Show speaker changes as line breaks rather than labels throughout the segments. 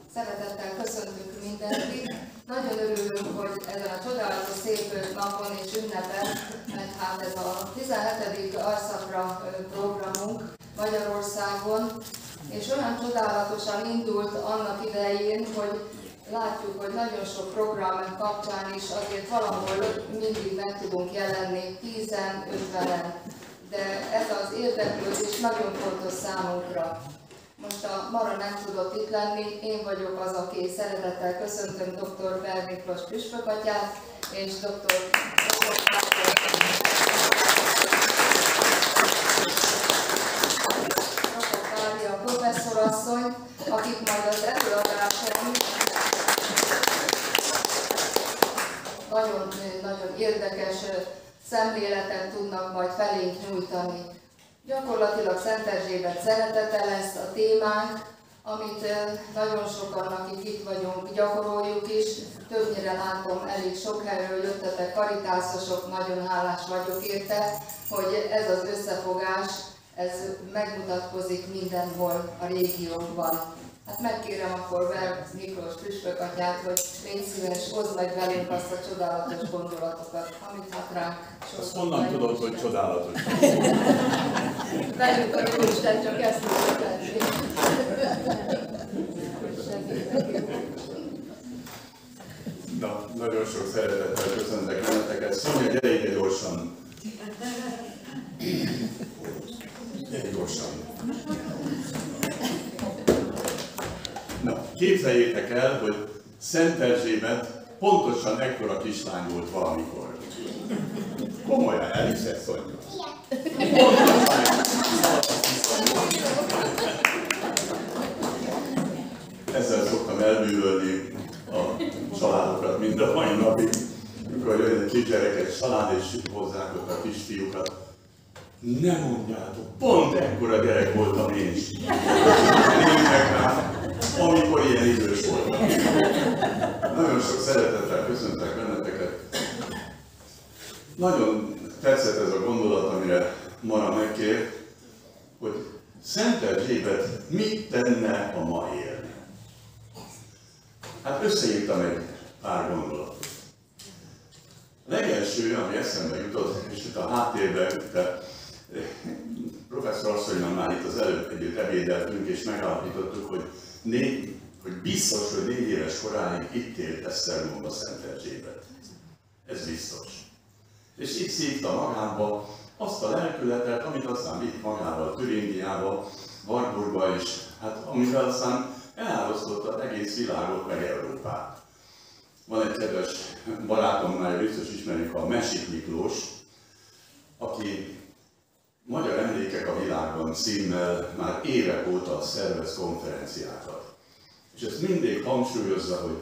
Szeretettel köszöntünk mindenkit. Nagyon örülünk, hogy ezen a csodálatos szép napon és ünnepen, mert hát ez a 17. Arszakra programunk Magyarországon, és olyan csodálatosan indult annak idején, hogy látjuk, hogy nagyon sok program kapcsán is azért valahol mindig meg tudunk jelenni 10-en, 50-en. De ez az érdeklődés nagyon fontos számunkra. Most a Mara nem tudott itt lenni, én vagyok az, aki szeretettel köszöntöm dr. Berg Miklós püspökatyát és dr. Mária professzorasszony, akik majd az előadáson nagyon érdekes szemléletet tudnak majd felénk nyújtani. Gyakorlatilag Szent Erzsébet szeretete lesz a témánk, amit nagyon sokan, akik itt vagyunk, gyakoroljuk is. Többnyire látom, elég sok helyről jöttetek karitászosok, nagyon hálás vagyok érte, hogy ez az összefogás, ez megmutatkozik mindenhol a régiónkban. Hát megkérem akkor Berg Miklós püspökatyát, hogy légy szíves, hozd meg velünk azt a csodálatos gondolatokat, amit hát ránk sokszor.
Azt honnan tudod, hogy csodálatos?
Velünk a Jóisten csak ezt tudja tenni.
Na, nagyon sok szeretettel köszöntek benneteket. Szonya, gyere ide gyorsan! Gyere gyorsan! Na, képzeljétek el, hogy Szent Erzsébet pontosan ekkora kislány volt valamikor. Komolyan, elhiszed, Szonya? Ezzel szoktam elbűvölni a családokat mind a mai napig, amikor jön egy kisgyerekes család és hozzák ott a kisfiúkat. Ne mondjátok, pont ekkora gyerek voltam én is. Nézzek rá, amikor ilyen idős voltam. Nagyon sok szeretettel köszöntek benneteket. Nagyon tetszett ez a gondolat, amire Mara megkért, hogy Szent Erzsébet mit tenne, ha ma élne? Hát összeírtam egy pár gondolatot. A legelső, ami eszembe jutott, és itt a háttérben, de professzor asszonynal már itt az előbb együtt ebédeltünk, és megállapítottuk, hogy biztos, hogy 4 éves koráig itt élt Esztergomba Szent Erzsébet. Ez biztos. És itt szívta magába azt a lelkületet, amit aztán vitt magával Türingiába, Warburgba is, hát amivel aztán elárasztotta az egész világot, meg Európát. Van egy kedves barátom, már biztos ismerjük, a Mesik Miklós, aki Magyar Emlékek a világban címmel már évek óta szervez konferenciákat. És ezt mindig hangsúlyozza, hogy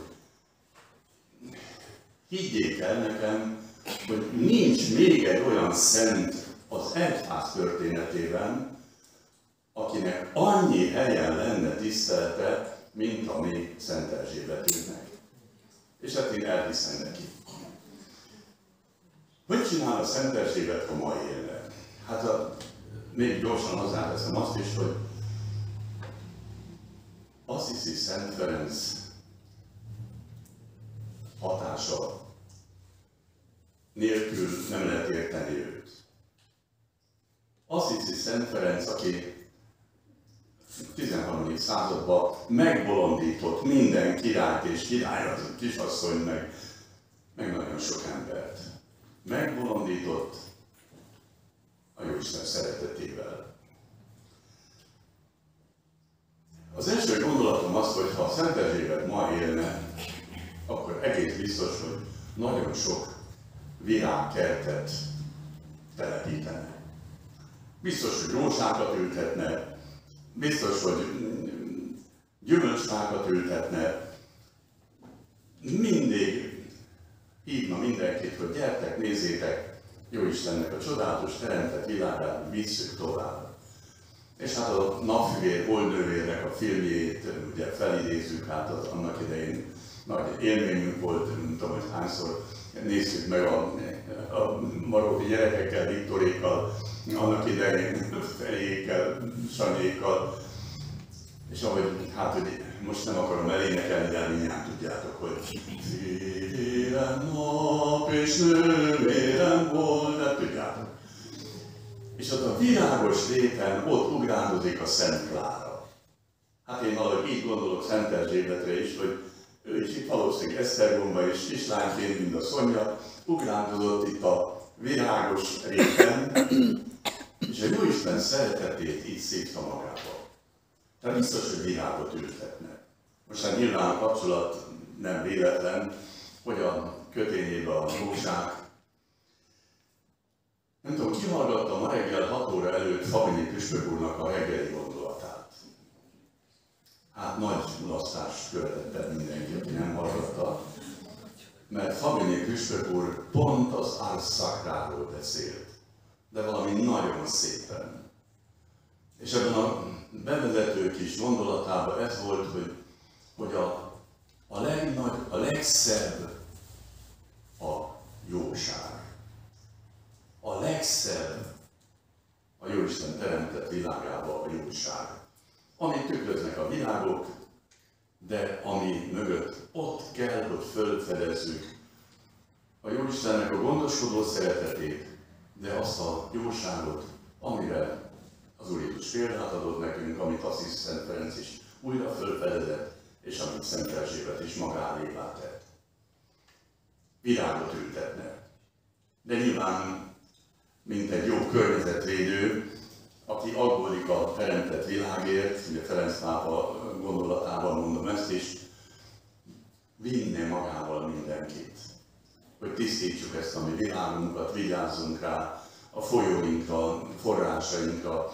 higgyék el nekem, hogy nincs még egy olyan szent az egyház történetében, akinek annyi helyen lenne tisztelete, mint a mi Szent Erzsébetünknek. És hát én elhiszem neki. Hogy csinál a Szent Erzsébet, ha ma élne? Hát még gyorsan hozzáteszem azt is, hogy Assisi Szent Ferenc hatása nélkül nem lehet érteni őt. Assisi Szent Ferenc, aki 13. században megbolondított minden királyt és királyat, kisasszony, meg nagyon sok embert. Megbolondított a Jóisten szeretetével. Az első gondolatom az, hogy ha Szent Erzsébet ma élne, akkor egész biztos, hogy nagyon sok virágkertet telepítene. Biztos, hogy rózsákat ültetne, biztos, hogy gyümölcsfákat ültetne, mindig hívna mindenkit, hogy gyertek, nézzétek, Jóistennek a csodálatos teremtett világát visszük tovább. És hát a Napfüvér Holdnővérnek a filmjét ugye felidézzük, hát az annak idején nagy élményünk volt, nem tudom, hogy hányszor néztük meg a marokki gyerekekkel, Viktorékkal, annak idején Feljékkel, Sanyékkal, és ahogy hát, hogy most nem akarom elénekelni, de mindjárt tudjátok, hogy fivérem nap és nővérem volt, de tudjátok. És ott a virágos réten ott ugrándozik a Szent Klára. Hát én valahogy így gondolok Szent Erzsébetre is, hogy ő is itt valószínűleg Esztergomba és kislányként, mint a Szonya, ugrándozott itt a virágos réten, és a Jóisten szeretetét így szívta magába. Tehát biztos, hogy virágot ültetne. Most hát nyilván a kapcsolat nem véletlen, hogy a kötényébe a jóság. Nem tudom, kihallgattam ma reggel 6 óra előtt Fabinyi püspök úrnak a reggeli gondolatát. Hát nagy mulasztást követett mindenki, aki nem hallgatta, mert Fabinyi püspök úr pont az Ars Sacráról beszélt, de valami nagyon szépen. És ebben a bevezető kis gondolatában ez volt, hogy a legszebb a jóság. A legszebb a Jóisten teremtett világába a jóság. Amit tükröznek a világok, de ami mögött ott kell, hogy fölfedezzük a Jóistennek a gondoskodó szeretetét, de azt a jóságot, amire az Úr Jézus példát adott nekünk, amit Assisi Szent Ferenc is újra fölfedezett, és amit Szent Erzsébet is magáévá tett. Virágot ültetne. De nyilván, mint egy jó környezetvédő, aki aggódik a teremtett világért, ugye Ferenc pápa gondolatában mondom ezt is, vinne magával mindenkit. Hogy tisztítsuk ezt a mi világunkat, vigyázzunk rá a folyóinkra, forrásainkra,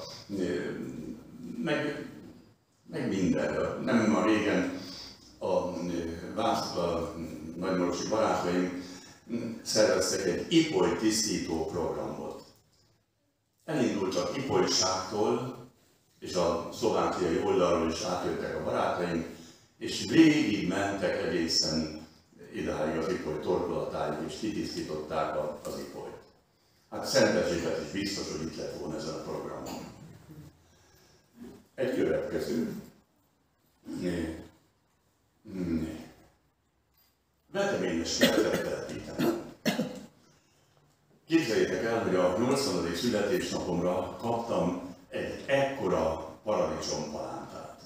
meg mindenre. Nem a régen a nagymorosi barátaim szerveztek egy ipoly tisztító programot. Elindultak Ipolyságtól, és a szlovákiai oldalról is átjöttek a barátaink, és végig mentek egészen idáig az Ipoly torkolatáig, és kitisztították az Ipolyt. Hát Szent Erzsébet is biztos, hogy itt lett volna ezen a programon. Egy következő. Veteményes kertet telepíteni. Képzeljétek el, hogy a 80. születésnapomra kaptam egy ekkora paradicsompalántát.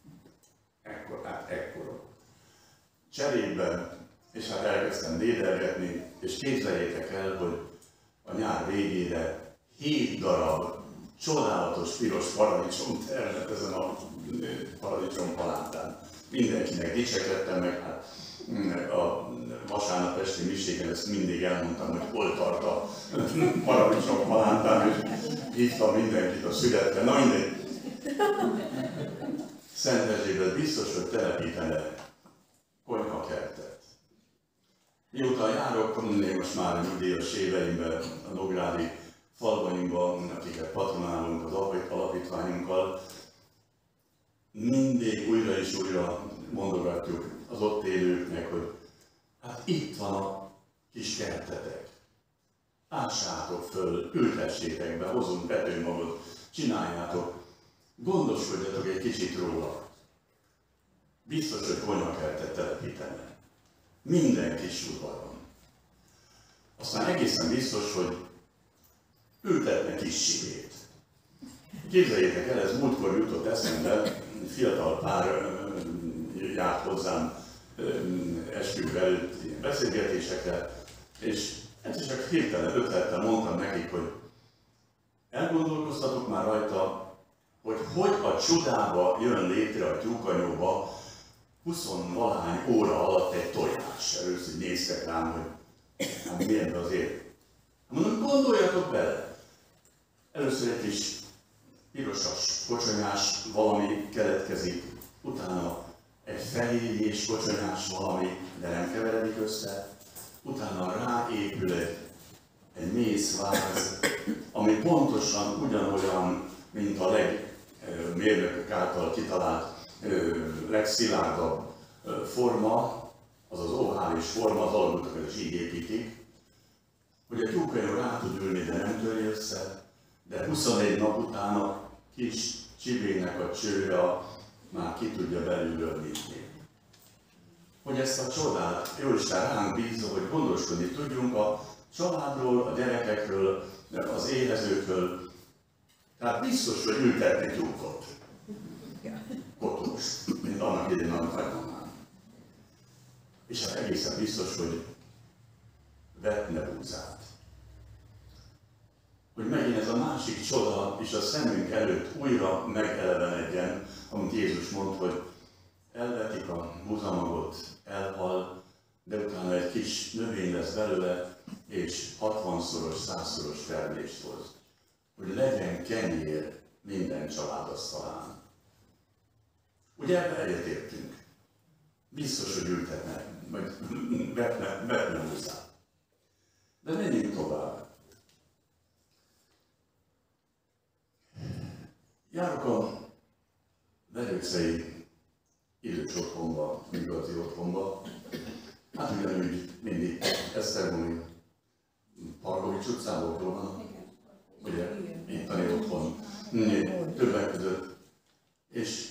Ekkora. Cserébe, és hát elkezdtem dédelgetni, és képzeljétek el, hogy a nyár végére 7 darab csodálatos piros paradicsom termett ezen a paradicsompalántán. Mindenkinek dicsekedtem, meg hát a vasárnap esti miséken ezt mindig elmondtam, hogy hol tart a paradicsompalántán, és hívtam mindenkit a születre. Na mindegy. Szent Erzsébet biztos, hogy telepítene konyhakertet. Mióta járok, én most már nyugdíjas éveimben a nógrádi falvainkban, akiket patronálunk az alapítványunkkal, mindig újra és újra mondogatjuk az ott élőknek, hogy hát itt van a kis kertetek. Ássátok föl, ültessétek be, hozunk betőmagot, csináljátok, gondoskodjatok egy kicsit róla. Biztos, hogy konyhakertet telepítene. Minden kis udvaron. Aztán egészen biztos, hogy ültetne kis sivét. Képzeljétek el, ez múltkor jutott eszembe, fiatal pár járt hozzám esküvő előtt ilyen beszélgetésekre, és egyszer csak hirtelen ötlettel mondtam nekik, hogy elgondolkoztatok már rajta, hogy a csodába jön létre a tyúkanyóba 20-valahány óra alatt egy tojás. Először néztek rám, hogy hát milyen azért. Mondom, gondoljatok bele. Először egy kis pirosas, kocsonyás valami keletkezik, utána egy fehérjés, kocsonyás valami, de nem keveredik össze, utána ráépül egy mészváz, ami pontosan ugyanolyan, mint a legmérnökök által kitalált legszilárdabb forma, az az ovális forma, az alagutakat is így építik, hogy a tyúkanyó rá tud ülni, de nem törj össze, de 21 nap után a kis csibének a csőre, a már ki tudja belülről nyitni. Hogy ezt a csodát Jóisten ránk bízza, hogy gondoskodni tudjunk a családról, a gyerekekről, az éhezőkről. Tehát biztos, hogy ültetni tyúkot. Kotlóst, mint annak idején a nagymamán. És hát egészen biztos, hogy vetne búzát. Hogy megint ez a másik csoda is a szemünk előtt újra megelevenedjen, amit Jézus mond, hogy elvetik a búzamagot, elhal, de utána egy kis növény lesz belőle, és 60-szoros, 100-szoros termést hoz. Hogy legyen kenyér minden család asztalán. Ugye ebben egyetértünk. Biztos, hogy ültetne, vagy vetne búzát. De menjünk tovább. Járok a Verőcei idős otthonba, nyugati otthonba. Hát ugyanúgy mindig Esztergomi Parkovics utcából van, ugye, itteni otthon, többek között. És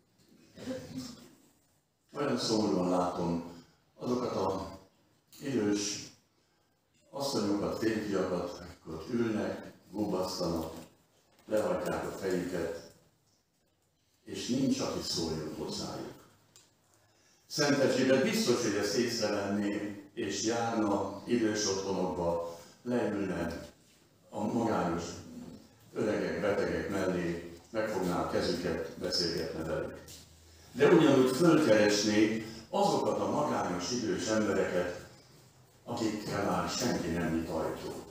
olyan szomorúan látom azokat az idős asszonyokat, férfiakat, akik ott ülnek, gubbasztanak, lehajtják a fejüket, és nincs, aki szóljon hozzájuk. Szenterzsébet biztos, hogy ezt észrevenné, és járna idős otthonokba, leülne a magányos öregek, betegek mellé, megfogná a kezüket, beszélgetne velük. De ugyanúgy fölkeresné azokat a magányos idős embereket, akikkel már senki nem nyit ajtót.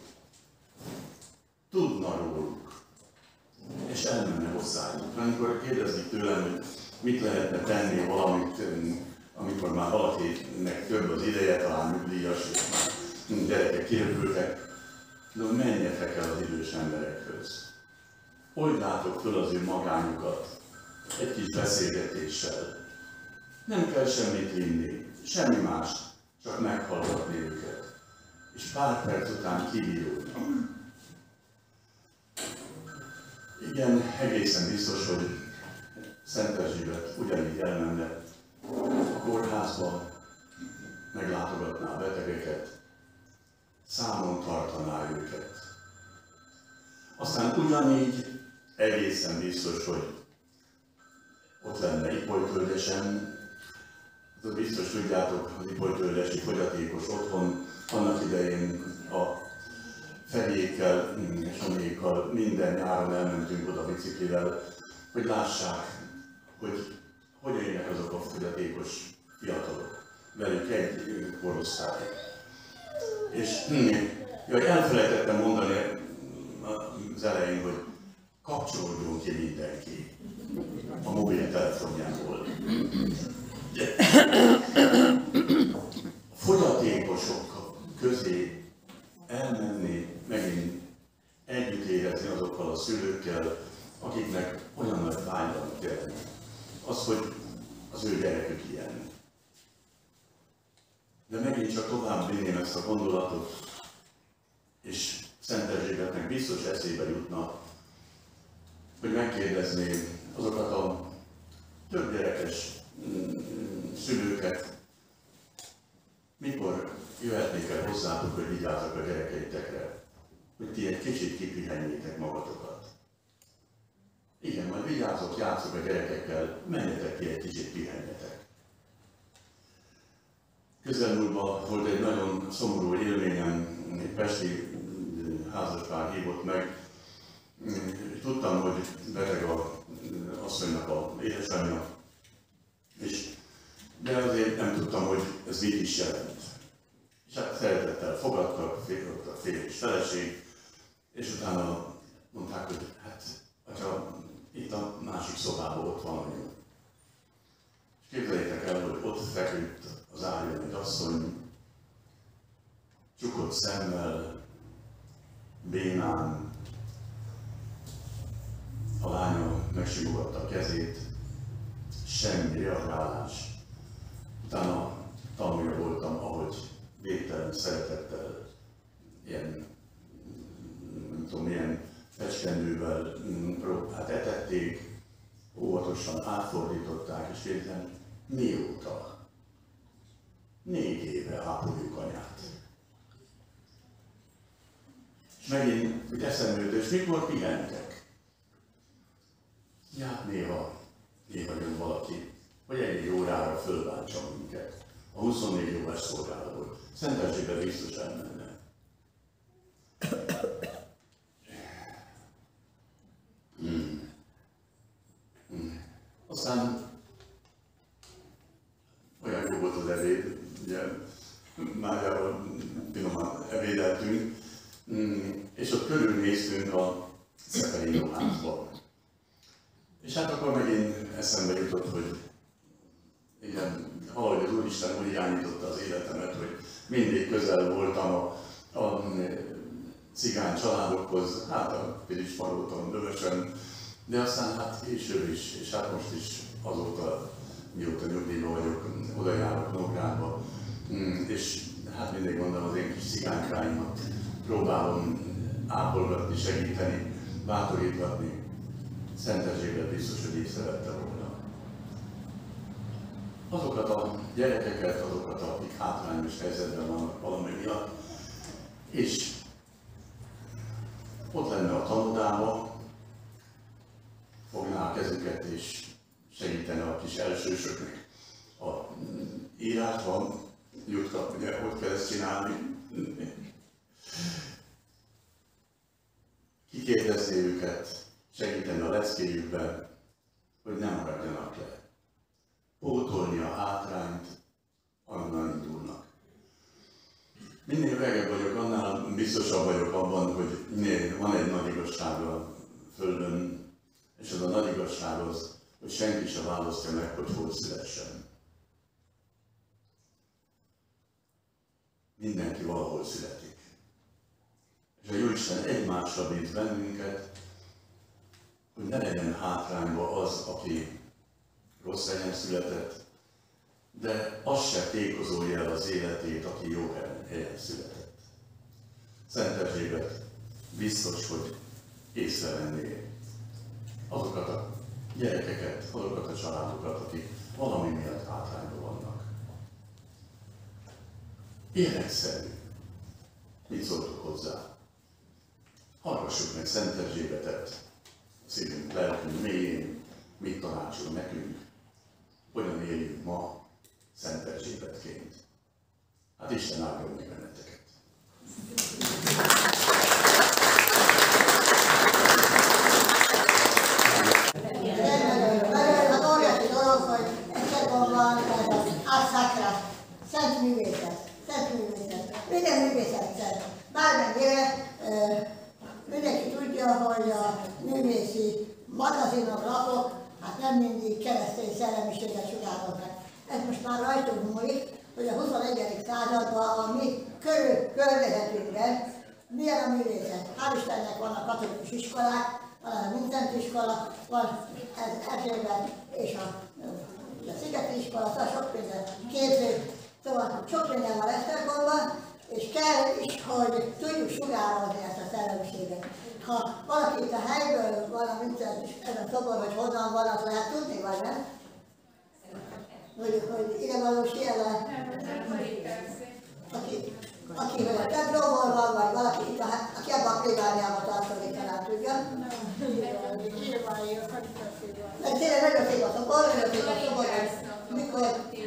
Tudna róluk, és elmenne hozzájuk. Amikor kérdezik tőlem, hogy mit lehetne tenni valamit, amikor már valakinek több az ideje, talán nyugdíjas, és már gyerekek kiröpültek, de menjetek el az idős emberekhöz. Oldjátok föl az ő magányukat egy kis beszélgetéssel. Nem kell semmit vinni, semmi más, csak meghallgatni őket. És pár perc után kibíródnak. Igen, egészen biztos, hogy Szenterzsébet ugyanígy elmenne a kórházba, meglátogatná a betegeket, számon tartaná őket. Aztán ugyanígy egészen biztos, hogy ott lenne Ipolytölgyesen. Biztos tudjátok, az Ipolytölgyesi fogyatékos otthon annak idején a Feriékkel és Amékkal minden nyáron elmentünk oda biciklivel, hogy lássák, hogy élnek azok a fogyatékos fiatalok. Velük egy korosztály. És elfelejtettem mondani az elején, hogy kapcsolódjon ki mindenki a mobiltelefonjából. A fogyatékosok közé elmenni, megint együtt érezni azokkal a szülőkkel, akiknek olyan nagy fájdalmat jelent. Az, hogy az ő gyerekük ilyen. De megint csak tovább vinném ezt a gondolatot, és Szenterzsébetnek biztos eszébe jutna, hogy megkérdezné azokat a több gyerekes szülőket, mikor jöhetnék el hozzátok, hogy vigyázzatok a gyerekeitekre, hogy ti egy kicsit kipihenjétek magatokat. Igen, majd vigyázzok, játszok a gyerekekkel, menjetek ki egy kicsit, pihenjetek. Közelmúltban volt egy nagyon szomorú élményem, egy pesti házaspár hívott meg. Tudtam, hogy beteg az asszonynak a édesanyja, de azért nem tudtam, hogy ez mit is jelent. És hát szeretettel fogadtak, fél és feleség, és utána mondták, hogy hát, atya, itt a másik szobában ott van anyu. És képzeljétek el, hogy ott feküdt az ágyon egy asszony, csukott szemmel, bénán, a lánya megsimogatta a kezét, semmi reagálás. Utána tanulja voltam, ahogy végtelen szeretettel, ilyen, nem tudom, milyen fecskendővel hát etették, óvatos hivatalosan átfordították, és kérdezem, mióta? 4 éve ápoljuk anyát. És megint, hogy eszembe jut, és mikor pihentek? Ja, néha jön valaki, hogy 1 órára fölváltsa minket. A 24 órás szolgálatból. Szenterzsébe biztos elmenne. Aztán olyan jó volt az ebéd, ugye Máriával finoman ebédeltünk, és ott körülnéztünk a Szeferino házban. És hát akkor megint eszembe jutott, hogy igen, valahogy az Úristen úgy irányította az életemet, hogy mindig közel voltam a cigány családokhoz, hát a Pilismaróton, Dövösön, de aztán hát később is, és hát most is azóta, mióta nyugdíjban vagyok, oda járok Nógrádba, és hát mindig mondom, az én kis cigánykáimat próbálom ápolgatni, segíteni, bátorítgatni. Szenterzsébet biztos, hogy észrevette volna. Azokat a gyerekeket, azokat, akik hátrányos helyzetben vannak valami miatt, és ott lenne a tanodában, fogná a kezüket és segítene a kis elsősöknek a írásban, Jutka, ugye ott kell ezt csinálni. Kikérdezni őket, segíteni a leckéjükben, hogy nem maradjanak le. Pótolni a hátrányt, annál indulnak. Minél öregebb vagyok, annál biztosabb vagyok abban, hogy van egy nagy igazság a Földön, és az a nagy igazság az, hogy senki sem választja meg, hogy hol szülessen. Mindenki valahol születik. És a Jóisten egymásra bíz bennünket, hogy ne legyen hátrányba az, aki rossz helyen született, de az se tékozolja el az életét, aki jó helyen született. Szenterzsébet biztos, hogy észrevenné azokat a gyerekeket, azokat a családokat, akik valami miatt hátrányban vannak. Életszerű. Mit szóltok hozzá? Hallgassuk meg Szenterzsébetet, a szívünk, lelkünk mélyén, mit tanácsol nekünk, hogyan éljünk ma Szenterzsébetként. Hát Isten áldjon meg benneteket!
Az óriási dolog, hogy egyszerűen van ez az átszákrás, szent művészet. Minden művészet. Bármennyire mindenki tudja, hogy a művészi magazinok, lapok, hát nem mindig keresztény szellemiséget sugároznak. Ez most már rajtunk múlik, hogy a 21. században a mi környezetünkben milyen a művészet. Hál' Istennek vannak katolikus iskolák, van a Vincent iskola, van Erzsébet és a Szigeti iskola, szóval sok minden képző, szóval sok minden van Esztergomban, és kell is, hogy tudjuk sugározni ezt a szellemiséget. Ha valaki itt a helyből van a Vincent, ez a szobor, hogy honnan van, azt lehet tudni, vagy nem? Hogy ide valós ilyen aki vagy a templomból van, vagy valaki itt, aki ebben a plébániában tartozik, talán tudja. De tényleg nagyon szép a szobor, mikor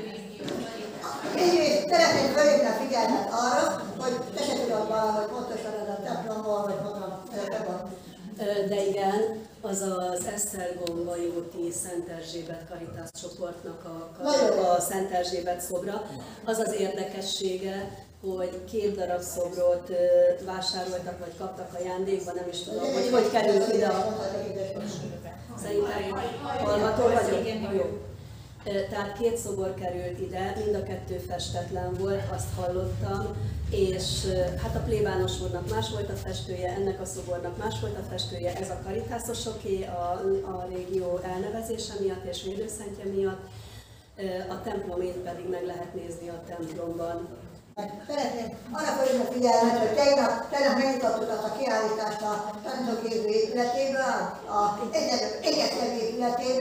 én szeretném fölhívni a figyelmet arra, hogy te se tudod valahogy pontosan ez a templomból, vagy honnan van.
De igen, az az Esztergomba Jóti Szent Erzsébet Caritas csoportnak a Szent Erzsébet szobra. Az az érdekessége, hogy 2 darab szobrot vásároltak, vagy kaptak ajándékba, nem is tudom, hogy került ide a... Szerintem hallható vagyok? Jó. Tehát 2 szobor került ide, mind a 2 festetlen volt, azt hallottam, és hát a plébános úrnak más volt a festője, ennek a szobornak más volt a festője, ez a Caritásosoké a régió elnevezése miatt és védőszentje miatt, a templomét pedig meg lehet nézni a templomban.
Szeretném arra fölhívni a figyelmet, hogy tegnap megnyitottuk azt a kiállítást a tanítóképző épületéből, a egyetlen épületéből,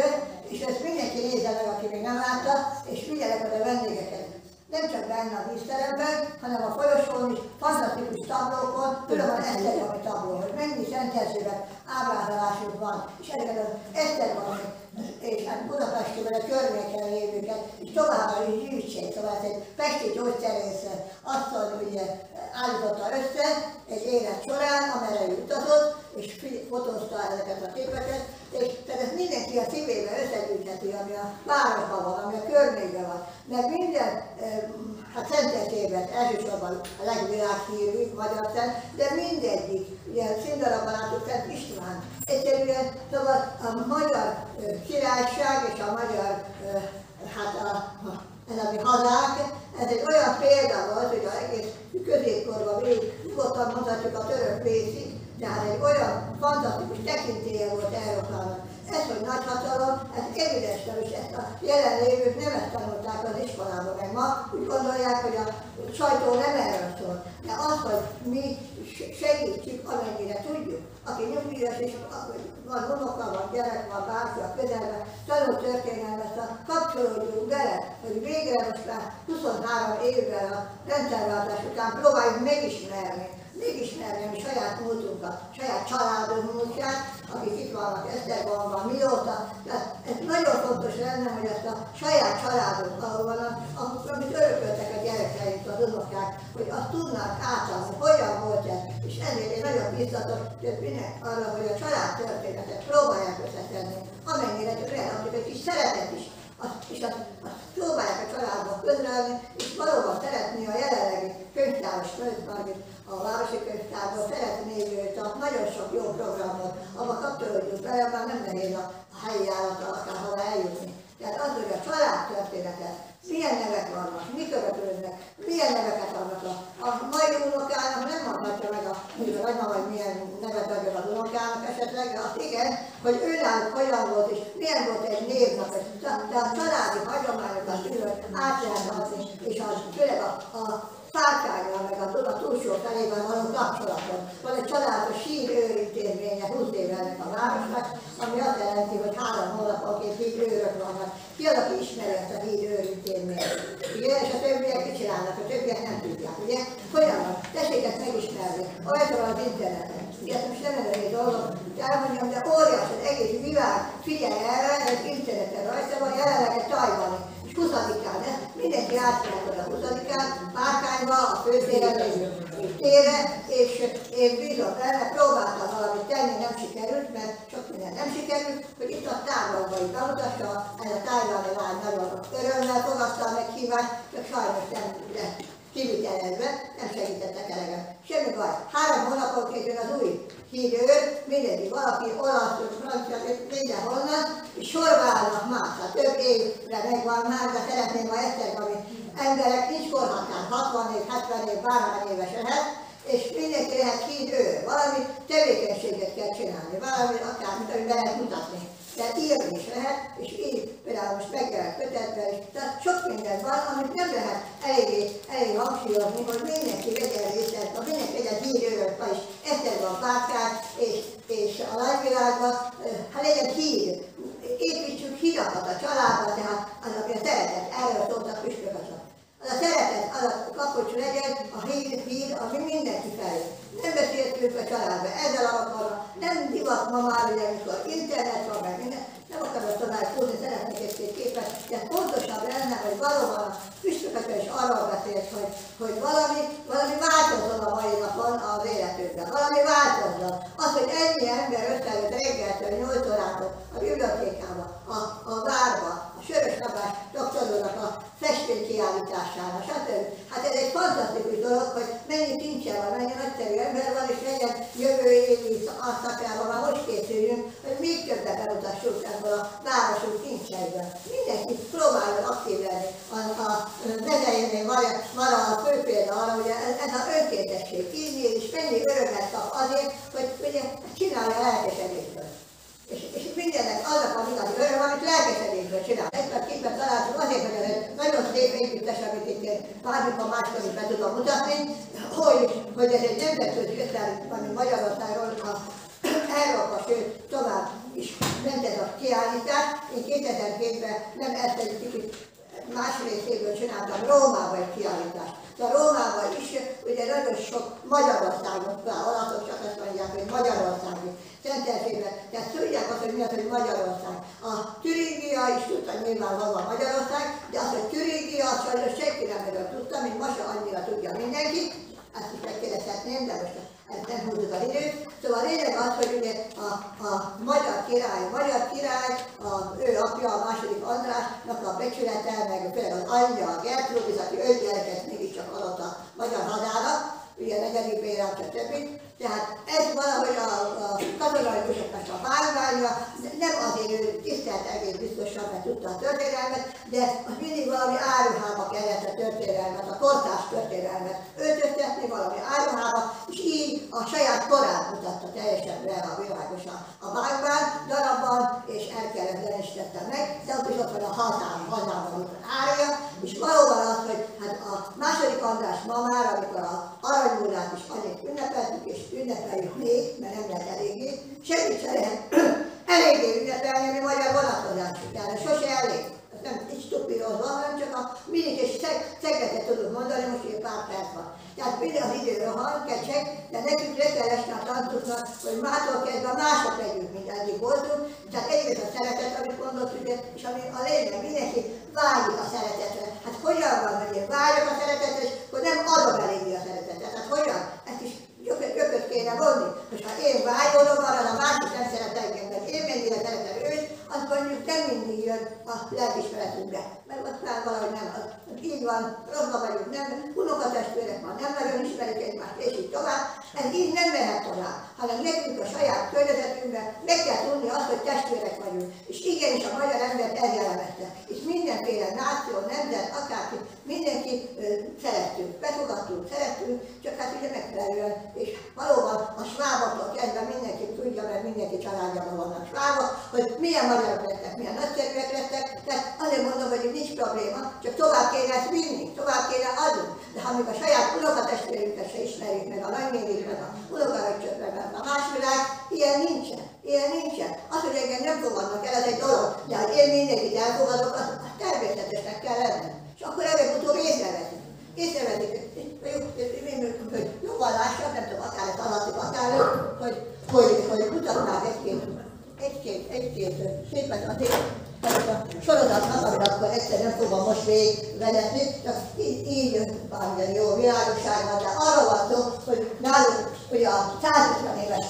és ezt mindenki nézze meg, aki még nem látta, és figyelek oda a vendégeket. Nem csak benne a vízteremben, hanem a folyosón is, fantasztikus tablókon, tudom, hogy esztergomi tabló, hogy mennyi Szent Erzsébet ábrázolásunk van, és ezeket az esztergomi és hát Budapestben a környéken lévőket, és továbbá is gyűjtsék, szóval ez egy pesti gyógyszerész asszony ugye állította össze egy élet során, amelyre ő utazott, és fotózta ezeket a képeket, és tehát ezt mindenki a szívébe összegyűjtheti, ami a városban van, ami a környékben van. Mert minden, hát Szent Erzsébet elsősorban a legvilághírű magyar szent, de mindegyik, ugye színdarabban látjuk Szent István. Egyszerűen szóval a magyar királyság és a magyar, hát ez a mi hazánk, ez egy olyan példa volt, hogy az egész középkorban végig nyugodtan mondhatjuk a török részig, tehát egy olyan fantasztikus tekintélye volt Európának. Ez, hogy nagyhatalom, ez evidens, és ezt a jelenlévők nem ezt tanulták az iskolában, meg ma úgy gondolják, hogy a sajtó nem erről szól. De az, hogy mi segítsük, amennyire tudjuk, aki nyugdíjas és van unoka, van gyerek, van bárki a közelben, tanul történelmet, kapcsolódjunk bele, hogy végre most már 23 évvel a rendszerváltás után próbáljuk megismerni a saját múltunkat, saját családunk múltját, akik itt vannak Esztergomban, mióta. Tehát ez nagyon fontos lenne, hogy ezt a saját családunk, ahol vannak, amit örököltek a gyerekeink, az unokák, hogy azt tudnák átadni, hogyan volt ez. És ezért én nagyon biztatok többinek arra, hogy a családtörténetet próbálják összetenni, amennyire csak lehet, hogy egy kis szeretet is. És azt próbálják a családba közrelni, és valóban szeretné a jelenlegi könyvtáros Margit a Városi Könyvtárban szeretnék a nagyon sok jó programot, abba kapcsolódjunk bele, már nem nehéz a helyi állattal akárhol eljutni. Tehát az, hogy a családtörténetet, milyen nevek vannak, mik örökölnek, milyen neveket adnak a mai unokának, nem mondhatja meg a nagymama, hogy milyen nevet adja az unokának esetleg, de azt igen, hogy őnáluk hogyan volt, és milyen volt egy névnap, de a családi hagyományokat át lehet adni, és főleg a Párkánynal meg a Duna túlsó felében való kapcsolaton. Van egy családos hídőrintézménye 20 éve ennek a városnak, ami azt jelenti, hogy 3 hónaponként hídőrök vannak. Ki az, aki ismeri ezt a hídőrintézményt? Ugye, és a többiek mit csinálnak, a többiek nem tudják, ugye? Hogyan van? Tessék ezt megismerni, rajta van az interneten. Ugye ezt most nem egy dolog, elmondjam, de óriás, az egész világ figyelj erre, egy interneten rajta van, jelenleg egy tajvani. 20-án, mindenki átjárt oda 20-án, Párkányba, a főtéren lévő térre, és én bízom benne, próbáltam valamit tenni, nem sikerült, mert sok minden nem sikerült, hogy itt a távolba is bemutassa, ez a tájvani lány nagyon örömmel fogadta a meghívást, csak sajnos nem lett kivitelezve, nem segítettek eleget. Semmi baj, 3 hónaponként jön az új hídőr, mindegyik valaki, olasz, francia, mindenhonnan, és sorba állnak már, tehát több évre megvan már, de szeretném, ha esztergomi emberek nincs korhatár, 60 év, 70 év, bárhány éves lehet, és mindenki lehet hídőr, valami tevékenységet kell csinálni, valami akár, mint amit be lehet mutatni. Tehát írni is lehet, és így például most megjelent kötetben is, tehát sok minden van, amit nem lehet elég hangsúlyozni, hogy mindenki vegyen részt, mindenki legyen hírőrök, vagyis Esztergom Párkány és a nagyvilágban, hát legyen hír. Építsük hírakat a családba, tehát az, ami a szeretet, erről szóltak püspökösök. Az a szeretet, az a kapocs legyen, a hír, ami mindenki felé. Nem beszéltünk a családba, ezzel akarnak, nem divat ma már, ugye, amikor internet van, meg minden, nem akarok tovább tudni, szeretnék egy képet, de fontosabb lenne, hogy valóban a püspökösök is arról beszélt, hogy valami változzon a mai napon az életünkben, valami változzon. Az, hogy ennyi ember összejött reggeltől 8 órától a bibliotékába, a várba, a Sörös Szabás doktornak a festménykiállítására, stb. Hát ez egy fantasztikus dolog, hogy mennyi kincse van, mennyi nagyszerű ember van, és legyen jövő évi szakjában, már most készüljünk, hogy még többet elutassuk ebből a városunk kincseiből. Mindenki próbáljon aktív lenni. A Mezeinél van a fő példa arra, hogy ez az önkéntesség írni, és mennyi örömet kap azért, hogy ugye csinálja a lelkesedésből. És mindennek azok a igazi öröm, amit lelkesedésből csinál. Egy-két találtuk azért, hogy ez egy nagyon szép építés, amit itt bármikor máskor is be tudom mutatni, hogy ez egy nemzetközi összeállítás, ami Magyarországról, Európa, sőt tovább is ment ez a kiállítás. Én 2001 csináltam Rómában egy kiállítást. De Rómában is ugye nagyon sok Magyarországot, olaszok csak azt mondják, hogy Magyarországi Szenterzsébet, tehát tudják azt, hogy mi az, hogy Magyarország. A Türingia is tudta nyilvánvalóan Magyarország, de az, hogy Türingia, azt sajnos senki nem nagyon tudta, mint ma se annyira tudja mindenki. Ezt is megkérdezhetném, de most ezt nem húzzuk az időt. Szóval a lényeg az, hogy ugye a magyar király, ő apja, a második Andrásnak a becsülete, meg például az anyja, a Gertrudis, aki 5 gyereket mégiscsak adott a magyar hazának, ugye 4. Bérát, stb. Tehát ez valahogy a katolikusoknak a bálványa, nem azért ő tisztelt egész biztosan, mert tudta a történelmet, de az mindig valami áruhába kellett a történelmet, a kortárs történelmet öltöztetni valami áruhába, és így a saját korát mutatta teljesen be a világosan a bálván darabban, és elkeresztette meg, de ott is ott van a hazában ott árja, és valóban az, hogy hát a második András ma már, amikor a Aranyúrát is annyit ünnepeltük, és ünnepeljük még, mert nem lehet eléggé, semmit sem lehet eléggé ünnepelni, ami magyar vonatkozású, tehát sose elég. Ez nem egy stupírozva, hanem csak a mindig és szegletet tudunk mondani, most egy pár perc van. Tehát minden az idő rohan, kecseg, de nekünk le kell esni a tantunknak, hogy mától kezdve mások legyünk, mint eddig voltunk. Tehát egyrészt a szeretet, amit mondott, ugye, és ami a lényeg, mindenki vágyik a szeretetre. Hát hogyan van, hogy én vágyok a szeretetre, és akkor nem adom eléggé a szeretetet. Hát hogyan? Ezt is gyököt kéne vonni. Most ha én vágyodom arra, a másik nem szeret engem, mert én mennyire szeretem őt, azt mondjuk nem mindig jön a lelkismeretünkbe. Mert ott már valahogy nem, így van, rosszba vagyunk, nem, unokatestvérek már nem nagyon ismerik egymást, és így tovább. Ez így nem mehet tovább, hanem nekünk a saját környezetünkben meg kell tudni azt, hogy testvérek vagyunk. És igenis a magyar embert ez jellemezte. És mindenféle náció, nemzet, akárki, mindenki szerettünk, befogadtunk, szerettünk, csak hát ugye megfelelően. És valóban a sváboktól kezdve mindenki tudja, mert mindenki családjában vannak svábok, hogy milyen magyarok lettek, milyen nagyszerűek lettek, tehát azért mondom, hogy itt nincs probléma, csak tovább kéne ezt vinni, tovább kéne adni. De ha még a saját unokatestvérünket se ismerjük, meg a nagynénit, meg a unokaöccsöt, meg a más világ, ilyen nincsen. Ilyen nincsen. Az, hogy engem nem fogadnak el, ez egy dolog, de hogy én mindenkit elfogadok, az természetesnek kell lenni. És akkor előbb-utóbb észrevetik. Észrevetik, hogy jó vallással, nem tudom, akár ezt alatti, akár hogy mutatnák egy-két szépen azért a sorozatnak, amit akkor egyszer nem fogom most végigvezetni, csak így bármilyen jó világosság van, de arról van szó, hogy nálunk ugye a 150 éves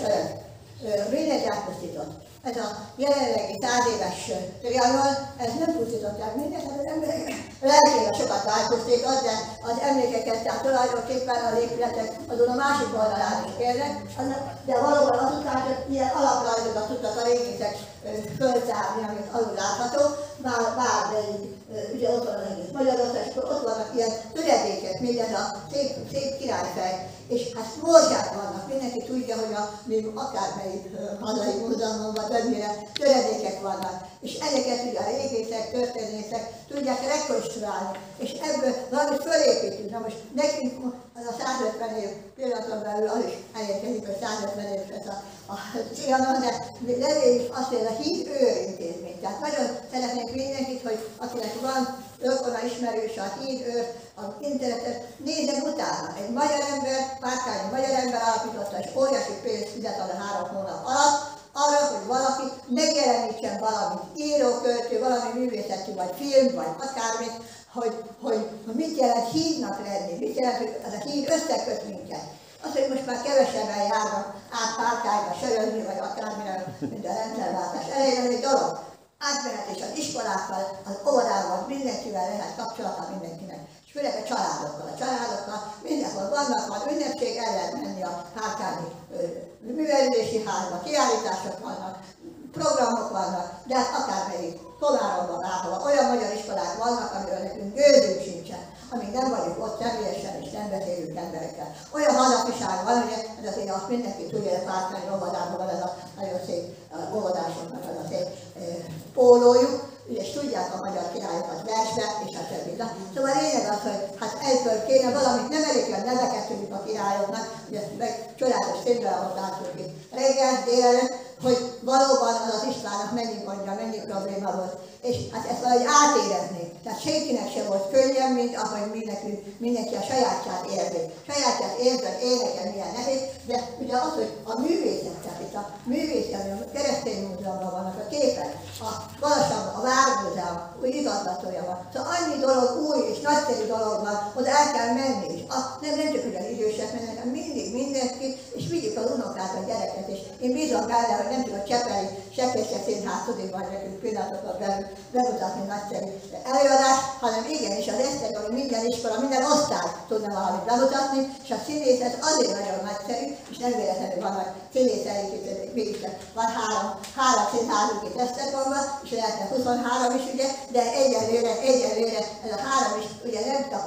mindent elpusztított. Ez a jelenlegi 100 éves trianon, ez nem pusztították mindent, hát az emberek lelkében sokat elpusztított, de az emlékeket, tehát tulajdonképpen az épületek azon a másik oldalán is kérnek, de valóban azután csak ilyen alaprajzokat tudtak a régészek föltárni, amit alul látható, bár ugye ott van az egész Magyarország, és ott vannak ilyen töredékek, még ez a szép királyfej, és hát morzsák vannak, mindenki tudja, hogy még akármelyik hazai múzeumban vagy többnyire töredékek vannak, és ezeket ugye a régészek, történészek tudják rekonstruálni, és ebből valamit fölépítünk. Na most nekünk az a 150 év pillanaton belül az is elérkezik, hogy 150 év lesz a Trianon, de levéljük azt, hogy ez a híd őrintézmény. Tehát nagyon szeretnénk mindenkit, hogy akinek van rokona ismerős a hídőr, az internetet, nézzen utána. Egy magyar ember, Párkányi magyar ember alapította, és óriási pénzt fizet az a 3 hónap alatt, arra, hogy valaki megjelenítsen valamit, író, költő, valami művészeti, vagy film, vagy akármit, hogy mit jelent hídnak lenni, mit jelent, hogy az a híd összeköt minket. Az, hogy most már kevesebben járnak át Párkányba sörözni, vagy akármire, mint a rendszerváltás elején, ez egy dolog. Átmenetés az iskolákkal, az óvodával, mindenkivel lehet kapcsolata mindenkinek. És főleg a családokkal mindenhol vannak, van ünnepség, el lehet menni a Párkányi művelődési házba, kiállítások vannak, programok vannak, de hát akármelyik Komáromban, Ráhova, olyan magyar iskolák vannak, amiről nekünk gőzünk sincsen, amíg nem vagyunk ott személyesen és nem beszélünk emberekkel. Olyan hanafiság van, ugye, ez azért azt mindenki tudja, hogy a Párkányi óvodában van ez a nagyon szép óvodásoknak az a szép pólójuk, és tudják a magyar királyokat versbe, és a többi. Szóval a lényeg az, hogy hát egyből kéne valamit, nem elég, hogy neveket tudjuk a királyoknak, hogy ezt meg csodálatos színben, ahol látjuk itt reggel, délelőtt, hogy valóban az Istvánnak mennyi gondja, mennyi probléma volt. És hát ezt valahogy átérezni. Tehát senkinek sem volt könnyebb, mint ahogy mindenki a sajátját érzi. Sajátját érzi, hogy énekel milyen nehéz, de ugye az, hogy a művészettel, itt a művészet, a keresztény múzeumban vannak a képek, a Balassaban, a Vármúzeum új igazgatója van. Szóval annyi dolog új és nagyszerű dolog van, oda el kell menni, és nem csak hogy az idősek mennek, hanem mindig mindenki, és vigyük az unokát, a gyereket, és én bízom benne, hogy nem csak a Csepeli Sekése Színház tudjuk majd nekünk pillanatokat bemutatni nagyszerű előadás, hanem igenis az Esztergomi minden iskola, minden osztály tudna valamit bemutatni, és a színészet azért nagyon nagyszerű, és nem véletlenül vannak színészeink, mégis van három színházunk itt Esztergomban, és lehetne 23 is, ugye, de egyelőre ez a 3 is ugye nem csak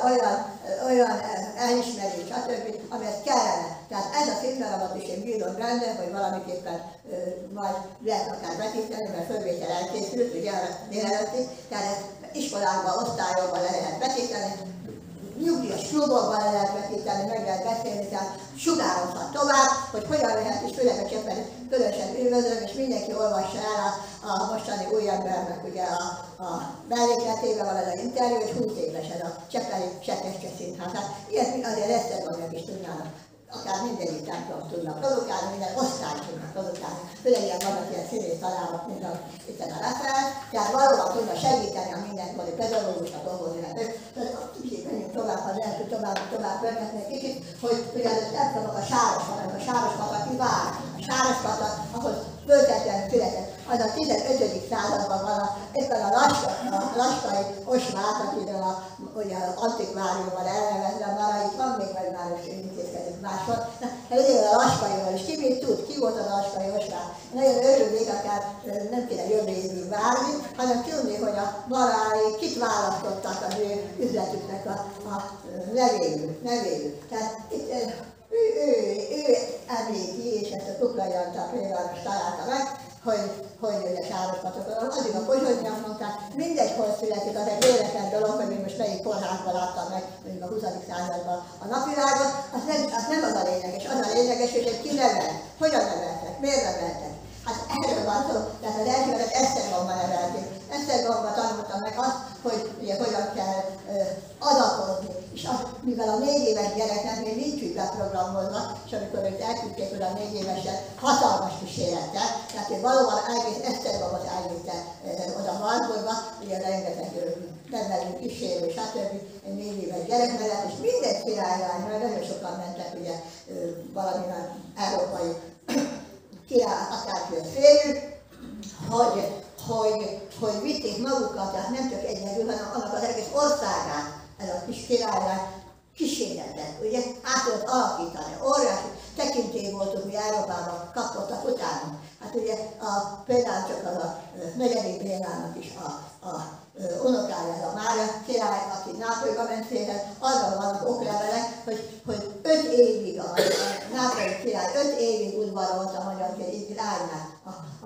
olyan elismerő, stb., amihez kellene. Tehát ez a filmdarabot is én bízom benne, hogy valamiképpen majd lehet akár vetíteni, mert fölvétel elkészült, ugye arra délelőttig, tehát ezt iskolákban, osztályokban le lehet vetíteni, nyugdíjas klubokban le lehet vetíteni, meg lehet beszélni, tehát sugározhat tovább, hogy hogyan lehet, és főleg a Csepeli különösen üdvözlöm, és mindenki olvassa el a mostani új embernek ugye a mellékletében van ez az interjú, hogy 20 éves ez a Csepeli Sekése Színház. Hát ilyet azért Esztergomiak is tudnának, akár mindegyik templom tudnak produkálni, minden osztály tudnak produkálni. Főleg ilyen vannak ilyen színész találmak, mint itt a Rafael, tehát valóban tudna segíteni a mindenkori pedagógusnak, óvónének. Kicsit menjünk tovább, ha lehet, hogy tovább pörgetni egy kicsit, hogy ugye az templomok a Sárospataki vár, a Sárospataki, ahol föltetlen született, az a 15. században van éppen a Laskai Osvát, akiről ugye az antikváriumban elnevezve, már itt van még vagy már is intézkedik máshol. Legyen a Laskairól is, ki mit tud, ki volt a Laskai Osvát. Nagyon örülnék, akár nem kéne jövő évig várni, hanem tudni, hogy a marái kit választottak az ő üzletüknek a nevéül. Tehát itt ő említi, és ezt a Kuklai Antal például találta meg, hogy ugye Sárospatokon, addig a Pozsonyiak mondták, mindegy, hol születik, az egy véletlen dolog, hogy most melyik kórházban láttam meg, mondjuk a 20. században a napvilágot, az nem az a lényeges, az a lényeges, hogy ki nevel, hogyan neveltek, miért neveltek. Hát erről van szó, tehát az elsőket Esztergomban nevelték. Esztergomban tanultam meg azt, hogy ugye hogyan kell adakozni. És mivel a 4 éves gyereknek még nincs úgy beprogramozva, és amikor őt elküldték oda a 4 évesen hatalmas kísérettel, tehát ő valóban egész Esztergomot elvitte oda Marburgba, ugye rengeteg nevelő, kísérő, stb. Egy 4 éves gyerek mellett, és minden királylány, mert nagyon sokan mentek ugye valamilyen európai király, akárki a férjük, hogy vitték magukat, tehát nem csak egyedül, hanem annak az egész országát, ez a kis királylány kísérletet, ugye át tudott alakítani, óriási tekintély voltunk mi Európában, kapottak utána. Hát ugye például csak az a 4. Bélának is a unokája, ez a Mária király, aki Nápolyba ment félre, arra vannak oklevelek, hogy 5 évig a nápolyi király 5 évig udvarolt a magyar királynál. A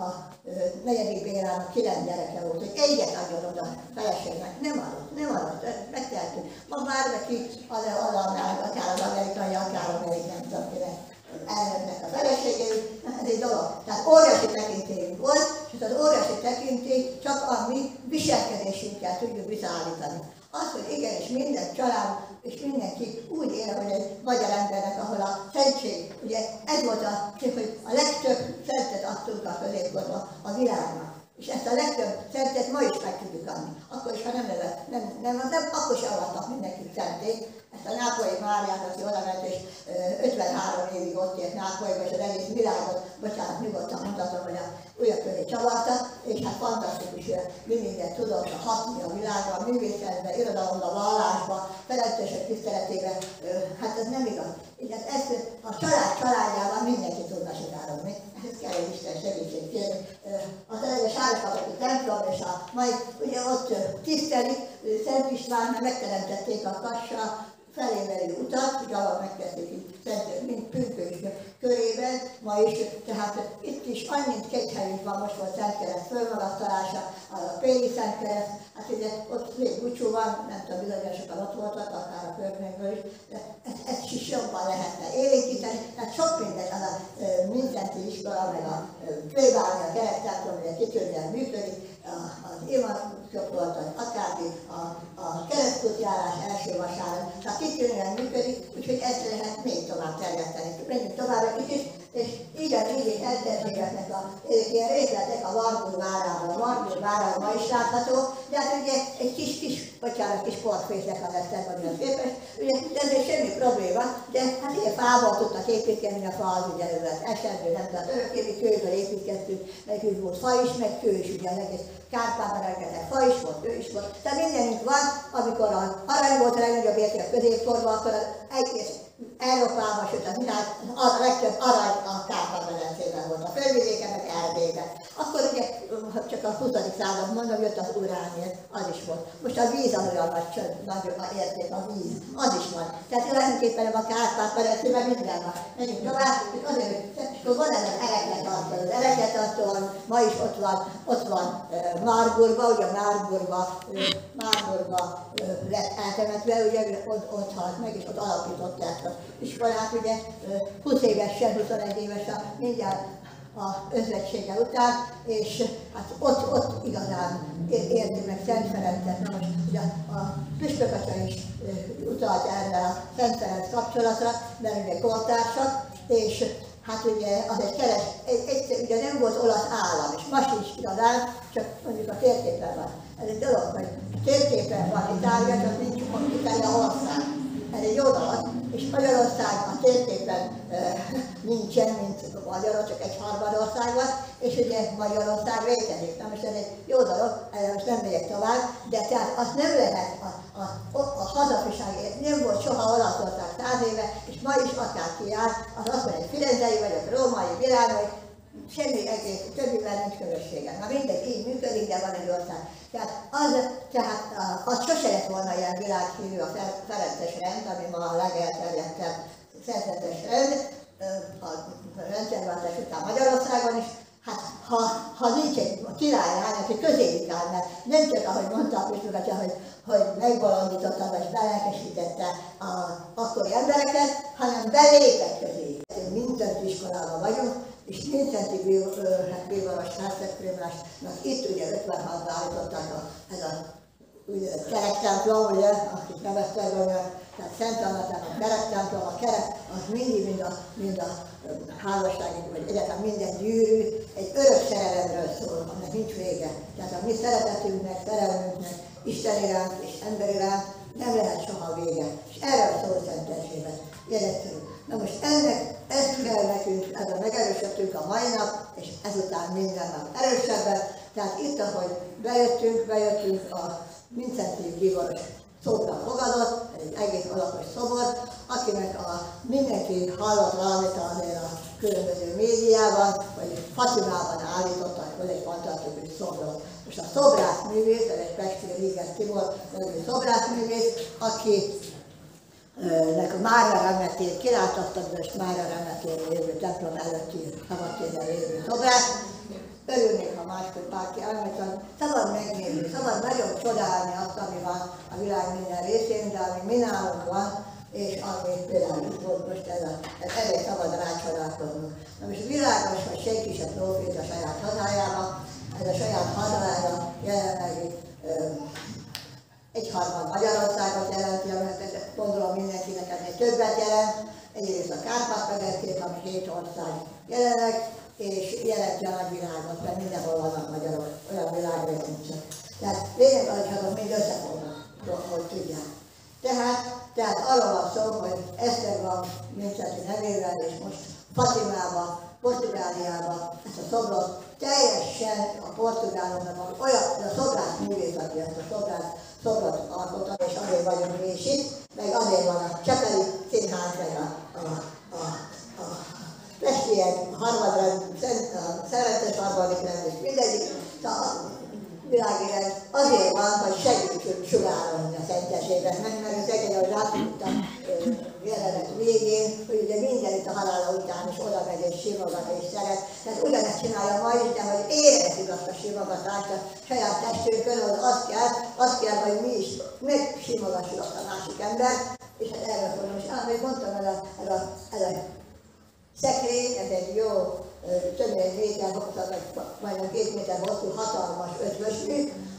4. Bélának 9 gyereke volt, hogy egyet adjon oda a feleségnek. Nem adott, megtehetünk. Ma bármeki adnál, akár az amerikai, akár amerikai, nem tudom kinek elnöknek a feleségeit, ez egy dolog. Tehát óriási tekintélyünk volt, és az óriási tekintély csak a mi viselkedésünkkel tudjuk visszaállítani. Az, hogy igenis minden család és mindenki úgy él, hogy egy magyar embernek, ahol a szentség, ugye ez volt hogy a legtöbb szentet adtunk a középkorban a világnak. És ezt a legtöbb szentet ma is meg tudjuk adni. Akkor is, ha nem akkor sem avattak mindenki szentét. Ezt a Nápolyi Máriát, aki oda ment, és 53 évig ott ért Nápolyba, és az egész világot, bocsánat, nyugodtan mondhatom, hogy a ujjak köré csavarta, és hát fantasztikus, hogy mindent tudott hatni a világban, a művészetben, irodalomban, vallásban, felelősök tiszteletében, hát ez nem igaz. Így hát ezt a családjában mindenki tudna sugározni. Ehhez kell egy Isten segítség kérni. Az előző Sárospataki templom, és a mai, ugye ott tisztelik Szent István, mert megteremtették a Kassa felévelő utat, gyalog megkezdték mint pünkösd körében, ma is, tehát itt is annyit 2 helyünk van, most volt Szentkereszt fölmagasztalása, a Péli Szentkereszt, hát ugye ott még búcsú van, nem tudom, bizonyosokan ott voltak, akár a környékből is, de ezt is jobban lehetne élénkíteni, tehát sok minden, az a Mindszenti iskola, meg a plébánia, a kerektemplom, ugye kitűnően működik, az imádságcsoport, akárki, első vasárnap. Tehát kitűnően működik, úgyhogy ezt lehet még tovább terjeszteni. Menjünk tovább egy kicsit, és így a Nyíri Szentendrébetnek a ilyen részletek a Margul várában. A Margul várában ma is látható, de hát ugye egy kis portfészek az Esztergomhoz képest, ugye ez még semmi probléma, de hát ilyen fával tudtak építkezni, a fa az ugye esetből nem tudott örökkévi, kőből építkeztünk, nekünk volt fa is, meg kő is, ugye az egész Kárpátban rengeteg fa is volt, kő is volt. Tehát mindenünk van, amikor az arany volt a legnagyobb érték a középkorban, akkor az egész Európában, sőt a világ, a legtöbb arany a Kárpát-medencében volt, a földvidéken, meg Erdélyben. Akkor ugye csak a 20. század, mondom, jött az uránium, az is volt. Most a víz az olyan nagy érték, a víz, az is van. Tehát tulajdonképpen a Kárpát-medencében minden van. Megyünk tovább, és azért, hogy van ez az erekletartó. Az erekletartó ma is ott van Marburgba, ugye Marburgba lett eltemetve, ugye ott halt meg, és ott alapították az iskolát, ugye 20 évesen, 21 évesen, mindjárt az özvegysége után, és hát ott igazán érti meg Szent Ferencet. Na most ugye a Püspök atya is utalt erre a Szent Ferenc kapcsolatra, mert ugye kortársak, és hát ugye az egy ugye nem volt olasz állam, és most is igazán, csak mondjuk a térképen van. Ez egy dolog, hogy a térképen van Itália, csak nincs Itália ország. Ez egy jó dolog, és Magyarország a térképen nincsen, mint Magyarország, csak egy harmadország van, és ugye Magyarország létezik. Na most ez egy jó dolog, most nem megyek tovább, de tehát azt nem lehet, a hazafiságért nem volt soha Olaszország 100 éve, és ma is akár kiáll, az azt mondja, hogy firenzei vagy, a római, milánói, semmi egész, többivel nincs közössége. Na mindegy, így működik, de van egy ország. Tehát az sose lett volna ilyen világhírű a Ferences rend, ami ma a legelterjedtebb szerzetes rend, a rendszerváltás után Magyarországon is. Hát ha nincs egy királylány, aki közéjük áll, mert nem csak ahogy mondta a Püspök atya, hogy megbolondította vagy belelkesítette az akkori embereket, hanem belépett közéjük. Mindent iskolában vagyunk, és Vincenti Bíboros Hercegkönyvásnak itt ugye 56-ban állították ez a úgynevezett kerektemplom, ugye, akik neveztek volna, tehát Szent Annának a kerektemplom, a kerek az mind a házassági, vagy egyetem minden gyűrű, egy örök szerelemről szól, aminek nincs vége. Tehát a mi szeretetünknek, szerelmünknek, Isten iránt és ember iránt nem lehet soha vége. És erről szól Szent Erzsébet. Egyszerű. Na most ezt kell nekünk, ezzel megerősödtünk a mai nap, és ezután minden nap erősebben. Tehát itt, ahogy bejöttünk a Vincenti Bíboros szókra fogadott, egy egész alapos szobor, akinek mindenki hallott valamit azért a különböző médiában, vagy Fatimában állítottak, hogy egy fantasztikus szobrot. Most a szobrászművész, ez egy pesti Riges Tibor, nevű szobrászművész, akinek a Mária Remetén kilátotta, és Mária Remetén lévő templom előtti szabadtéren lévő szobrát. Örülnék, ha máskor bárki elmegy, szabad megnézni, szabad nagyon csodálni azt, ami van a világ minden részén, de ami mi nálunk van, és ami például itt volt most, ez elég szabad rácsodálkoznunk. Na most világos, hogy senki sem profét a saját hazájába, ez a saját hazája jelenlegi egyharmad Magyarországot jelenti, mert gondolom mindenkinek ez egy többet jelent, egyrészt a Kárpát-medencét, ami 7 ország jelenleg, és jelenti a nagyvilágot, mert mindenhol vannak magyarok, olyan világra nincsen. Tehát lényeg, hogy azok mind összefognak, hogy tudják. Tehát arról van szó, hogy Esztergom Vincenti nevével, és most Fatimába, Portugáliába ezt a szobrot teljesen a portugáloknak olyan, a szobrász művész, aki ezt a szobrot alkotta, és azért vagyunk mi is itt, meg azért van a Csepeli Színház, meg a Pestien, a harmadrend, a Szerentes harmadik rend, és mindegyik, a világélet azért van, hogy segítsünk sugározni a Szentesében, mert az egész, ahogy látottam jelenet végén, hogy ugye mindenit a halála után is oda megy és simogat és szeret. Tehát ugyanezt csinálja ma is, de hogy érezzük azt a simogatást a saját testünkön, hogy azt kell, hogy mi is megsimogassuk azt a másik embert, és hát erről fogom. És még mondtam, ez a szekrény, ez egy jó több mint 1 méter hosszú, majdnem 2 méter hosszú, hatalmas ötvös mű,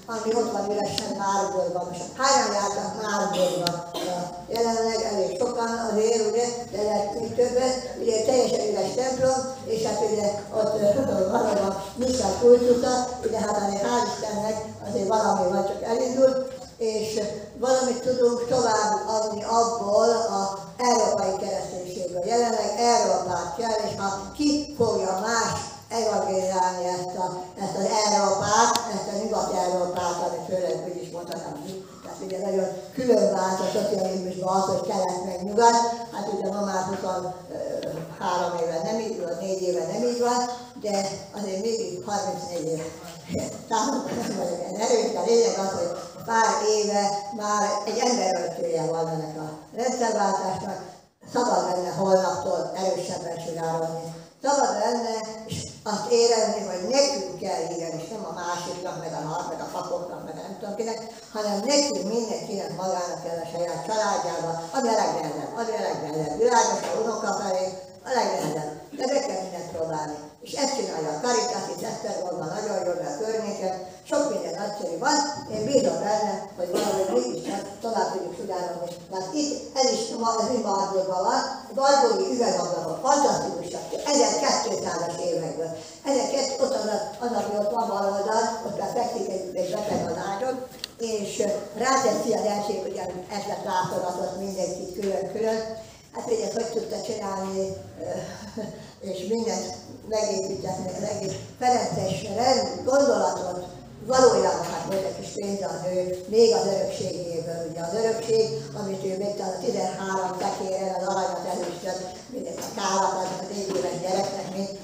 ami ott van üresen Márborban. Most hányan jártak Márborban? Jelenleg elég sokan azért, ugye, de lehet még többet. Ugye teljesen üres templom, és hát ugye ott valóban nincs a kultusa, ugye hát azért hál' Istennek azért valami vagy csak elindult, és valamit tudunk tovább adni abból az európai kereszténységből. Jelenleg Európát kell, és ha ki fogja más evangéliálni ezt az Európát, ezt a Nyugat-Európát, amit főleg úgy is mondhatom, tehát ugye nagyon külön vált a szocializmusban az, hogy kelet meg nyugat, hát ugye ma már 23 éve nem így van, 4 éve nem így van, de azért még 34 éve. Számomra nem vagyok ilyen erős, de a lényeg az, hogy pár éve már egy emberöltője van ennek a rendszerváltásnak, szabad lenne holnaptól erősebben sugározni. Szabad lenne, és azt érezni, hogy nekünk kell írni, és nem a másiknak, meg a papoknak, meg a nem tudom kinek, hanem nekünk mindenkinek magának kell a saját családjába, ami a legnehezebb, világos a unoka felé, a legnehezebb. De be kell mindent próbálni. És ezt csinálja a Caritas, itt Esztergomban nagyon jól a környéken, sok minden nagyszerű van, én bízom benne, hogy valahogy mégis tovább tudjuk sugározni. Tehát itt ez is Márborban van, Barbói üvegablakok, fantasztikusak, 1200-as évekből. Ott az, ami ott van bal oldal, ott már fekszik egy beteg az ágyon, és ráteszi a lelség, hogy ez lett látogatott mindenkit külön-külön. Hát hogy ezt hogy tudta csinálni, és mindent megépíteni, az egész Ferences gondolatot, valójában hát volt egy kis pénze az ő, még az örökségéből, ugye az örökség, amit ő még a 13 tekérrel az aranyat előstött, mindent a kálakat, a 4 éves gyereknek,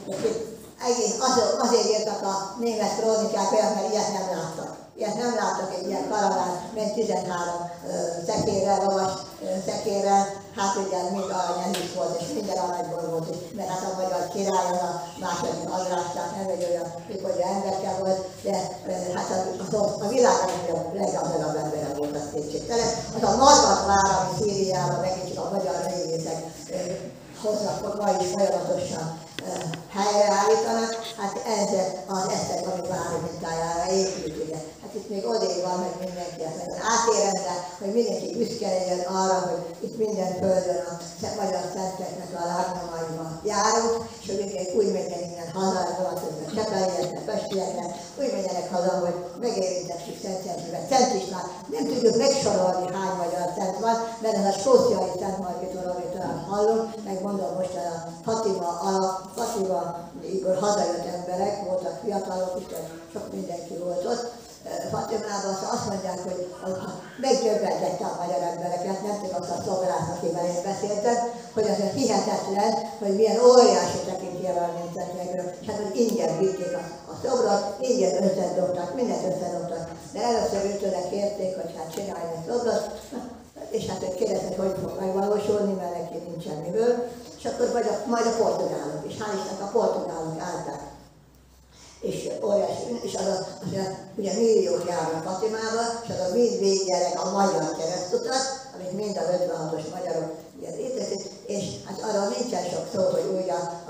azért írtak a német krónikák olyan, mert ilyet nem láttak. Ilyet nem láttak, egy ilyen karaván, mint 13 szekérrel, lovas szekérrel, hát ugye mind aranyezés volt, és minden aranyból volt, mert hát a magyar király az a második Andrásnak nem egy olyan pikolja emberke volt, de hát a világon a leggazdagabb embere volt, az kétségtelen. Az a Margat vár, ami Szíriában megint csak a magyar régészek hoznak ma is folyamatosan helyreállítanak, hát ez az Esztergomi város mintájára épült, ugye. Hát itt még odébb van, meg mindenki ezt átérezze, hogy mindenki büszke legyen arra, hogy itt minden földön a magyar szenteknek a lábnyomaiban járunk, és hogy úgy menjen innen haza, vonatkoznak Csepelieknek, Pestieknek, úgy menjenek haza, hogy megérintettük Szentszentmivel. Szent István, nem tudjuk megsorolni hány magyar szent van, mert ez a skóciai Szent Margitról, amit talán hallom, megmondom most a Fatimában hazajött emberek, voltak fiatalok is, sok mindenki volt ott. Fatimában azt mondják, hogy meggyöbbentette a magyar embereket, nem csak azt a szobrász, akivel én beszéltem, hogy az hihetetlen, hogy milyen óriási tekintélye van Szentmiről, és hát, hogy ingyen vitték a szobrot, ingyen összedobtak, mindent összedobtak. De először őtőle kérték, hogy hát csinálj egy szobrot, és hát ők kérdezték, hogy fog megvalósulni, mert neki nincsen miből, és akkor majd a portugálok, és hál' Istennek a portugálok állták. És óriási, és ugye milliók járnak Fatimába, és az a mind végigjelek a magyar keresztutat, amit mind az 56-os magyarok létezik, és hát arra nincsen sok szó, hogy úgy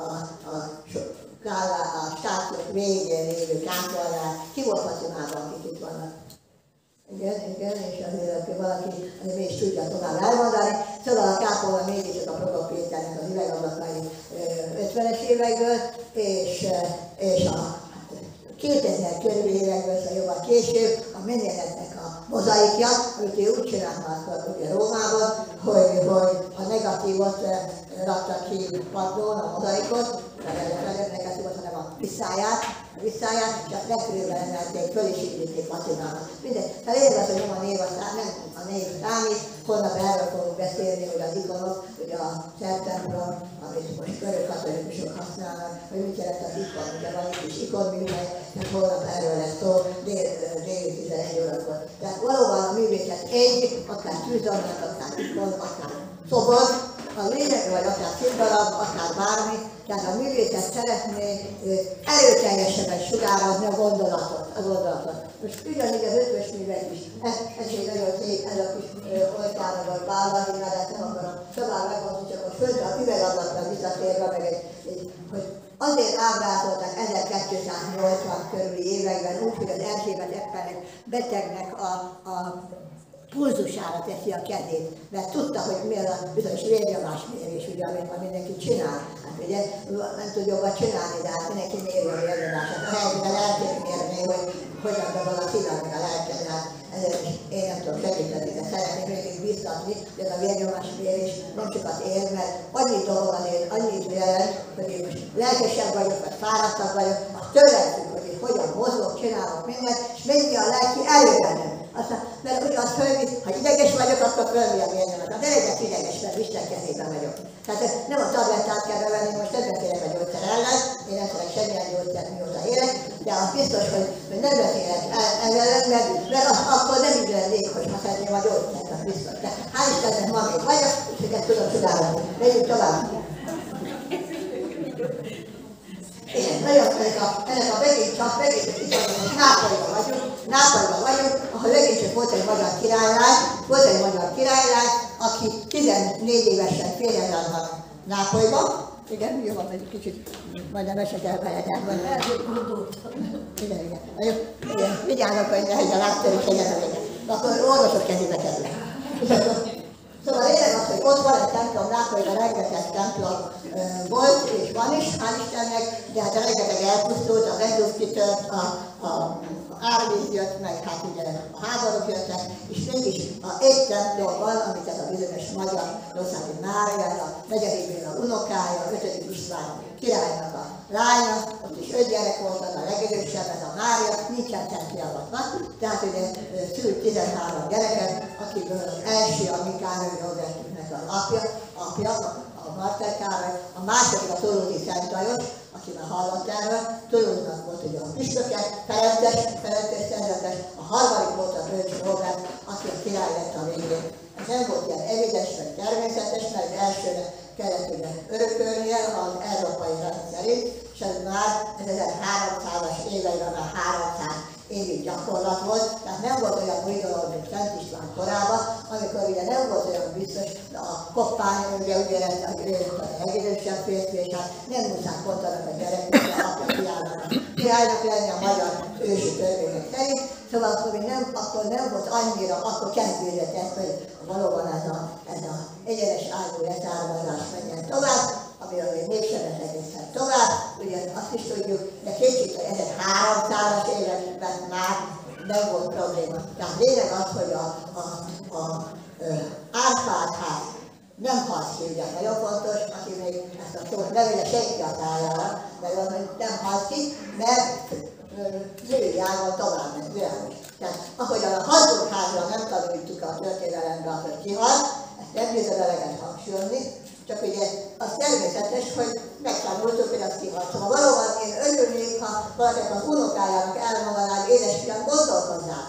a stációk végén lévő kápolnák, ki volt Fatimában, akik itt vannak. Igen, és azért valaki azért még is tudja tovább elmondani. Szóval a kápolna mégiscsak a Prokop Péternek az üvegablakai 50-es évekből, és a 2000 körül évekből, szóval jóval később, a Menjeletnek a mozaikja, amit ő úgy csinált már ugye Rómában, hogy a negatívot raktak ki padlón, a mozaikot, nem negatívot, hanem a visszáját, és a legfőben emelték, föl is építették Fatimának. Mindegy. Tehát lényeg az, hogy nem a név számít, holnap erről fogunk beszélni, hogy az ikonok, ugye a szertemplom, amit most görög katolikusok használnak, hogy mit jelent az ikon, ugye van itt is ikonműhely, tehát holnap erről lesz szó, déli 11 órakor. Tehát valóban a művészet egy, akár tűzomnak, akár ikon, akár szobor, a lényeg, vagy akár színdarab, akár bármi, tehát a művészet szeretné erőteljesebben sugározni a gondolatot. Most ugyanígy az ötvös művek is, ez egy nagyon szép, ez a kis oltára bálvani, mert nem akarom tovább megmondani, csak most fönt a üvegablakra visszatérve, meg hogy azért ábrázolták 1280 körüli években úgy, hogy az Erzsébet éppen egy betegnek a pulzusára teszi a kezét, mert tudta, hogy mi az a bizonyos vérnyomásmérés, ugye, amit mindenki csinál. Hát ugye nem tud jobban csinálni, de hát mindenki méri a vérnyomását. A helyzetben el kell mérni, hogy hogyan dobol a szívem meg a lelkem, hát ezért is én nem tudom segíteni, de szeretném mégis biztatni, hogy ez a vérnyomásmérés nem sokat ér, mert annyit dolog azért, annyit jelent, hogy én most lelkesebb vagyok, vagy fáradtabb vagyok, azt tőlem függ, hogy én hogyan mozgok, csinálok mindent, és mennyi a lelki erőben. Aztán, mert ugye azt fölvisz, ha ideges vagyok, akkor fölvi a vérnyomat. Hát elég ideges, mert Isten kezében vagyok. Tehát nem a tablettát kell bevenni, most nem beszélek a gyógyszer ellen, én nem tudok semmilyen gyógyszert mióta élek, de az biztos, hogy nem beszélek ellen, mert akkor nem így lennék, hogy használném a gyógyszert, az biztos. De hál' Istennek ma még vagyok, és ezt tudom csinálni. Megyünk tovább. Igen, nagyon ennek a megint csak Nápolyban vagyunk, ahol megint csak volt egy magyar királylány, aki 14 évesen férjezett van Nápolyban. Igen, jó van, egy kicsit, majdnem esek el veletek. Igen. Vigyázok, hogy ne legyen áttörés egyetemében. Akkor orvosok kezébe kerül. Szóval a lényeg az, hogy ott van egy templom, Nápolyban rengeteg templom volt, és van is, hál' Istennek, de hát rengeteg elpusztult, a Vendus kitört, a árvíz jött, meg hát ugye a háborúk jöttek, és mégis egy templom van, amit ez a bizonyos magyar Roszádi Mária, a 4. Béla unokája, 5. István királynak a lánya, ott is 5 gyerek volt, az a legidősebb, ez a Mária, nincsen szent fiavatva, tehát ugye szült 13 gyereket, akiből az első a mi Károly Robertnek az apja, a Marter Károly, a második a Toulouse-i Szent Lajos, aki már hallott erről, Toulouse-nak volt ugye a püspöke, Ferences szerzetes, a harmadik volt a Bölcs Robert, aki a király lett a végén. Ez nem volt ilyen evidens, vagy természetes, mert elsőre kellett ugye örökölnie az európai rend szerint, és ez már 1300-as éveiben már 300 évig gyakorlat volt, tehát nem volt olyan új dolog, mint Szent István korában, amikor ugye nem volt olyan biztos, a koppány ugye lett a legidősebb férfi, és hát nem muszáj pontanak a gyereknek, a apja királynak lenni a magyar ősi törvények szerint, szóval akkor nem volt annyira, akkor kezdődött ez, hogy valóban ez a egyenes ágú leszármazás menjen tovább, amiről még mégsem lesz egészen tovább, ugye azt is tudjuk, de kétségtelen, hogy 1300-as években már nem volt probléma. Tehát lényeg az, hogy a Árpád ház nem halt ki, ugye nagyon fontos, aki még ezt a szót ne vegye senki a tájára, mert az, hogy nem halt ki, mert női ágon tovább ment, világos. Tehát ahogyan a Habsburg-házra nem tanultuk a történelemben, hogy kihalt, ezt nem győzöm eleget hangsúlyozni, csak ugye az természetes, hogy megtanultuk, hogy az kihalt. Szóval valóban én örülnék, ha valakinek az unokájának elmondaná, hogy édesfiam, gondolkozzál.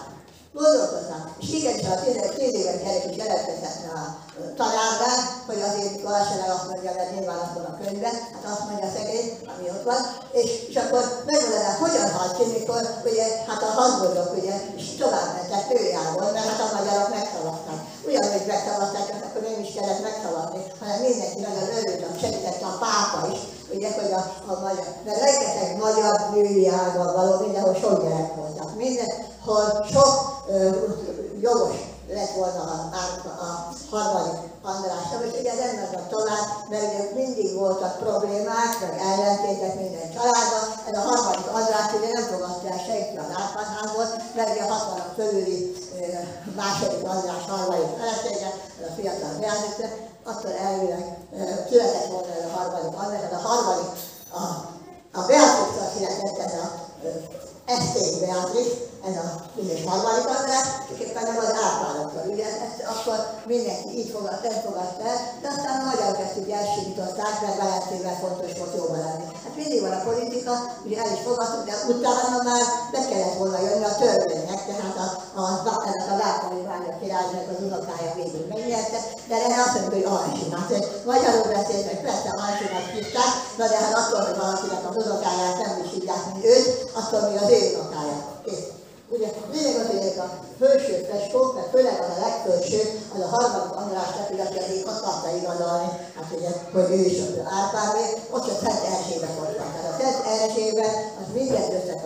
És igenis a 10 éves gyerek is jelentkezhetne a tanárnál, hogy azért mikor Alsener azt mondja, mert nyilván azt van a könyvben, hát azt mondja szegény, ami ott van, és akkor megmondaná, hogyan halt ki, mikor ugye, hát a Habsburgok ugye, és tovább mentek nőjából, mert hát a magyarok megszavazták. Ugyanúgy megszavazták, akkor nem is kellett megszavazni, hanem mindenki nagyon örült, segítette a pápa is, ugye, hogy a magyar, mert rengeteg magyar női ágban való, mindenhol sok gyerek voltak, mindenhol sok jogos lett volna a harmadik Andrásnak, és ugye nem mentek tovább, mert ugye mindig voltak problémák, meg ellentétek minden családban. Ez a harmadik András ugye nem fogadta el senki az Árpád-házból, mert ugye a 60-ak fölüli második András harmadik felesége, ez a fiatal Beatrice, attól elvileg született volna ez a harmadik András, ez a harmadik, a Beatrice-től született ez a Esztény Beatrice, ez a harmadik András, és éppen nem az Árpádoktól. Ugye ezt akkor mindenki így nem fogadta el, de aztán a magyarok ezt így elsimították, mert Velencével fontos volt jóban lenni. Hát mindig van a politika, ugye el is fogadtuk, de utána már be kellett volna jönni a törvénynek, tehát ennek a Nápolyi Mária királynak az unokája végül megnyerte, de erre azt mondjuk, hogy Alsimát. Magyarul beszéltek, persze Alsimát hívták, na de hát attól, hogy valakinek az unokáját nem is hívják, mint őt, attól még az ő unokája. Ugye lényeg az, hogy a felső freskók, mert főleg az a legfelső, az a harmadik András repül, aki azért akarta igazolni, hát ugye, hogy ő is az Árpádé, ott a Szent Erzsébet ott van. Tehát a Szent Erzsébet az mindent összekapcsolt.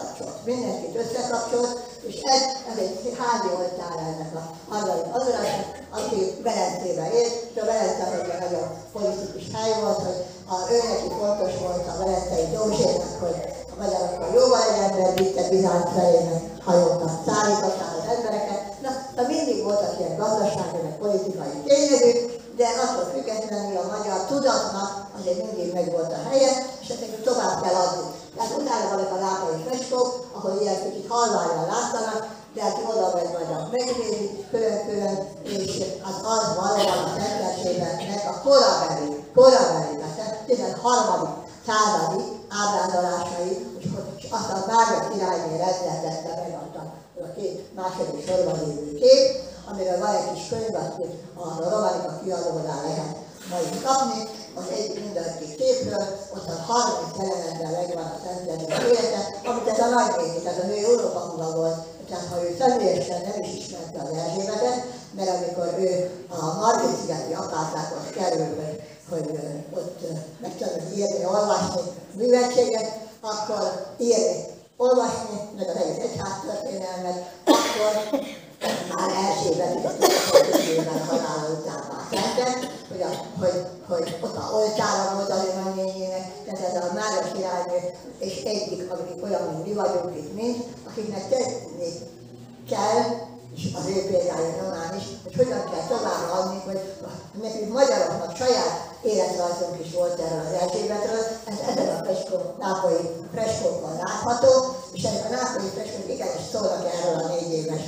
mindenkit összekapcsolt, és ez egy házi oltára ennek a hazai adoratnak, aki Velencében élt, és a Velence egy nagyon politikus hely volt, hogy ő neki fontos volt a velencei Dózsének, hogy a magyarokkal jóval legyen, vitte Bizánc felének hajókat, szállították az embereket. Na, mindig voltak ilyen gazdasági, meg politikai tényezők, de attól függetlenül a magyar tudatnak azért mindig megvolt a helye, és ezt tovább kell adni. Tehát utána vannak a lápai freskók, ahol ilyen kicsit halványan látszanak, de aki oda megy majd megnézi külön-külön, és az valóban a Szentességnek a korabeli, tehát 13. századi ábrázolásai, és aztán Mária királyné rendezette meg a két második sorban lévő kép, amiről van egy kis könyv, a Romanika kiadónál lehet majd kapni, az egyik mindenki képről, ott a 30 jelenetben megvan a Szenteség élete, amit ez a nagynéni, tehát az ő Európa volt, tehát ha ő személyesen nem is ismerte az Erzsébetet, mert amikor ő a Margit-szigeti apátákhoz kerül, hogy ott megtanult írni, olvasni művetséget, akkor írni, olvasni, meg az egész egyháztörténelmet, akkor már Erzsébet a halála után már szentek, hogy ott a oltára volt az ő nagynényének, tehát ez a Mária királynő, és egyik, akik olyan, mint mi vagyunk itt mind, akiknek tenni kell, és az ő példája nyomán is, hogy hogyan kell tovább adni, hogy nekünk magyaroknak saját életrajzunk is volt erről az Erzsébetről, ez ezen a nápolyi freskókban látható, és ezek a nápolyi freskók igenis szólnak erről a 4 éves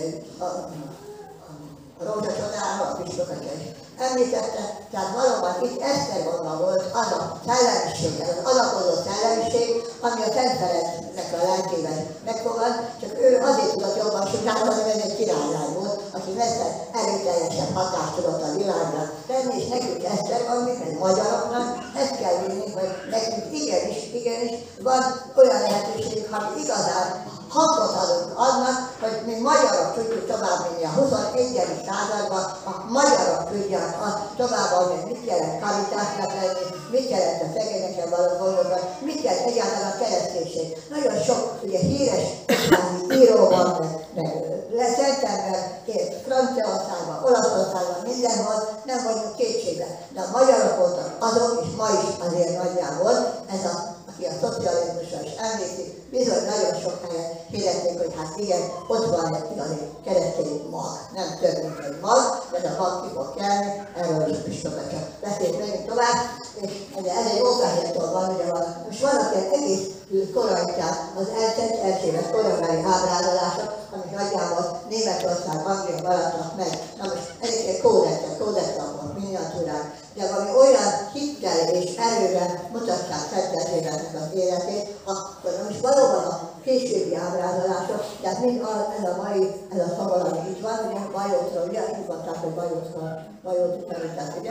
a rózsacsodáról, a püspököt is említette, tehát valóban itt Esztergomban volt az a szellemiség, az adakozó szellemiség, ami a Szent Ferencnek a lelkében megfogad, csak ő azért tudott jobban sugárzni, hogy ez egy királylány volt, aki messze erőteljesebb hatást tudott a világra tenni, és nekünk Esztergomban, mint magyaroknak, ezt kell vinni, hogy nekünk igenis van olyan lehetőségük, ha igazán hangot adunk annak, hogy mi magyarok tudjuk továbbvinni a 21. században, a magyarok tudják továbbadni, mit jelent karitásnak lenni, mit jelent a szegényeken való gondokban, mit jelent egyáltalán a kereszténység. Nagyon sok ugye, híres író van, meg Szentember élt Franciaországban, Olaszországban, mindenhol, nem vagyunk kétségben. De a magyarok voltak azok, és ma is azért nagyjából, ez aki a szocializmusra is emlékszik, bizony nagyon sok helyen hirdették, hogy hát igen, ott van egy igazi keresztény mag, nem több, mint egy mag, de a mag ki fog kelni, erről is püspökök csak beszélt megint tovább, és ez egy Ófehértől van, ugye van. Most vannak ilyen egész korai, tehát az Szent Erzsébet korabeli ábrázolások, amik nagyjából Németország, Anglia maradtak meg. Na most ezek egy kódexlapok, miniatúrák, de valami olyan hittel és erővel mutatják Szent Erzsébetnek az életét, akkor most valóban a későbbi ábrázolások, tehát mind ez a szobor, ami itt van, ugye Bajótról, ugye, úgy mondták, hogy Bajót tanítják, ugye?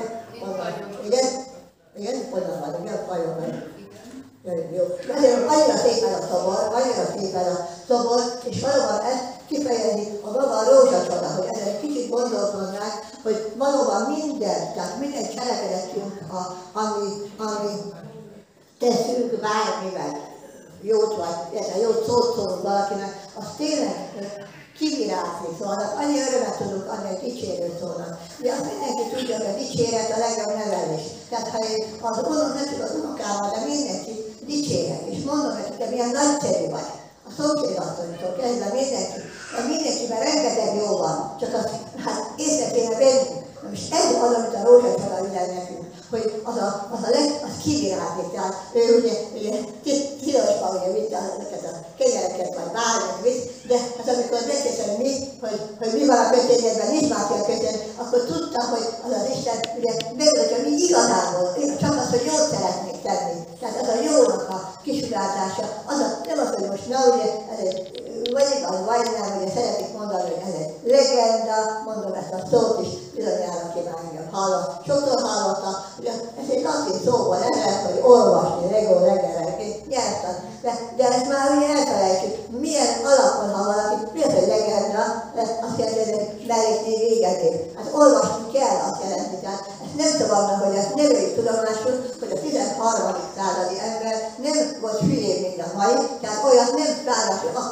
Igen, honnan van, ugye, Bajótról. Jó. Azért annyira szép ez a szobor, és valóban ezt kifejezi a maga a rózsacsoda, hogy ezzel egy kicsit gondolkodnánk, hogy valóban minden, tehát minden cselekedetünk, ami teszünk bármivel, jót szót szólunk valakinek, az tényleg kivirázni szólnak, annyi örömet tudunk adni egy dicsérő szónak. De azt mindenki tudja, hogy a dicséret a legjobb nevelés. Tehát ha én az unokámmal, de mindenki dicsérek, és mondom, hogy te milyen nagyszerű vagy. A szomszédasszonytól kezdve mindenkiben rengeteg jó van, csak azt hát észre kéne venni. És ez az, amit a rózsacsoda üzen nekünk, hogy az kivirázik, tehát ő ugye tilosban ugye vitte ezeket a kenyereket, vagy bármit visz, de hát amikor megkérdezem hogy mi van a kötényedben, nincs már ki a kötény, akkor tudtam, hogy az Isten ugye megmutatja, mi igazából, csak az, hogy jót szeretnék tenni. Tehát az a jónak a kisugárzása, nem az, hogy most na ugye, ez egy vagy igaz, vagy nem, ugye szeretik mondani, hogy ez egy legenda, mondom ezt a szót is, bizonyára ki már engem hallott. Sokszor hallotta, ugye ez egy latin szóval lehet, hogy olvasni, reggel, nyelvtan, de ezt már ugye elfelejtjük, milyen alapon, ha valaki, mi az, hogy legenda, azt jelenti, hogy mellékné végezni. Hát olvasni kell, azt jelenti, tehát ezt nem szabadna, hogy ezt nem ők tudomásul, hogy a 13. századi ember nem volt hülyébb, mint a mai, tehát olyat nem szállású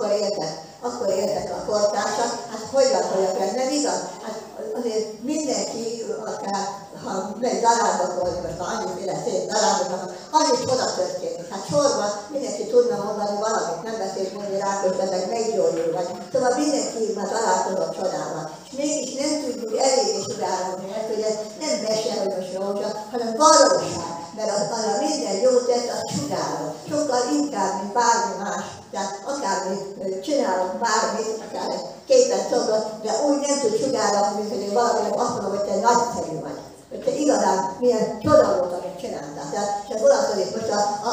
meg darálnak volna, most már annyiféle szép darálnak, annyi csoda történik. Hát sorban mindenki tudna mondani valamit, nem beszélt mondani Rákos beteg meggyógyul vagy. Szóval mindenki már találkozott csodával. És mégis nem tudjuk eléggé sugárolni ezt, hogy ez nem mese, hogy most rózsa, hanem valóság. Mert az a minden jó tett, az sugárol. Sokkal inkább, mint bármi más. Tehát akármi csinálok bármit, akár egy képet szokott, de úgy nem tud sugárolni, mint hogy valaminek azt mondom, hogy te nagyszerű vagy. Hogy te igazán milyen csoda volt, amit csináltál. Tehát csak gondolkodik most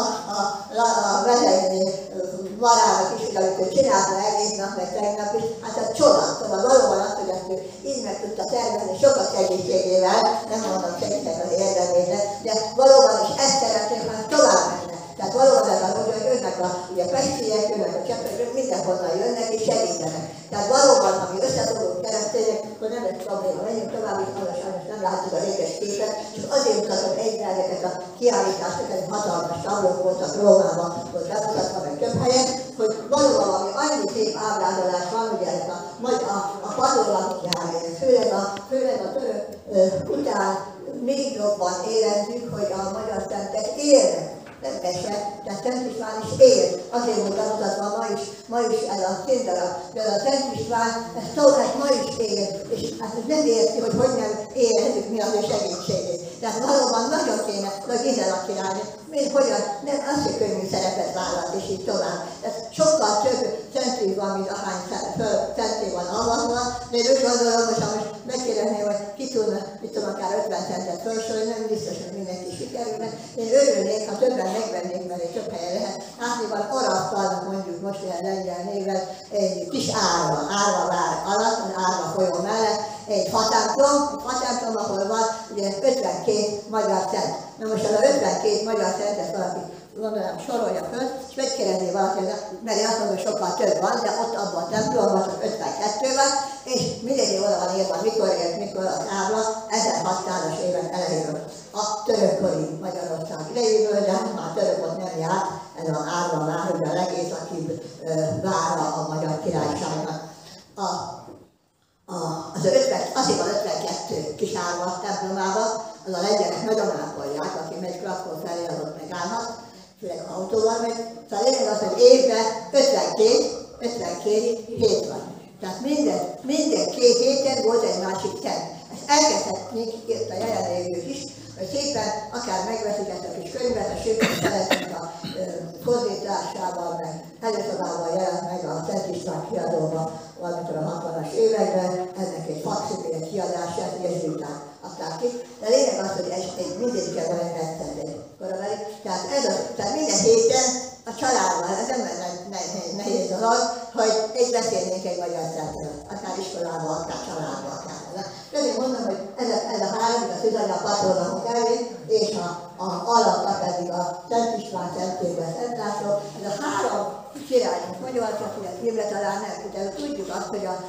a vezetni marának is, hogy amikor csinálta egész nap, meg tegnap is, hát a csoda. Szóval valóban azt, hogy ezt ő így meg tudta tervezni sokat segítségével, nem mondom segítek az érdemére, de valóban is ezt szeretném, hanem tovább menne. Tehát valóban ez az, hogy jönnek a pestiek, jönnek a cseppek, mindenhonnan jönnek és segítenek. Tehát valóban, ami összefogunk keresztények, akkor nem egy probléma. Menjünk tovább, és most sajnos nem látjuk a réges képet, csak azért mutatom egyre ezeket a kiállításokat, egy hatalmas tablók voltak Rómában, volt bemutatva meg több helyen, hogy valóban valami annyi szép ábrázolás van, ugye ez a padlólatjáért, főleg a török után még jobban érezzük, hogy a magyar szentek élnek. Nem mese, tehát Szent István is él. Azért volt bemutatva ma is ez a színdarab. De a Szent István, ez ma is él, és hát nem érti, hogy nem élhetünk mi az ő segítségét. Tehát valóban nagyon kéne, hogy Izela királyni, mint hogyan, nem az, hogy könnyű szerepet vállalt, és így tovább. Tehát sokkal több szenté van, mint ahány szenté van avatva, de én úgy gondolom, hogy ha most megkérdezném, hogy ki tudna, mit tudom, akár 50 centet felsorolni, nem biztos, hogy mindenki sikerülne. Én örülnék, ha többen megvennék, mert egy több helyen lehet. Látni van Orasztalnak mondjuk most ilyen lengyel néven egy kis árva vár alatt, az árva folyó mellett, egy fatemplom, ahol van ugye 52 magyar szent. Na most az a 52 magyar szentet valaki gondolom sorolja föl, és megkérdezi valaki, mert én azt mondom, hogy sokkal több van, de ott abban a templomban csak 52 van, és mindegy oda van írva, mikor élt, mikor az ábla, 1600-as évek elejéről. A törökkori Magyarország idejéből, de már török ott nem járt, ez az ábla már, hogy a legészakibb vára a magyar királyságnak. Azért van 52 kis árva templomában, az a lengyelek nagyon ápolják, aki megy Krakkó felé, az ott megállhat, főleg autóval megy. Szóval lényeg az, hogy évben 52 hét van. Tehát minden 2 héten volt egy másik szent. Ezt elkezdhetnénk itt a jelenlévők is, hogy szépen akár megveszik ezt a kis könyvet, a Sőkön Szeretünk a fordításával, meg előszobában jelent meg a Szent István kiadóban, valamikor a 60-as években, ennek egy faximile kiadását jezsuiták adták ki. De a lényeg az, hogy mindegyikkel van egy rendszerű korabeli. Tehát minden héten a családban, ez nem nehéz dolog, hogy beszélnénk egy magyar szentet, akár iskolában, akár családban, akár. Ezért mondom, hogy ez a három, a Szüzanya a patronok elé, és a alatta pedig a Szent István Szentségben Szent László, ez a három királyunk magyar, csak ugye évre talán nem, de tudjuk azt, hogy a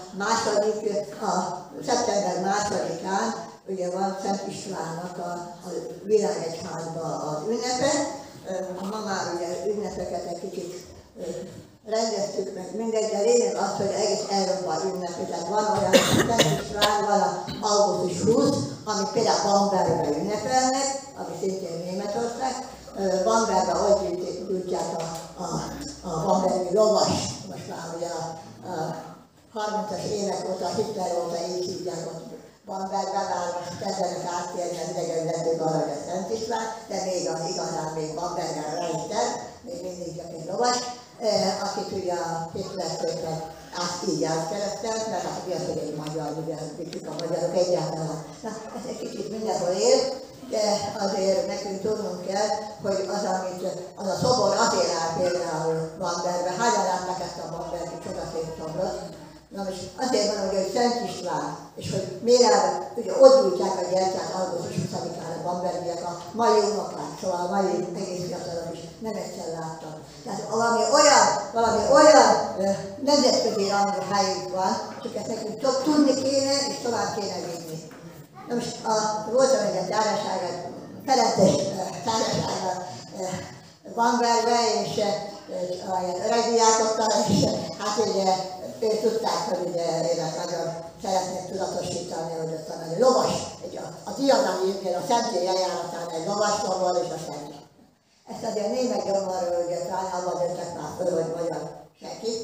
szeptember 2-án ugye van Szent Istvánnak a világegyházban az ünnepe. Ma már ugye ünnepeket egy kicsit rendeztük meg mindegy, de lényeg az, hogy egész Európa ünnepi. Tehát van olyan Szent István, van a augusztus 20, amit például Bambergben ünnepelnek, ami szintén Németország. Bambergben ott gyűjtják a bambergi lovas, most már ugye a 30-as évek óta, Hitler óta így hívják ott Bambergben, már most kezdenek áttérni az idegenvezetők arra, hogy a Szent István, de még az igazán még Bambergen rejtett, még mindig csak egy lovas, akit ugye a Hitler-től így átkeresztelt, mert hát ugye, hogy egy magyar, ugye a magyarok egyáltalán. Na, ez egy kicsit mindenhol él, de azért nekünk tudnunk kell, hogy az a szobor azért áll például Bambergben. Hányan látták ezt a bambergi csodaszép szobrot? Na most azért van, hogy Szent István, és hogy miért ugye ott gyújtják a gyertyát augusztus 20-án a bambergiek, a mai unokák, szóval a mai egész fiatalok is nem egyszer láttak. Tehát valami olyan nemzetközi rangú helyünk van, csak ezt nekünk tudni kéne, és tovább kéne vinni. Na most voltam egy társaságot, Ferences társaságot Bambergben, és öreg diákokkal, és hát ugye ők tudták, hogy ugye ének nagyon szeretnék tudatosítani, hogy ott van egy lovas, a diadalírnél a szentély eljáratán egy lovaslovon és a szent. Ezt azért német gyomorról, ugye talán abban döntek már föl, hogy magyar senki,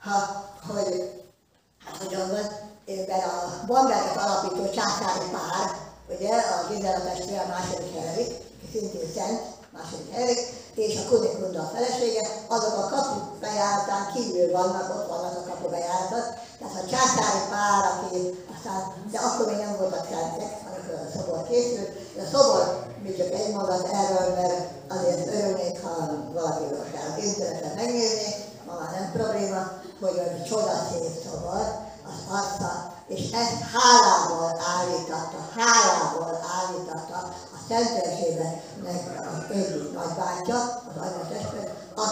hogy ebben a Bamberget alapító császári pár, ugye a Gizella testvére második Henrik, szintén szent, második Henrik, és a Kunigunda a felesége, azok a kapubejáratán kívül vannak, ott vannak a kapubejáratok. Tehát a császári pár, aki aztán, de akkor még nem voltak szentek, amikor a szobor készült. De a szobor, még csak egy mondat erről, mert azért örülnék, ha valaki az interneten megnéznék, ma már nem probléma, hogy a csodaszép szobor, az arca, és ezt hálából állította a Szent Erzsébetnek az egyik nagybátyja, az anyatestvér,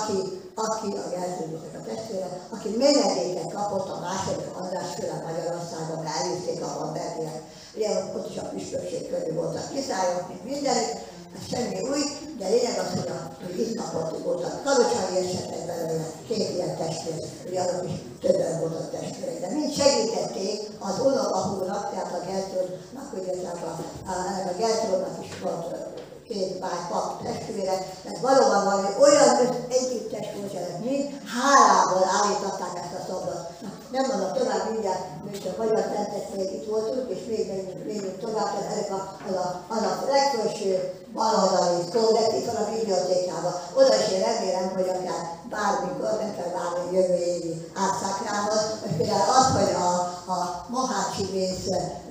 aki a Gertrúdisnak a testvére, aki menedéket kapott a második András-féle Magyarországon, mert elűzték a Bambergiek. Ugye ott is a püspökség körül voltak kiszályok, mint mindenütt, ez semmi új, de lényeg az, hogy itt kapott voltak. Kalocsai esetek belőle, két ilyen testvér, ugye azok is többen voltak testvérek, de mind segítették az unokahúnak, tehát a Gertrúdnak, ugye a Gertrúdnak is volt két pap testvére, tehát valóban valami olyan együttes volt, hogy mind hálából állították ezt a szobrot. Nem mondom tovább mindjárt, mint a magyar szentek még itt voltunk, és még tovább, tehát az a legfelső baloldali szó, itt van a bibliotékában. Oda is én remélem, hogy akár bármikor, nem kell várni jövő évi átszakrához, hogy például az, hogy a Mohácsi vész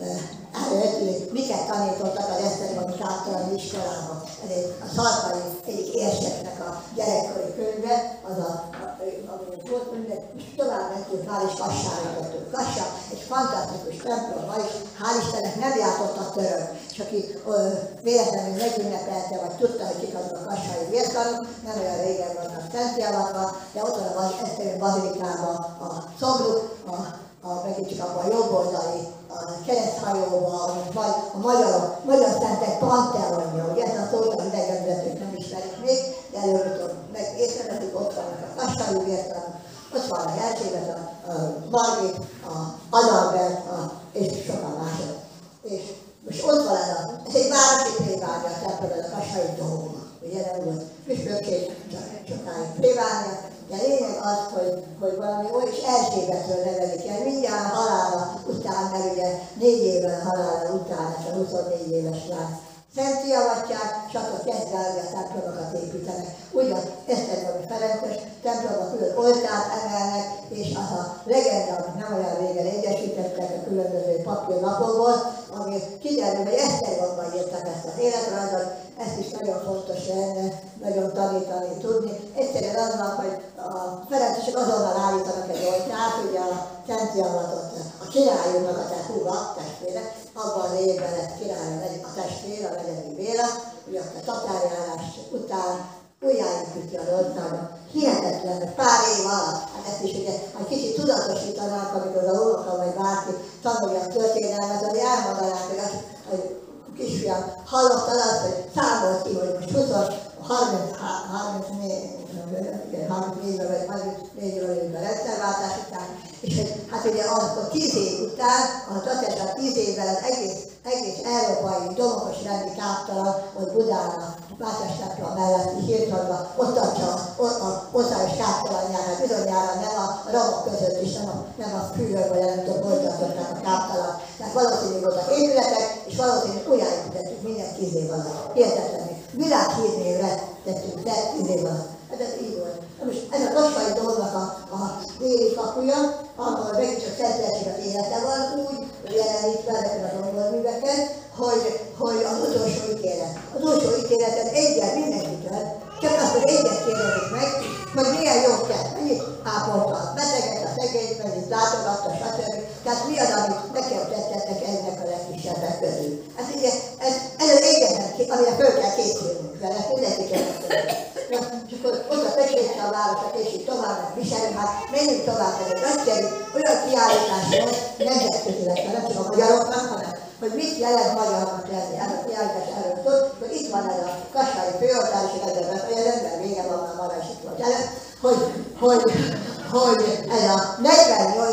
előtt miket tanítottak az Esztergomi Káptalan iskolában. Ez a Szalkai egyik érseknek a gyerekkori könyve, az amit volt minden, és tovább mentünk, már is Kassára jutottunk. Kassa egy fantasztikus templom, ma is, hál' Istennek nem játott a török, és aki véletlenül megünnepelte, vagy tudta, hogy kik azok a kassai vértanúk, nem olyan régen vannak szentjelakva, de ott van az Esztergomi bazilikában a szobruk, megint csak abban a jobb oldali kereszthajóban, vagy a magyar szentek panteonja, ugye ez a szót az idegenvezetők nem ismerik még, de előbb-utóbb meg észrevetik, ott vannak a kassai vértanúk, ott van a Erzsébet, a Margit, a Adalbert, és sokan mások. És most ott van ez egy városi plébánia, a templomban a kassai dóma, ugye nem volt püspökség, csak sokáig plébánia, de lényeg az, hogy valami olyan is Erzsébetről nevezik el, mindjárt halála után, mert ugye 4 évvel halála után, ez a 24 éves lát szentjavatják, és akkor kezdve a templomokat építenek. Ugyan Esztergomi Ferences templomba külön oltárt emelnek, és az a legenda, amit nem olyan régen egyesítettek a különböző papírlapokból, ami kiderül, hogy Esztergomban írtak ezt az életrajzot, ezt is nagyon fontos lenne, nagyon tanítani, tudni. Egyszerűen az van, hogy a ferencesek azonnal állítanak egy oltárt, ugye a Szent Javatot, a királyunknak a húga, testvére, abban az évben lett király a testvér, a Megyeri Béla, ugye a tatárjárás után újjáépíti az oltárat. Hihetetlen, pár év alatt, hát ezt is ugye, ha kicsit tudatosítanánk, amikor az unoka vagy bárki tanulja a történelmet, hogy elmondanák, hogy kisfiam hallottad azt, hogy számolt ki, hogy most 34 évvel rendszerváltás után, és hogy hát ugye akkor 10 év után, az Tatárság 10 évvel az egész európai domokos rendi káptalan, hogy Budán a Mátyás templom melletti Hirtonyban, ott tartsa a országos káptalanjának, bizonyára nem a romok között is, nem a fűről, vagy nem tudom, hol tartották a káptalan. Tehát valószínűleg voltak épületek, és valószínűleg újjáépítettük minden 10 év alatt. Hihetetlenül. Világhírnévre tettünk le 10 év alatt. Ez így volt. Most ez a Kassai Dómnak a déli kapuja, ahol megint csak Szent Erzsébet élete van, úgy jelenítve ezeken a domborműveken, hogy az utolsó ítélet. Az utolsó ítéletet egyel mindenkitől, csak azt, hogy egyet kérdezik meg, hogy milyen jót tett, mennyit ápolta a beteget, a szegényt, mennyit látogatta, stb. Tehát mi az, amit nekem tettetek ennek a legkisebbek közül. Hát ugye, ez az egyetlen, amire föl kell készülnünk vele, mindenki kell. És akkor ott a Pecsétse a városok, és így tovább viselünk, hát menjünk tovább, ez egy nagyszerű, olyan kiállítás volt, nemzetközileg, nem csak a magyaroknak, hanem hogy mit jelent magyarnak lenni. Ez a kiállítás erről szól, hogy itt van ez a kassai főoltár, és ezzel befejezem, mert vége van már maga is itt volt előtt, hogy ez a 48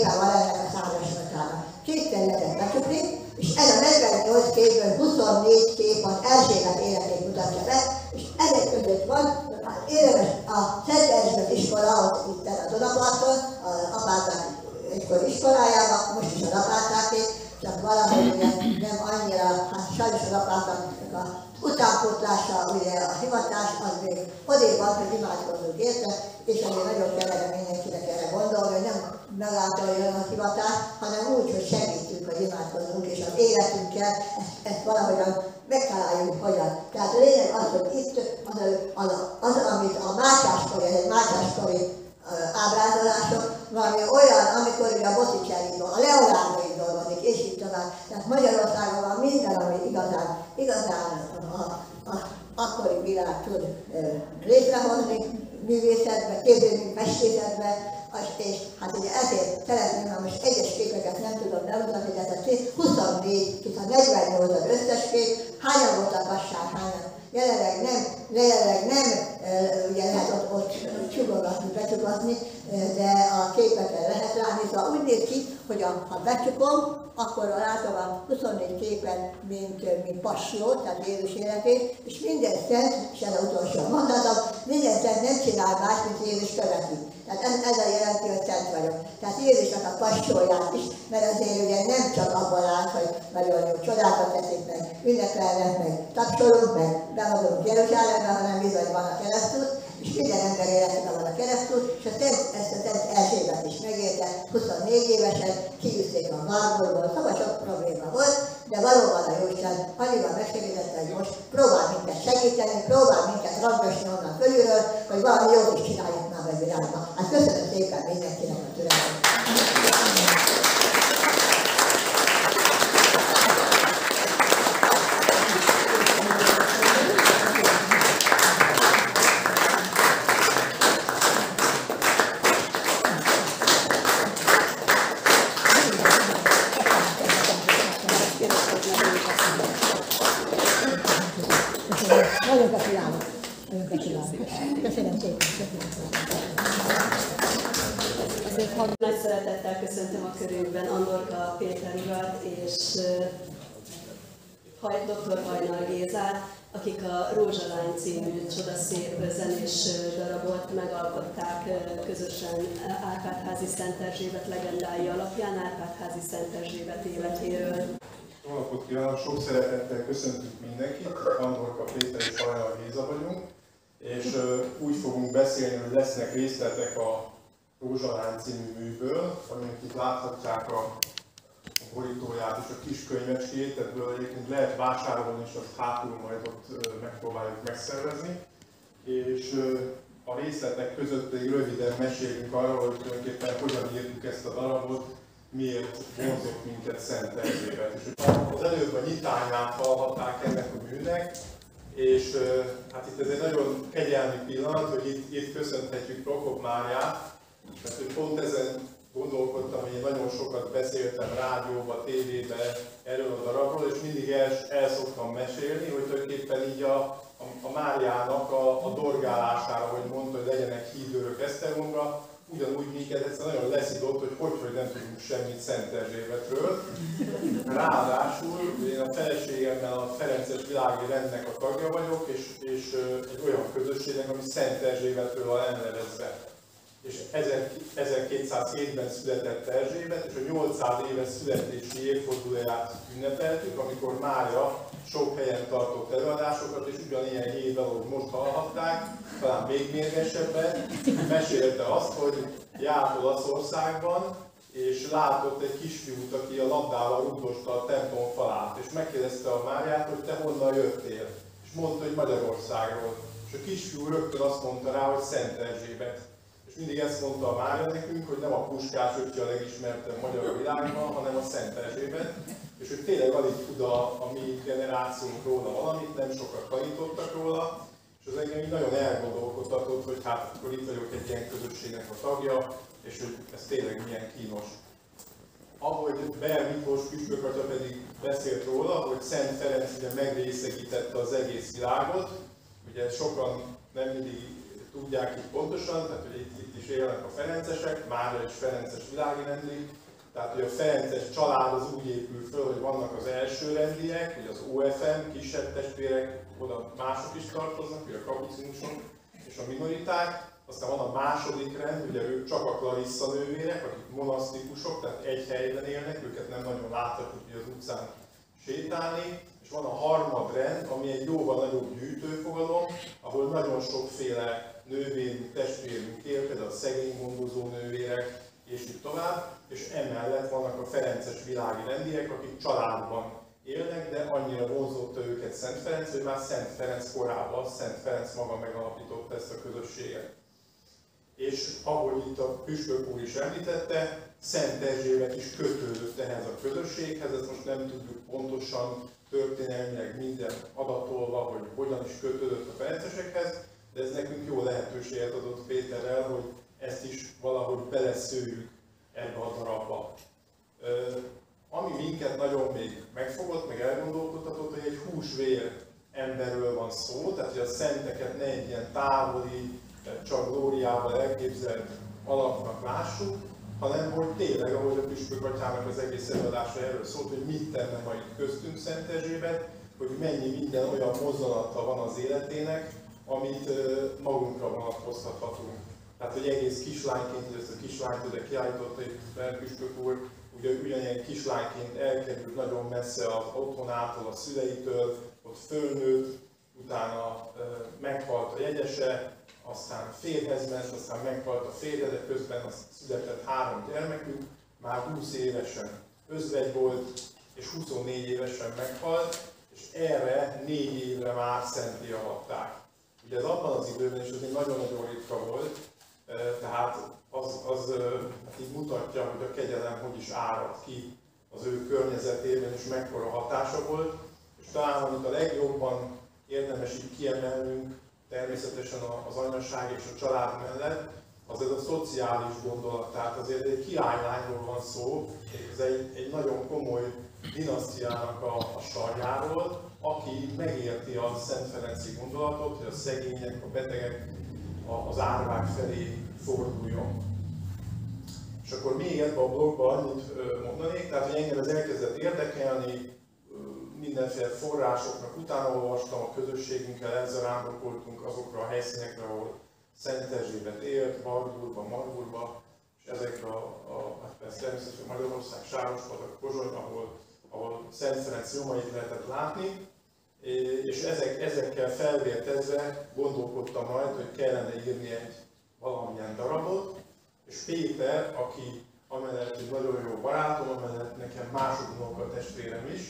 éve van ennek a százasolatának. Két lehetett becsukni, és ez a 48 képből 24 kép az Erzsébet életét mutatja be, és ezek között van, érdemes a Szent Erzsébet iskola, itt a Dunaparton, az apáták egykor iskolájában, most is az apátáké, csak valahogy ugye nem annyira, hát sajnos az apátáknak a utánpótlása, ugye a hivatás, az még odébb van, hogy imádkozunk érte, és azért nagyon kellene mindenkinek erre gondolni, hogy nem megállítani a hivatást, hanem úgy, hogy segítünk, hogy imádkozunk, és az életünkkel ezt valahogyan megtaláljuk hogyan. Tehát a lényeg az, hogy itt az amit a Mátyáskori, ez egy Mátyáskori ábrázolások, valami olyan, amikor ugye a Botticelliból, a Leonardo dolgozik, és így tovább. Tehát Magyarországon van minden, ami igazán akkori világ tud létrehozni, művészetbe, képzőművészetbe, és hát ugye ezért szeretném, ha most egyes képeket nem tudom bemutatni, de ez a 24, itt a 48 az összes kép, hányan voltak vasság, hányan. Jelenleg nem ugye lehet ott csugogatni, becsugatni, de a képeken lehet látni, szóval úgy néz ki, hogy ha becsukom, akkor látom a 24 képen, mint passió, tehát Jézus életét, és minden szent, és ez az utolsó mondatom, minden szent nem csinál más, mint Jézus követi. Tehát ez jelenti, hogy szent vagyok. Tehát Jézusnak a passióját is, mert azért ugye nem csak abban lát, hogy nagyon jó csodákat teszik meg, ünnepelnek meg, tapsolunk meg, bemondunk Jeruzsálembe, hanem bizony van a keresztút, és minden ember életében van a keresztút, és ezt a Szent Erzsébet is megérte, 24 évesen kiűzték a Margóból, szóval sok probléma volt, de valóban a Jóisten annyiban megsegítette, hogy most próbál minket segíteni, próbál minket ragdosni onnan fölülről, hogy valami jót is csináljuk már a világban. Hát köszönöm szépen mindenkinek a türelmet.
Nagy szeretettel köszöntöm a körünkben Andorka Péter urat és Dr. Hajnal Gézát, akik a Rózsalány című csodaszép zenés darabot megalkották közösen Árpád-házi Szent Erzsébet legendái alapján, Árpád-házi Szent Erzsébet életéről.
Jó napot kívánok! Sok szeretettel köszöntünk mindenkit, Andorka Péter és Hajnal Géza vagyunk, és úgy fogunk beszélni, hogy lesznek részletek a Rózsalány című műből, amint itt láthatják a borítóját és a kis könyvecskét, ebből egyébként lehet vásárolni, és azt hátul majd ott megpróbáljuk megszervezni. És a részletek között pedig röviden mesélünk arról, hogy tulajdonképpen hogyan írtuk ezt a darabot, miért vonzott minket Szent Erzsébet. És az előbb a nyitányát hallhatták ennek a műnek, és hát itt ez egy nagyon kegyelmi pillanat, hogy itt köszönhetjük Prokop Máriát, mert hogy pont ezen gondolkodtam, én nagyon sokat beszéltem rádióba, tévébe erről a darabról, és mindig el szoktam mesélni, hogy tulajdonképpen így a Máriának a dorgálására, hogy mondta, hogy legyenek hívőrök Esztergomra, ugyanúgy minket egyszer nagyon leszidott, hogy nem tudunk semmit Szent Erzsébetről. Ráadásul én a feleségemmel a Ferences Világi Rendnek a tagja vagyok, és egy olyan közösségnek, ami Szent Erzsébetről van elnevezve. És 1207-ben született Erzsébet, és a 800 éves születési évfordulóját ünnepeltük, amikor Mária sok helyen tartott előadásokat, és ugyanilyen hétben, ahogy most hallhatták, talán még mérgesebben, mesélte azt, hogy járt Olaszországban, és látott egy kisfiút, aki a labdával rugdosta a templom falát, és megkérdezte a Máriát, hogy te honnan jöttél, és mondta, hogy Magyarországról. És a kisfiú rögtön azt mondta rá, hogy Szent Erzsébet. És mindig ezt mondta a Mária nekünk, hogy nem a Puskás öccse a legismertebb magyar a világban, hanem a Szent Erzsébet, és hogy tényleg alig tud a mi generációnk róla valamit, nem sokat tanítottak róla, és az engem így nagyon elgondolkodtatott, hogy hát akkor itt vagyok egy ilyen közösségnek a tagja, és hogy ez tényleg milyen kínos. Ahogy Beer Miklós püspökatya pedig beszélt róla, hogy Szent Ferenc ugye megrészegítette az egész világot, ugye sokan nem mindig tudják itt pontosan, tehát hogy itt is élnek a ferencesek, Mária és Ferences világrendi, tehát hogy a ferences család az úgy épül föl, hogy vannak az elsőrendiek, ugye az OFM, kisebb testvérek, oda mások is tartoznak, ugye a kapucinusok és a minoriták, aztán van a második rend, ugye ők csak a Clarissa nővérek, akik monasztikusok, tehát egy helyben élnek, őket nem nagyon láthatjuk az utcán sétálni, és van a harmadrend, ami egy jóval nagyobb gyűjtőfogalom, ahol nagyon sokféle nővérünk, testvérünk él, például a szegény gondozó nővérek, és így tovább, és emellett vannak a ferences világi rendiek, akik családban élnek, de annyira vonzotta őket Szent Ferenc, hogy már Szent Ferenc korában Szent Ferenc maga megalapította ezt a közösséget. És ahogy itt a püspök úr is említette, Szent Erzsébet is kötődött ehhez a közösséghez, ezt most nem tudjuk pontosan történelmileg minden adatolva, hogy hogyan is kötődött a ferencesekhez, de ez nekünk jó lehetőséget adott Péterrel, hogy ezt is valahogy beleszőjük ebbe a darabba. Ami minket nagyon még megfogott, meg elgondolkodtatott, hogy egy húsvér emberről van szó, tehát hogy a szenteket ne egy ilyen távoli, csak glóriával elképzelt alaknak lássuk, hanem hogy tényleg, ahogy a püspök atyának az egész előadása erről szólt, hogy mit tenne ma itt köztünk Szent Erzsébet, hogy mennyi minden olyan mozzanata van az életének, amit magunkra vonatkoztathatunk. Tehát, hogy egész kislányként, hogy ezt a kislányt ide kiállította egy püspök úr, ugye ugyanilyen kislányként elkerült nagyon messze az otthonától, a szüleitől, ott fölnőtt, utána meghalt a jegyese, aztán férjhez ment, aztán meghalt a férje, de közben született 3 gyermekünk, már 20 évesen özvegy volt, és 24 évesen meghalt, és erre 4 évre már szenté avatták. Ugye ez abban az időben is azért nagyon-nagyon ritka volt, tehát az így mutatja, hogy a kegyelem hogy is árad ki az ő környezetében, és mekkora hatása volt. És talán amit a legjobban érdemes így kiemelnünk, természetesen az anyaság és a család mellett, az ez a szociális gondolat. Tehát azért egy királylányról van szó, ez egy nagyon komoly dinasztiának a sarjáról, aki megérti a Szent Ferenci gondolatot, hogy a szegények, a betegek az árvák felé forduljon. És akkor még ebben a blogban annyit mondanék, tehát hogy engem ez elkezdett érdekelni, mindenféle forrásoknak utána olvastam, a közösségünkkel elzarándokoltunk azokra a helyszínekre, ahol Szent Erzsébet élt, Margurba, és ezekre hát persze természetesen Magyarország, Sárospatak, Pozsony, ahol Szent Ferenc nyomait lehetett látni, és ezekkel felvértezve gondolkodtam majd, hogy kellene írni egy valamilyen darabot, és Péter, aki amellett egy nagyon jó barátom, amellett nekem mások unokatestvérem is,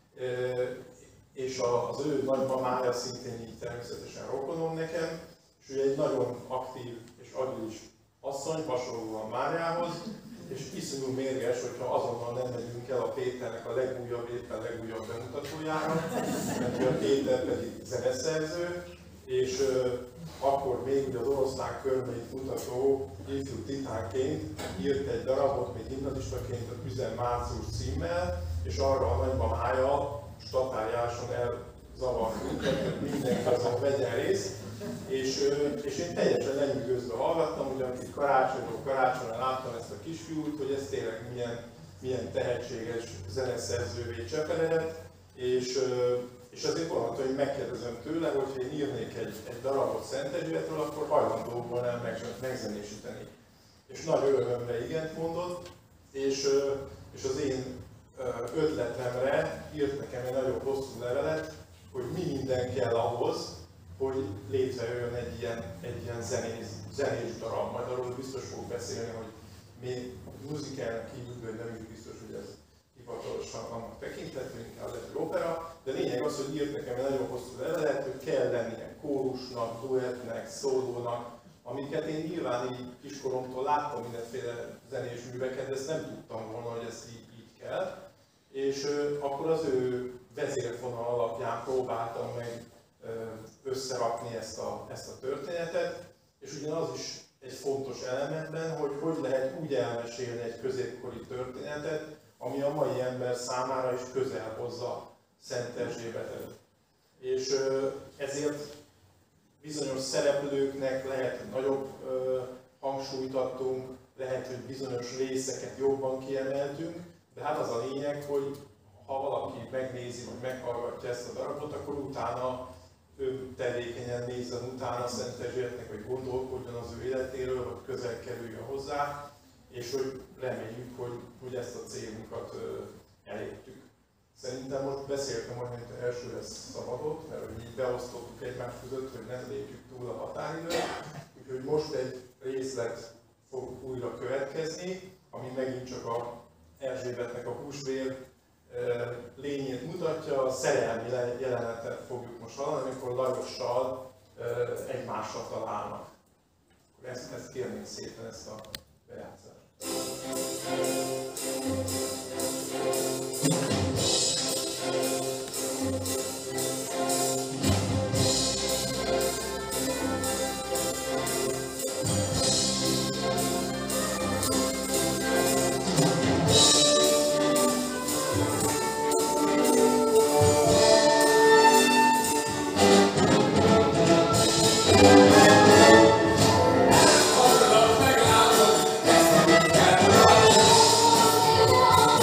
és az ő nagymamája szintén így természetesen rokonom nekem, és ő egy nagyon aktív és agilis asszony, hasonlóan Máriához, és iszonyú mérges, hogyha azonnal nem megyünk el a Péternek a éppen legújabb bemutatójára, mert a Péter pedig zeneszerző, és akkor még ugye az oroszlán körmeit mutató ifjú titánként írt egy darabot, még gimnazistaként a Üzen Március címmel, és arra a nagymamája statáljáson elzavart minket, hogy mindenki azon vegyen részt, és én teljesen lenyűgözve hallgattam, ugye akit karácsonyra láttam ezt a kisfiút, hogy ez tényleg milyen tehetséges zeneszerzővé cseperedett, és azért gondoltam, hogy megkérdezem tőle, hogy ha én írnék egy darabot Szent Erzsébetről, akkor hajlandó volna megzenésíteni. És nagy örömömre igent mondott, és az én ötletemre írt nekem egy nagyon hosszú levelet, hogy mi minden kell ahhoz, hogy létrejöjjön egy ilyen zenés darab. Majd arról biztos fogok beszélni, hogy még musicalnek hívjuk, de nem is biztos, hogy ez hivatalosan annak tekinthető, inkább lehet, hogy opera, de lényeg az, hogy írt nekem egy nagyon hosszú levelet, hogy kell lennie kórusnak, duettnek, szólónak, amiket én nyilván így kiskoromtól láttam mindenféle zenés műveket, de ezt nem tudtam volna, hogy ez így kell. És akkor az ő vezérfonal alapján próbáltam meg összerakni ezt a történetet, és ugyanaz is egy fontos elemetben, hogy lehet úgy elmesélni egy középkori történetet, ami a mai ember számára is közel hozza Szent Erzsébetet. És ezért bizonyos szereplőknek lehet, hogy nagyobb hangsúlyt adtunk, lehet, hogy bizonyos részeket jobban kiemeltünk, de hát az a lényeg, hogy ha valaki megnézi, vagy meghallgatja ezt a darabot, akkor utána ő tevékenyen nézzen utána Szentezsértnek, vagy gondolkodjon az ő életéről, vagy közel kerüljön hozzá, és hogy reméljük, hogy ezt a célunkat elértük. Szerintem most beszéltem, hogy mint első lesz szabadott, mert hogy így beosztottuk egymás között, hogy nem lépjük túl a határidőt. Úgyhogy most egy részlet fog újra következni, ami megint csak a Erzsébetnek a húsvér lényét mutatja. A szerelmi jelenetet fogjuk most hallani, amikor Lajossal egymásra találnak. Ezt kérnénk szépen, ezt a bejátszást.
Megállod, ezt a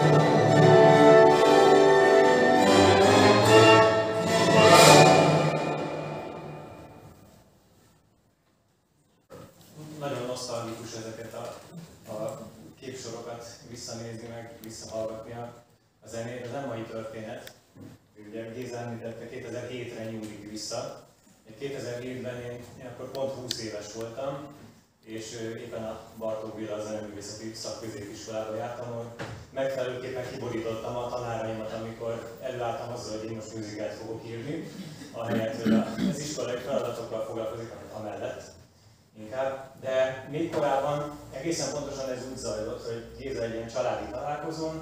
Nagyon nosztalgikus ezeket a képsorokat visszanézni, meg visszahallgatni a zenét. Ez nem mai történet. Ugye Géza említette, 2007-re nyúlik vissza. 2007-ben én akkor pont 20 éves voltam, és éppen a Bartók Béla Zeneművészeti Szakközépiskolában jártam, ahol megfelelőképpen kiborítottam a tanáraimat, amikor előálltam azzal, hogy én most musicalt fogok írni, ahelyett, hogy az iskolai feladatokkal foglalkozik, amit amellett inkább. De még korábban egészen pontosan ez úgy zajlott, hogy Géza egy ilyen családi találkozón,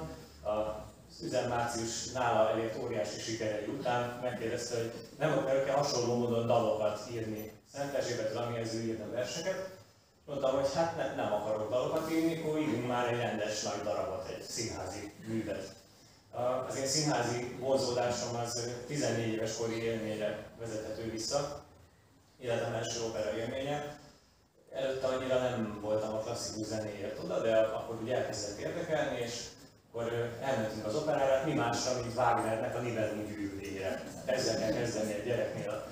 az Üzen Március nála elért óriási sikerei után megkérdezte, hogy nem akarok-e hasonló módon dalokat írni Szent Erzsébetről, amihez ő írna verseket. Mondtam, hogy hát nem akarok dalokat írni, akkor írjunk már egy rendes nagy darabot, egy színházi művet. Az én színházi vonzódásom az 14 éves kori élményre vezethető vissza, életem első opera élménye. Előtte annyira nem voltam a klasszikus zenéért oda, de akkor ugye elkezdett érdekelni, és akkor elmentünk az operára, mi másra, mint Wagnernek a Nibelung gyűrűjére. Ezzel kell kezdeni egy gyereknél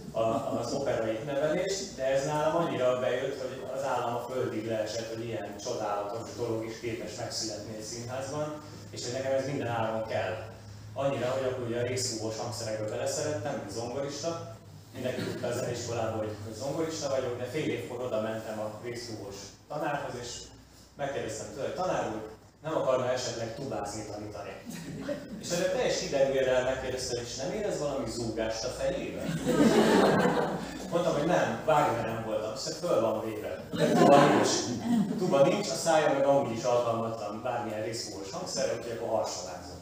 az operai nevelést, de ez nálam annyira bejött, hogy az állam a földig leesett, hogy ilyen csodálatos dolog is képes megszületni egy színházban, és hogy nekem ez minden áron kell. Annyira, hogy akkor ugye a részfúvós hangszerekbe beleszerettem, mint zongorista. Mindenki tudta a zeneiskolában, hogy zongorista vagyok, de fél évkor oda mentem a részfúvós tanárhoz, és megkérdeztem tőle, hogy tanár úr, nem akarna esetleg tubázni tanítani. És erre teljes hidegvérrel megkérdezte, és nem érez valami zúgást a fejében? Mondtam, hogy nem, Wagner voltam, szóval föl van véve. De tuba nincs, a szája meg amúgy is alkalmatlan bármilyen részfúvós hangszerre, úgyhogy akkor harsonázom.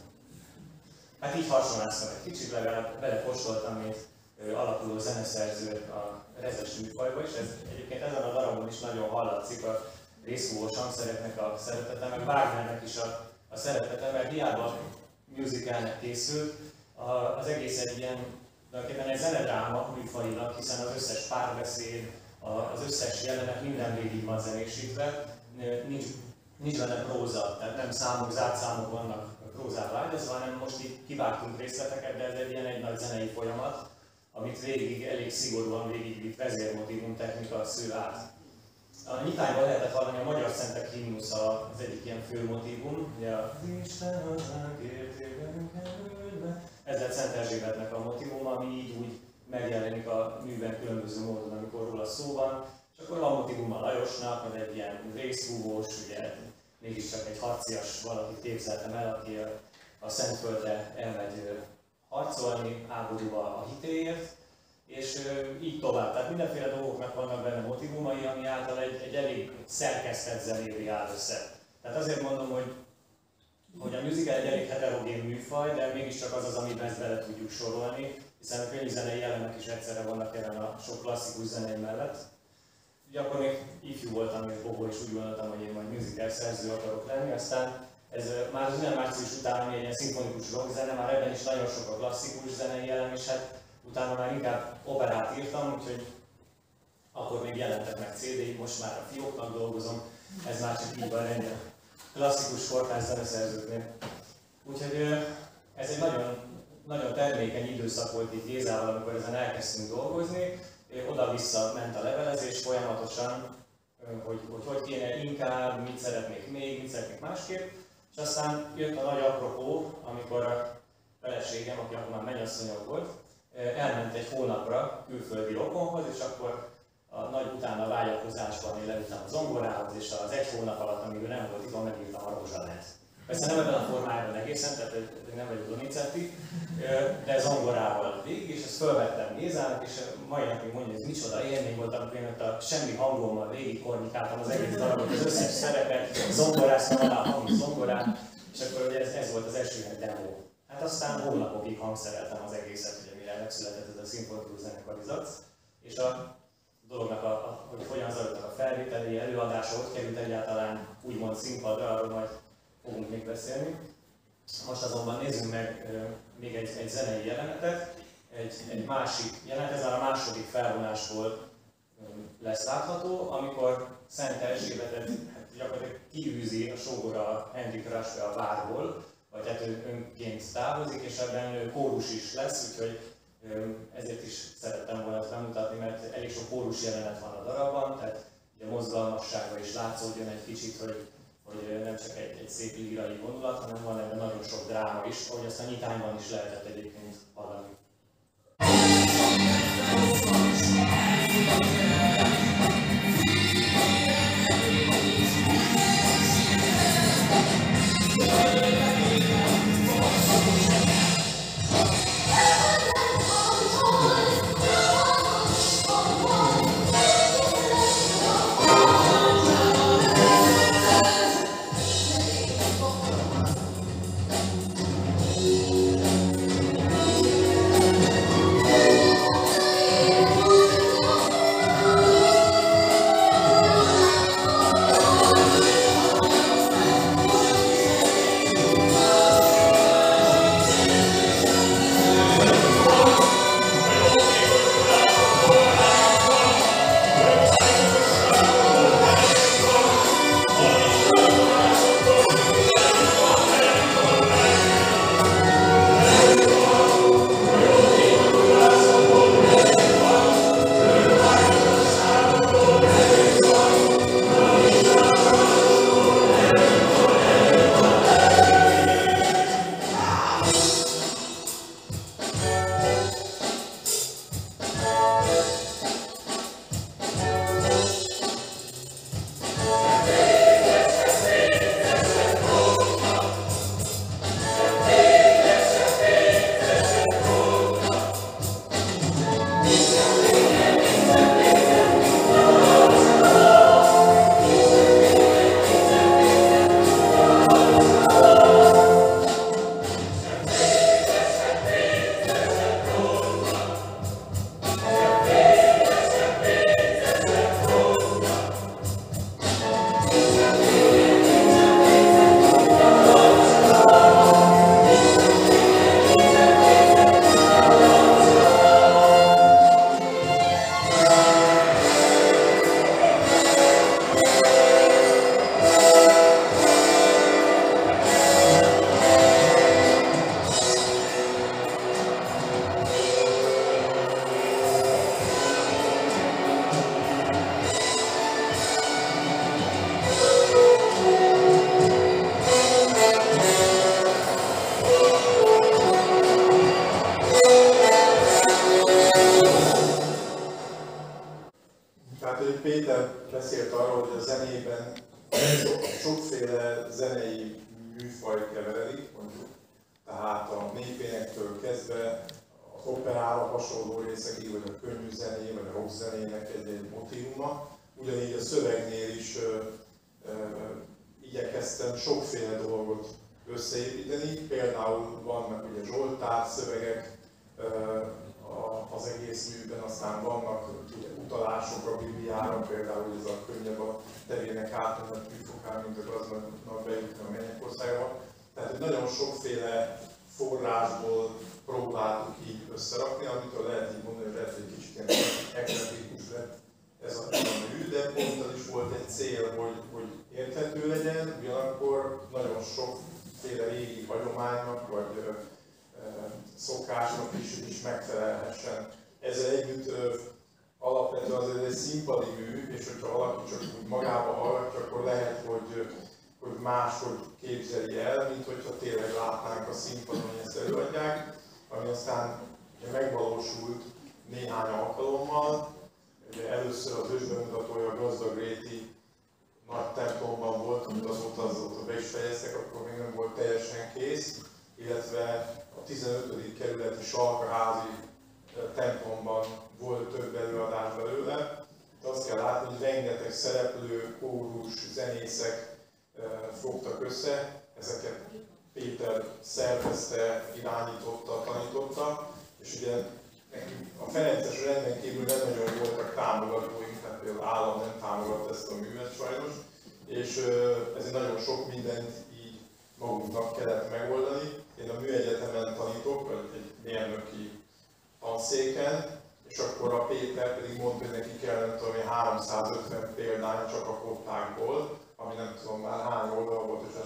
Hát így harsonáztam egy kicsit, legalább belekóstoltam, mint alakuló zeneszerző a rezes műfajba, és ez egyébként ezen a darabon is nagyon hallatszik a részfúvós hangszereknek a szeretete, meg Wagnernek is a szeretete, mert hiába musicalnek készült, az egész egy ilyen, tulajdonképpen egy zenedráma műfajilag, hiszen az összes párbeszéd, az összes jelenet minden végig van zenésítve, nincs benne próza, tehát nem számok, zárt számok vannak prózába ágyazva, hanem most így kivágtunk részleteket, de ez egy ilyen egy nagy zenei folyamat, amit végig elég szigorúan végigvitt vezérmotívum technika sző át. A nyitányban lehetett hallani a Magyar Szentek himnusza az egyik ilyen fő motívum, ugye a Isten hozzánk értében kerülve. Ez lett Szent Erzsébetnek a motívum, ami így úgy megjelenik a műben különböző módon, amikor róla szó van. És akkor van motívum a Lajosnak, az egy ilyen részfúvós, ugye mégiscsak egy harcias valakit képzeltem el, aki a Szentföldre elmegy harcolni, háborúba a hitéért. És így tovább. Tehát mindenféle dolgoknak vannak benne motivumai, ami által egy elég szerkesztett zenévé áll össze. Tehát azért mondom, hogy a musical egy elég heterogén műfaj, de mégiscsak az, amiben ezt bele tudjuk sorolni, hiszen a könyvzenei elemek is egyszerre vannak jelen a sok klasszikus zenei mellett. Ugye akkor még ifjú voltam, és bohó, és úgy gondoltam, hogy én majd musical szerző akarok lenni, aztán ez már az Üzen Március után, ami egy ilyen szimfonikus rockzene, már ebben is nagyon sok a klasszikus zenei elem, és hát utána már inkább operát írtam, úgyhogy akkor még jelentek meg CD-k, most már a fióknak dolgozom, ez már csak így van ennyi klasszikus kortárs zeneszerzőknél. Úgyhogy ez egy nagyon, nagyon termékeny időszak volt itt Gézával, amikor ezen elkezdtünk dolgozni. Oda-vissza ment a levelezés folyamatosan, hogy kéne inkább, mit szeretnék még, mit szeretnék másképp. És aztán jött a nagy apropó, amikor a feleségem, aki akkor már mennyasszonyom volt, elment egy hónapra külföldi rokonhoz, és akkor a nagy utána vágyakozásban én leültem a zongorához, és az egy hónap alatt, amíg ő nem volt itthon, megírtam a Rózsanát. Persze nem ebben a formájában egészen, tehát nem vagyok Donizetti, de zongorával végig, és ezt fölvettem Gézának, és mai napig mondja, hogy ez micsoda élmény volt, amikor én ott a semmi hangommal végig kornikáltam az egész darabot, az összes szerepet, zongoráztam alá a hangi zongorán, és akkor ugye ez volt az első demo. Hát aztán hónapokig hangszereltem az egészet, ugye mire megszületett ez a szimfonikus zenekari zac, és a dolognak, hogy hogyan zajlottak a felvételei, előadása, hogy került egyáltalán úgymond színpadra, arról majd fogunk még beszélni. Most azonban nézzünk meg még egy zenei jelenetet, egy másik jelenet, ez már a második felvonásból lesz látható, amikor Szent Erzsébetet gyakorlatilag kiűzi a sógora Henrik Raschke a várból, vagy hát önként távozik, és ebben kórus is lesz, úgyhogy ezért is szerettem volna ezt bemutatni, mert elég sok kórus jelenet van a darabban, tehát a mozgalmassága is látszódjon egy kicsit, hogy nem csak egy szép lírai vonulat, hanem van ebben nagyon sok dráma is, ahogy azt a nyitányban is lehetett egyébként hallani.
Beszélt arról, hogy a zenében sokféle zenei műfaj keveredik, mondjuk. Tehát a népénektől kezdve az operára hasonló részekig, vagy a könnyű zené, vagy a rock zenének egy motívuma. Ugyanígy a szövegnél is igyekeztem sokféle dolgot összeépíteni. Például vannak ugye zsoltár szövegek az egész műben, aztán vannak ugye, utalások a Bibliára, például ez a könnyebb a tevének átmennek tűfokán, mint a gazdagnak bejutni a mennyek országába. Tehát nagyon sokféle forrásból próbáltuk így összerakni, amitől lehet így mondani, hogy lehet, hogy kicsit ilyen eklektikus lett ez a mű, de pont az is volt egy cél, hogy érthető legyen, ugyanakkor nagyon sokféle régi hagyománynak, vagy szokásnak is megfelelhessen. Ezzel együtt alapvetően azért egy színpadi mű, és hogyha valaki csak úgy magába hallgatja, akkor lehet, hogy máshogy képzeli el, mint hogyha tényleg látnánk a színpadon, hogy ezt előadják, ami aztán megvalósult néhány alkalommal. Ugye először az ősbemutatója a Gazdagréti nagy templomban volt, amit azóta be is fejeztek, akkor még nem volt teljesen kész, illetve a 15. kerületi Salkaházi templomban volt több előadás belőle. De azt kell látni, hogy rengeteg szereplő, kórus, zenészek fogtak össze, ezeket Péter szervezte, irányította, tanította, és ugye a Ferences renden kívül nem nagyon voltak támogatóink, tehát például állam nem támogatta ezt a művet sajnos, és ezért nagyon sok mindent így magunknak kellett megoldani. Én a műegyetemen tanítok, vagy egy mérnöki tanszéken, és akkor a Péter pedig mondta, hogy neki kellett 350 példány csak a kottákból, ami nem tudom már hány oldal volt, és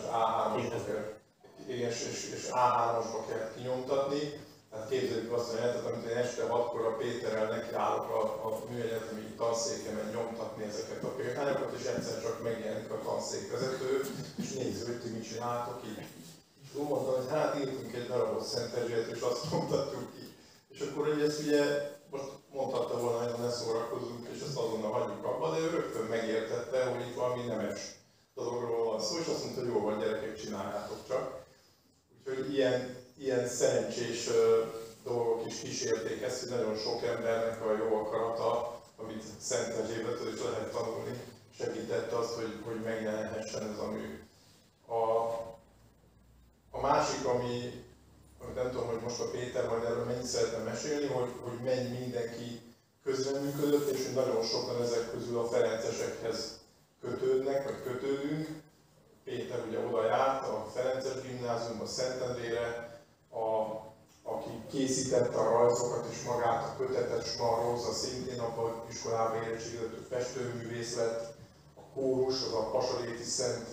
és A3-asba kell kinyomtatni. Tehát képzeljük azt a jelentet, amit én este 6-kor a Péterrel nekiállok a műegyetemi tanszékemen nyomtatni ezeket a példányokat, és egyszer csak megjelenik a tanszékvezető, és néző, hogy ti mit csináltok így. És úgy mondtam, hogy hát írtunk egy darabot Szent Erzsébet, és azt nyomtatjuk ki. És akkor hogy ezt ugye most mondhatta volna, hogy ne szórakozzunk, és ezt azonnal hagyjuk abba, de ő rögtön megértette, hogy itt valami nemes dologról van szó, és azt mondta, hogy jó van, gyerekek, csináljátok csak. Úgyhogy ilyen szerencsés dolgok is kísérték ezt, hogy nagyon sok embernek a jó akarata, amit Szent Erzsébetől is lehet tanulni, segítette azt, hogy megjelenhessen ez a mű. A másik, amit nem tudom, hogy most a Péter majd erről mennyit szeretne mesélni, hogy mennyi mindenki közreműködött, és hogy nagyon sokan ezek közül a ferencesekhez kötődnek, vagy kötődünk. Péter ugye oda járt a Ferences Gimnáziumba, Szentendrére, aki készítette a rajzokat és magát a kötetet, Schmal Róza szintén abban iskolában érettségizett festőművész lett, a kórus, az a Pasaréti Szent,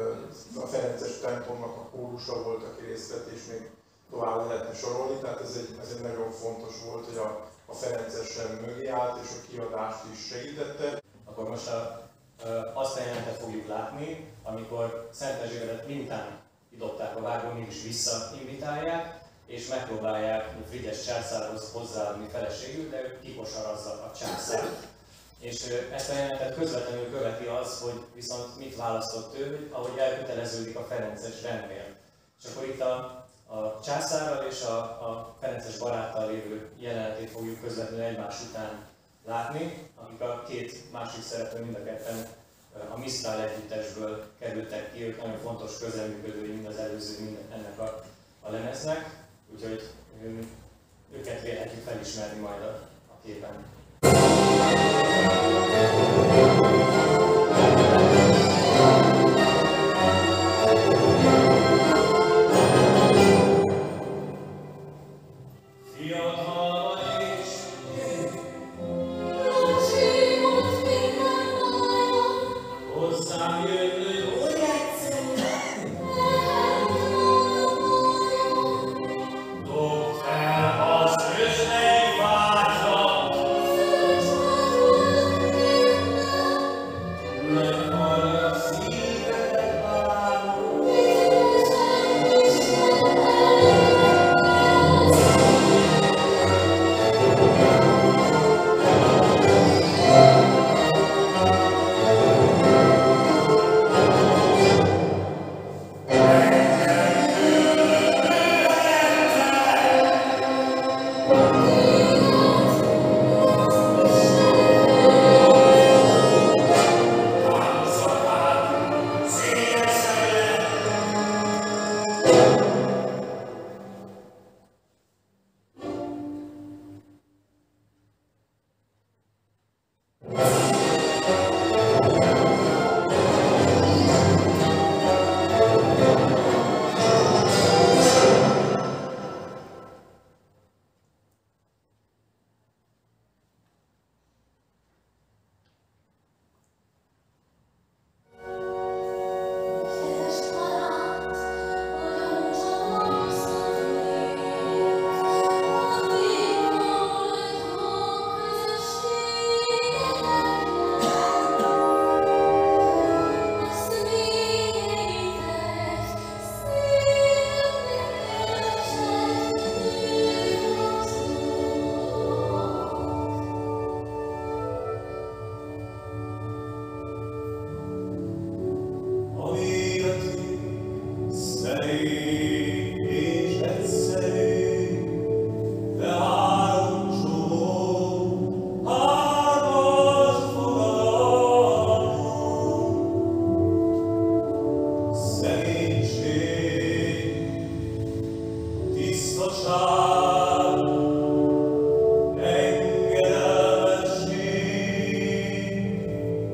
a Ferences templomnak a kórusa volt, aki részt vett, és még tovább lehetne sorolni, tehát ez egy nagyon fontos volt, hogy a Ferences sem mögé állt, és a kiadást is segítette.
Akkor most azt a jelenetet fogjuk látni, amikor Szent Erzsébetet mintán idobták a vágón, mégis visszainvitálják, és megpróbálják Frigyes császárhoz hozzáadni feleségül, de ő kikosarazza a császárt. És ezt a jelenetet közvetlenül követi az, hogy viszont mit választott ő, hogy ahogy elköteleződik a ferences rendnél. És akkor itt a császárral és a ferences baráttal lévő jelenetét fogjuk közvetlenül egymás után látni, akik a két másik szereplő mind a ketten a Mistral együttesből kerültek ki, ők nagyon fontos közelműködői mind az előző, mind ennek a lemeznek, úgyhogy őket vélhetjük felismerni majd a képen.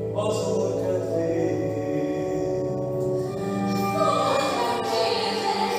Az Úr kedvéért.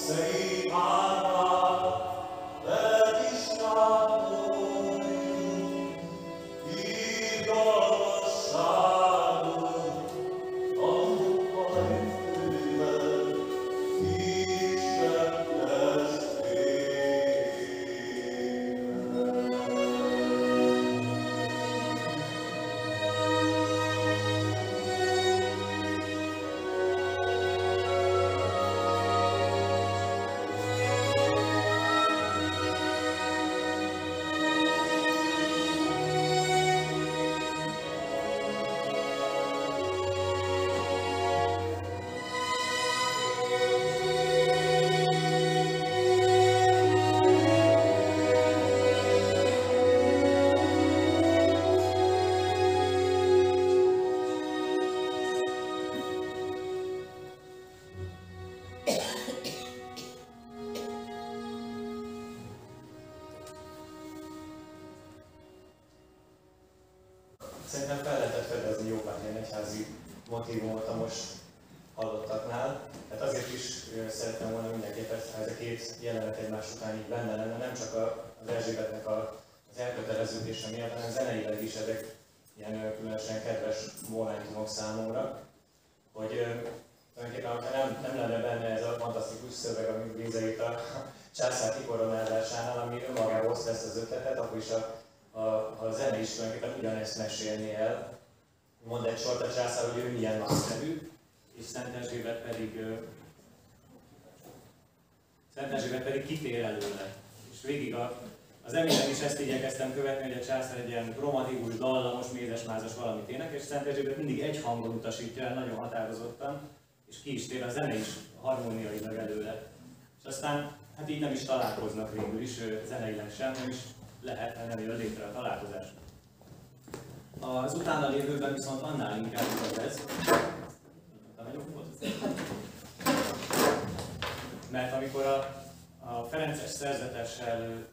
Szerintem fel lehetett fedezni jó pár ilyen egyházi motívumot a most hallottaknál. Hát azért is szerettem volna mindenképpen, ha ez a két jelenet egymás után így benne lenne, nem csak az Erzsébetnek az elköteleződése miatt, hanem zeneileg is ezek ilyen különösen kedves momentumok számomra, hogy tulajdonképpen nem lenne benne ez a fantasztikus szöveg, amit Géza írt a császár kikoronázásánál, ami önmagában hozta ezt az ötletet, akkor is a zene is tulajdonképpen ugyanezt mesélni el. Mond egy sort a császár, hogy ő milyen nagyszerű, és Szent Erzsébet pedig kitér előle. És végig az emléken is ezt igyekeztem követni, hogy a császár egy ilyen romantikus, dallamos, mézesmázas valamit énekel, és Szent Erzsébet mindig egy hangon utasítja el, nagyon határozottan, és ki is tér, a zene is harmóniailag előle. És aztán hát így nem is találkoznak végül is, zeneileg sem, nem is lehet, mert nem jön létre a találkozás. Az utána lévőben viszont annál inkább igaz ez. Mert amikor a Ferences szerzetessel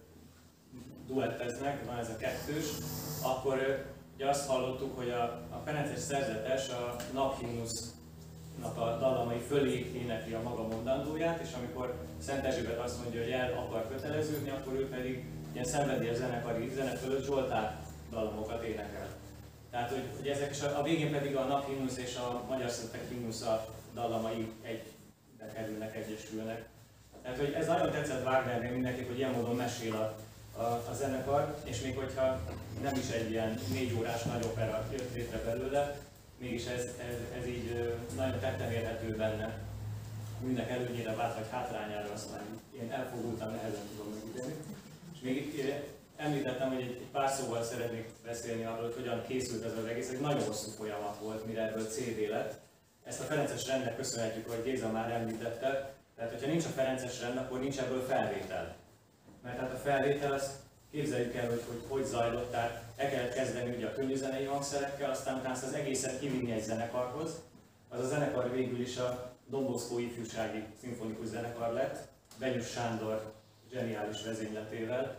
duetteznek, van ez a kettős, akkor ugye azt hallottuk, hogy a Ferences szerzetes a naphimnusznak a dallamai fölé énekli a maga mondandóját, és amikor Szent Erzsébet azt mondja, hogy el akar köteleződni, akkor ő pedig ilyen szenvedélyes zenekari zene fölött Zsoltár dallamokat énekel. Tehát, hogy ezek is a végén pedig a naphimnusz és a Magyar Szentek himnusza dallamai egybe kerülnek, egyesülnek. Tehát, hogy ez nagyon tetszett Wagnernél mindenképp, hogy ilyen módon mesél a zenekar, és még hogyha nem is egy ilyen 4 órás nagy opera jött létre belőle, mégis ez így nagyon tetten érhető benne. Mindnek előnyére vált, vagy hátrányára, azt már én elfogultam, nehezen tudom megítélni. És még említettem, hogy egy pár szóval szeretnék beszélni arról, hogy hogyan készült ez az egész. Egy nagyon hosszú folyamat volt, mire ebből CD lett. Ezt a Ferences rendnek köszönhetjük, hogy Géza már említette. Tehát, hogyha nincs a Ferences rend, akkor nincs ebből felvétel. Mert hát a felvétel, azt képzeljük el, hogy zajlott. Tehát el kellett kezdeni ugye a könnyűzenei hangszerekkel, aztán utána az egészet kivinni egy zenekarhoz. Az a zenekar végül is a Don Bosco ifjúsági szimfonikus zenekar lett, Benyus Sándor zseniális vezényletével.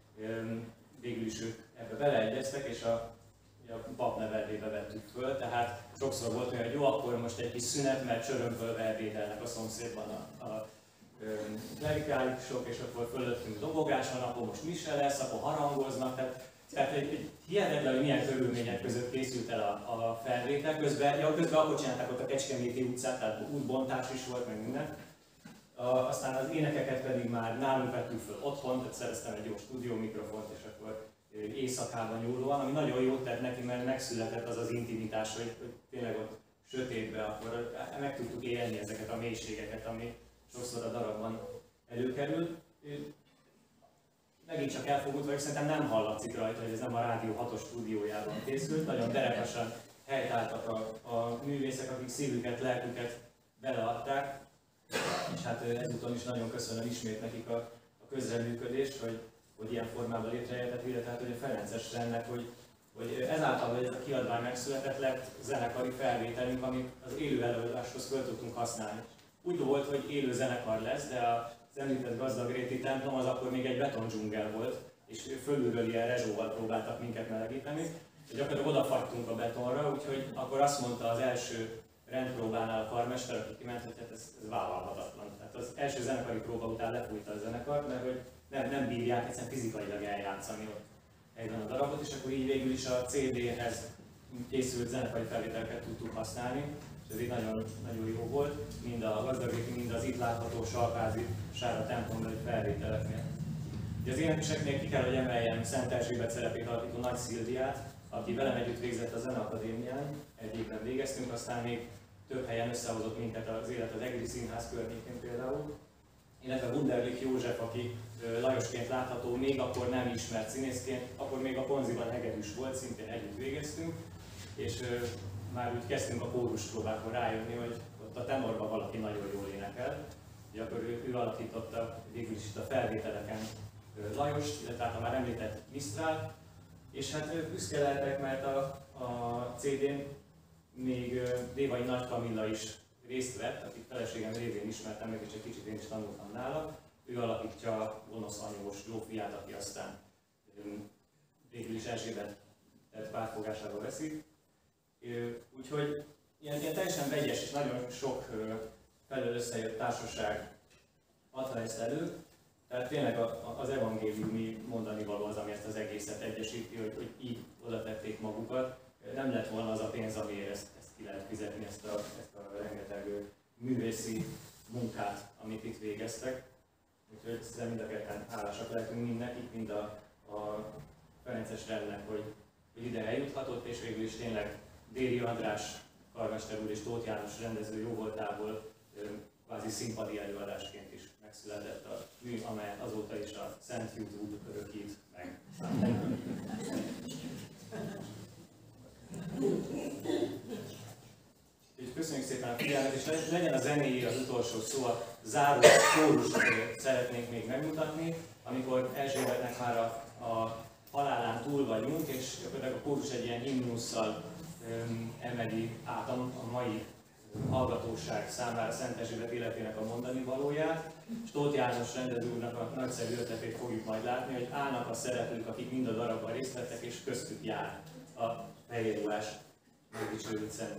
Végül is ők ebbe beleegyeztek, és a papneveldébe vettük föl, tehát sokszor volt olyan, hogy jó, akkor most egy kis szünet, mert csörömbölve ebédelnek a szomszédban a klerikálisok, és akkor fölöttünk dobogás van, akkor most mi se lesz, akkor harangoznak, tehát egy hihetetlen, hogy milyen körülmények között készült el a felvétel, közben akkor csinálták ott a Kecskeméti utcát, tehát útbontás is volt, meg minden. Aztán az énekeket pedig már nálunk vettük föl otthon, tehát szereztem egy jó stúdiómikrofont, és akkor éjszakában nyúlóan, ami nagyon jó tett neki, mert megszületett az az intimitás, hogy tényleg ott sötétben akkor meg tudtuk élni ezeket a mélységeket, ami sokszor a darabban előkerül. Megint csak elfogult vagyok, szerintem nem hallatszik rajta, hogy ez nem a Rádió 6-os stúdiójában készült. Nagyon derekasan helytálltak a művészek, akik szívüket, lelküket beleadták. És hát ezúton is nagyon köszönöm ismét nekik a közreműködést, hogy ilyen formában létrejöhetett, illetve hát, hogy a Ferences rendnek, hogy ezáltal, hogy ez a kiadvány megszületett, lett zenekari felvételünk, amit az élő előadáshoz fel tudtunk használni. Úgy volt, hogy élő zenekar lesz, de az említett Gazdagréti templom az akkor még egy betondzsungel volt, és fölülről ilyen rezsóval próbáltak minket melegíteni. Gyakorlatilag odafagytunk a betonra, úgyhogy akkor azt mondta az első rendpróbánál a karmester, aki kiment, hogy hát ez vállalhatatlan. Tehát az első zenekari próba után lefújta a zenekar, mert hogy nem bírják egyszerűen fizikailag eljátszani ott egyben a darabot, és akkor így végül is a CD-hez készült zenekari felvételeket tudtuk használni, és ez így nagyon, nagyon jó volt, mind a gazdagréti, mind az itt látható Salkázi Sára templomban felvételeknél. Ugye az énekeseknél ki kell, hogy emeljem Szent Erzsébet szerepét alapító Nagy Szilviát, aki velem együtt végzett a Zeneakadémián, egy évben végeztünk, aztán még több helyen összehozott minket az élet az Egri Színház környékén például, illetve Wunderlich József, aki Lajosként látható, még akkor nem ismert színészként, akkor még a Ponziban hegedűs volt, szintén együtt végeztünk, és már úgy kezdtünk a kórus próbákon rájönni, hogy ott a tenorban valaki nagyon jól énekel, és akkor ő alakította végül is itt a felvételeken Lajost, illetve a már említett Misztrált, és hát büszke lehetek, mert a CD-n még Dévai Nagy Kamilla is részt vett, akit feleségem révén ismertem meg, és egy kicsit én is tanultam nála. Ő alakítja gonosz anyós Zsófiát, aki aztán végül is Erzsébet pártfogásába veszi. Úgyhogy ilyen teljesen vegyes és nagyon sok felől összejött társaság adta ezt elő. Tehát tényleg az evangéliumi mondani való az, ami ezt az egészet egyesíti, hogy így oda tették magukat. Nem lett volna az a pénz, amiért ezt ki lehet fizetni, ezt a rengeteg művészi munkát, amit itt végeztek. Úgyhogy szerintem mind a ketten hálásak lehetünk mind nekik, mind a Ferences rendnek, hogy ide eljuthatott, és végül is tényleg Déri András karmester úr és Tóth János rendező jóvoltából kvázi színpadi előadásként is megszületett a mű, amelyet azóta is a Szent YouTube örökít meg. Úgyhogy köszönjük szépen a figyelmet, és legyen a zenéi az utolsó szó, a záró kórust szeretnénk még megmutatni, amikor Erzsébetnek már a halálán túl vagyunk, és gyakorlatilag a kórus egy ilyen himnusszal emeli át a mai hallgatóság számára Szent Erzsébet életének a mondani valóját, és Tóth János rendező úrnak a nagyszerű ötletét fogjuk majd látni, hogy állnak a szereplők, akik mind a darabban részt vettek, és köztük jár a fehér ruhás megdicsőült szent.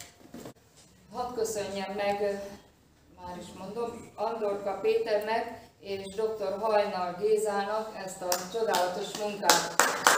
Hadd köszönjem meg, már is mondom, Andorka Péternek és dr. Hajnal Gézának ezt a csodálatos munkát.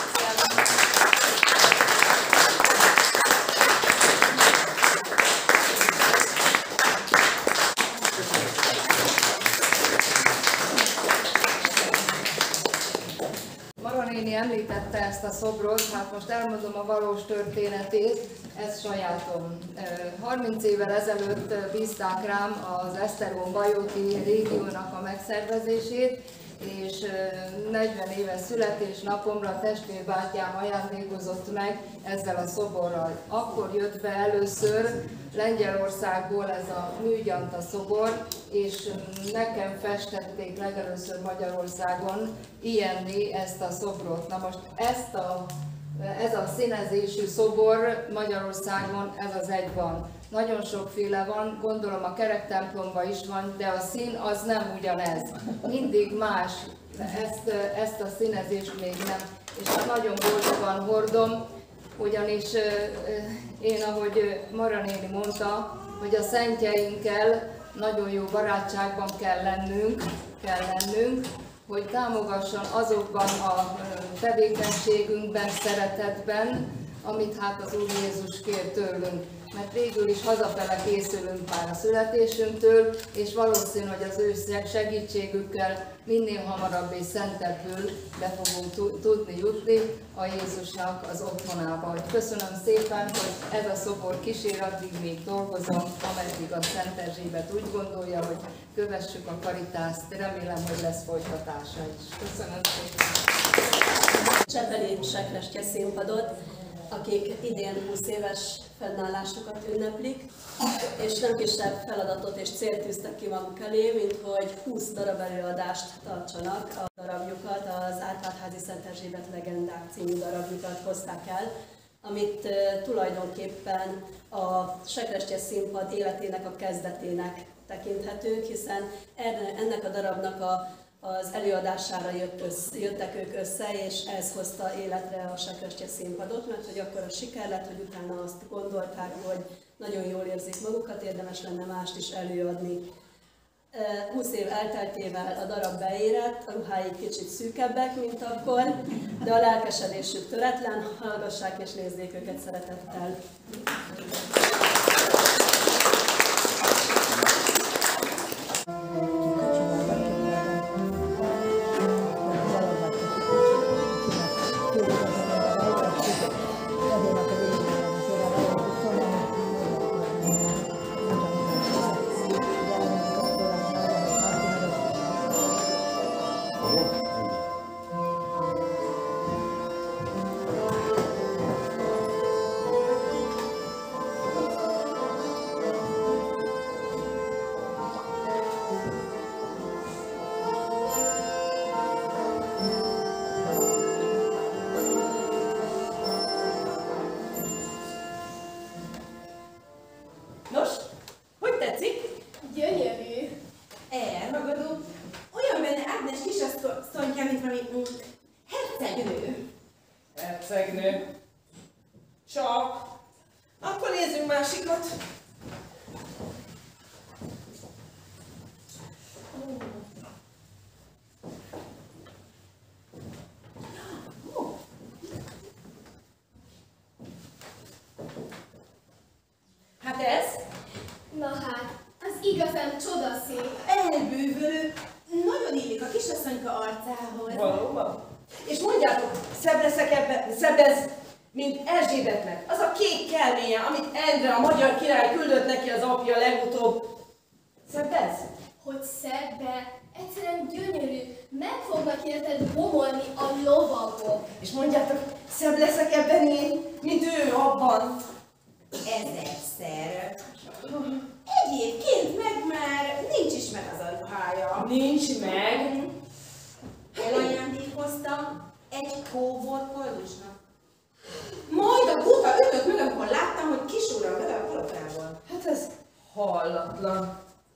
Mara néni említette ezt a szobrot, hát most elmondom a valós történetét, ez sajátom. 30 évvel ezelőtt bízták rám az Esztergom-Bajóti régiónak a megszervezését, és 40 éves születésnapomra testvérbátyám ajándékozott meg ezzel a szoborral. Akkor jött be először Lengyelországból ez a műgyanta szobor, és nekem festették legelőször Magyarországon ilyenné ezt a szobrot. Na most ez a színezésű szobor Magyarországon, ez az egy van. Nagyon sokféle van, gondolom a kerektemplomban is van, de a szín az nem ugyanez. Mindig más, ezt a színezést még nem. És nagyon boldogan hordom, ugyanis én, ahogy Mara néni mondta, hogy a szentjeinkkel nagyon jó barátságban kell lennünk, hogy támogasson azokban a tevékenységünkben, szeretetben, amit hát az Úr Jézus kér tőlünk. Mert végül is hazafele készülünk már a születésünktől, és valószínű, hogy az ő segítségükkel minél hamarabb és szentebbül be fogunk tudni jutni a Jézusnak az otthonába. Köszönöm szépen, hogy ez a szobor kísér, addig még dolgozom, ameddig a Szent Erzsébet úgy gondolja, hogy kövessük a karitást. Remélem, hogy lesz folytatása is. Köszönöm szépen!
Csepeli Sekrestye Színpadot, akik idén 20 éves fennállásukat ünneplik, és nem kisebb feladatot és célt tűztek ki maguk elé, mint hogy 20 darab előadást tartsanak. A darabjukat, az Árpád-házi Szent Erzsébet legendák című darabjukat hozták el, amit tulajdonképpen a Sekrestye Színpad életének a kezdetének tekinthetünk, hiszen ennek a darabnak az előadására jöttek ők össze, és ez hozta életre a Sekrestye Színpadot, mert hogy akkor a siker lett, hogy utána azt gondolták, hogy nagyon jól érzik magukat, érdemes lenne mást is előadni. 20 év elteltével a darab beérett, a ruháik kicsit szűkebbek, mint akkor, de a lelkesedésük töretlen, hallgassák és nézzék őket szeretettel.
Hercegnő. Csak. Akkor nézzünk másikat. Hát ez?
Na hát, az igazán csodaszép.
Elbűvölő, nagyon illik a kisasszonyka arcához.
Valóban. És mondjátok, szebb leszek ebben, szebb ez, mint Erzsébetnek. Az a kék kelménye, amit Endre, a magyar király küldött neki az apja legutóbb. Szebb ez?
Hogy szebbe, egyszerűen gyönyörű, meg fognak érted bomolni a lovagok.
És mondjátok, szebb leszek ebben én, mint ő abban.
Ezerszer. Egyébként meg már nincs is meg az a ruhája.
Nincs meg.
Elajándékoztam egy kóbor koldusnak. Majd a buta ütött meg, amikor láttam, hogy kisúrral vele a palotából.
Hát ez hallatlan.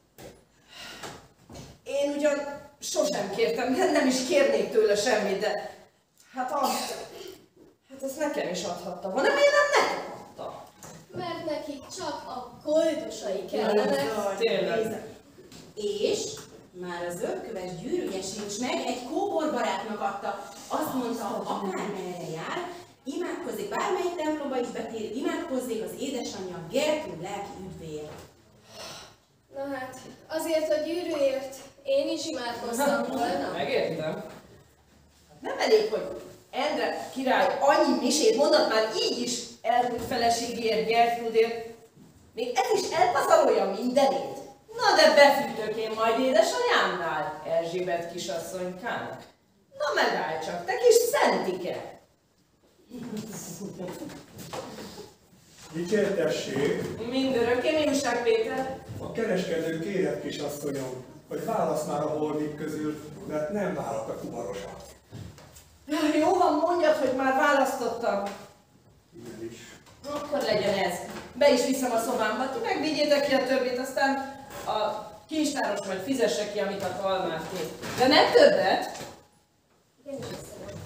Én ugyan sosem kértem, nem is kérnék tőle semmit, de hát azt nekem is adhatta volna, miért nem nekem adta?
Mert nekik csak a koldusai kellenek.
Tényleg.
És Már a zöldköves gyűrűje sincs meg, egy kóbor barátnak adta. Azt mondta, akármerre jár, imádkozik, bármelyik templomba is betér, imádkozzék az édesanyja Gertrud lelki üdvéért.
Na hát, azért a gyűrűért én is imádkoztam volna.
Megértem. Nem elég, hogy Endre király annyi misét mondott, már így is elhúnyt feleségéért, Gertrudért. Még ez is elpazarolja mindenét. Na de befűtök én majd édesanyámnál, Erzsébet kisasszonykának. Na megállj csak, te kis szentike!
Dicsértesség!
Mindörökké, mi újság, Péter?
A kereskedő kérett kisasszonyom, hogy válasz már a holmik közül, mert nem vállalt a kubarosat.
Jó van, mondjad, hogy már választottam.
Igen is.
Akkor legyen ez. Be is viszem a szobámba, ti megvigyétek ki a többit, aztán a kincstáros majd fizesse ki, amit a kalmár kér. De nem többet!
Én is hiszem.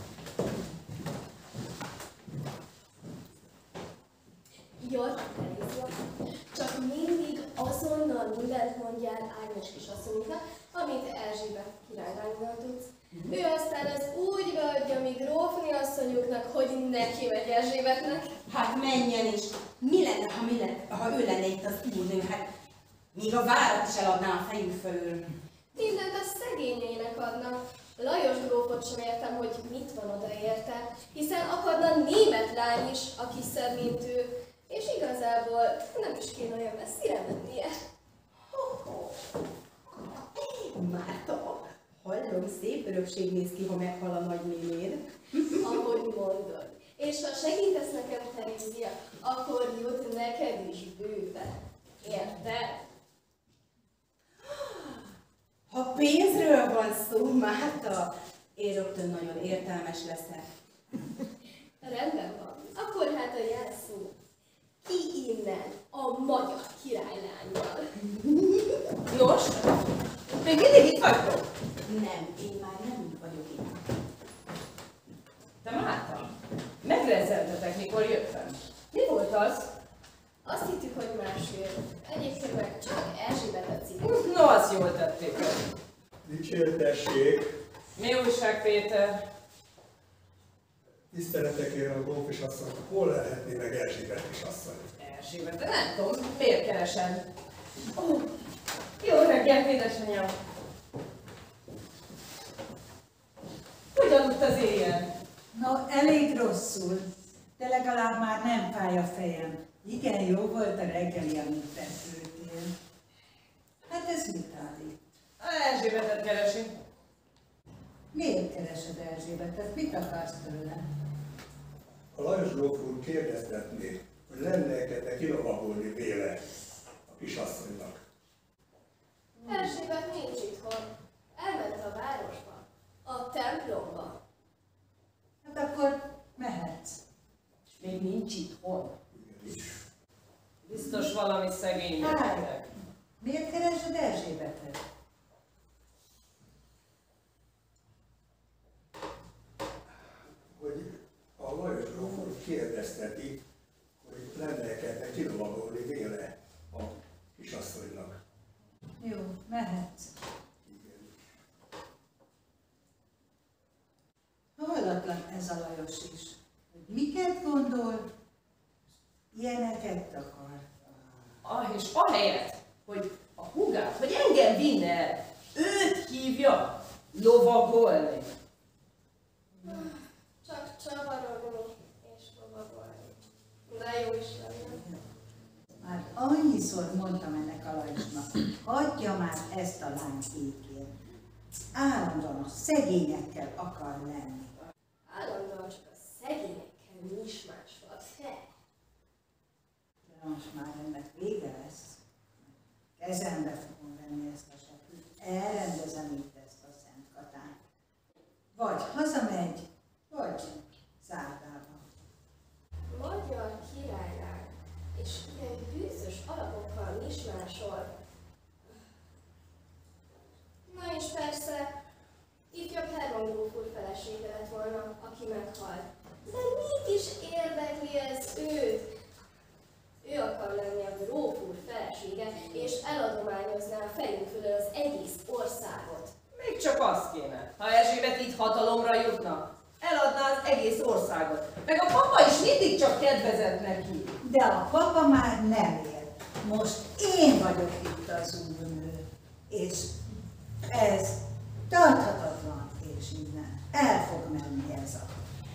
Jól, Terézia, csak mindig azonnal mindent mondjál Ágnes kisasszonynak, amit Erzsébet királylánynál tudsz. Ő aztán az úgy beadja mi grófni asszonyuknak, hogy neki megy Erzsébetnek.
Hát menjen is! Mi lenne, ha ő lenne itt az úrnő? Hát még a várat is eladná a fejünk fölül.
Mindent a szegényeinek adnak. Lajos grófot sem értem, hogy mit van oda érte, hiszen akadna német lány is, aki szebb, mint ő, és igazából nem is kéne olyan messzire mennie.
Márta, hallom, szép örökség néz ki, ha meghal a nagynénéd.
Ahogy mondod. És ha segítesz nekem, Terézia, akkor jut neked is bőven. Érted?
Ha pénzről van szó, Márta, én rögtön nagyon értelmes leszek.
Rendben van. Akkor hát a jelszó. Ki innen a magyar királylánnyal?
Nos, még mindig itt vagytok?
Nem, én már nem így vagyok itt.
Te Márta, megrezeltetek, mikor jöttem. Mi volt az?
Azt hittük, hogy másfél. Egyébként meg csak Erzsébetet című.
No, azt jól tették.
Dicsértesség!
Mi újság, Péter?
Tiszteletek ér a grófisasszony, hol lehetné meg Erzsébet kisasszony?
Erzsébet, nem tudom, miért keresed? Jó reggelt, édesanyám! Hogy aludt az éjjel?
No, elég rosszul, de legalább már nem fáj a fejem. Igen, jó volt a reggeli, amit főttél. Hát ez mit állít?
Erzsébetet keresi.
Miért keresed Erzsébetet? Mit akarsz tőle?
A Lajos gróf úr kérdeztetné, hogy lenne-e kilovagolni véle a kisasszonynak.
Erzsébet nincs itthon. Elment a városba. A templomba.
Hát akkor mehetsz.
És még nincs itthon. Biztos valami szegény gyerek.
Miért keresed Erzsébetet?
Hogy a Lajos gróf úr kérdezteti, hogy lenne-e kilovagolni véle a kisasszonynak.
Jó, mehetsz. Hallatlan ez a Lajos is. Hogy miket gondol, ilyeneket akar.
És ahelyett, hogy a húgát, hogy engem vinne el, őt hívja lovagolni.
Csak csavarogni és lovagolni. De jó is lenne.
Már annyiszor mondtam ennek a Lajosnak, hagyja már ezt a lányt békén. Állandóan a szegényekkel akar lenni.
Állandóan csak a szegényekkel mismásol. Te!
De most már ennek vége lesz. Kezembe fogom venni ezt a seplit. Elrendezem itt ezt a Szent Katánt. Vagy hazamegy, vagy Zárdába.
Magyar királylány, és ilyen bűzös alapokkal mismásol. Na és persze, ifjabb Herman gróf úr felesége lett volna, aki meghalt. De mit is érdekli ez őt? Ő akar lenni a gróf úr felesége, és eladományozná a fejünk fölül az egész országot.
a papa már nem él. Most én vagyok itt az úrnő. És ez tarthatatlan, és innen el fog menni ez a...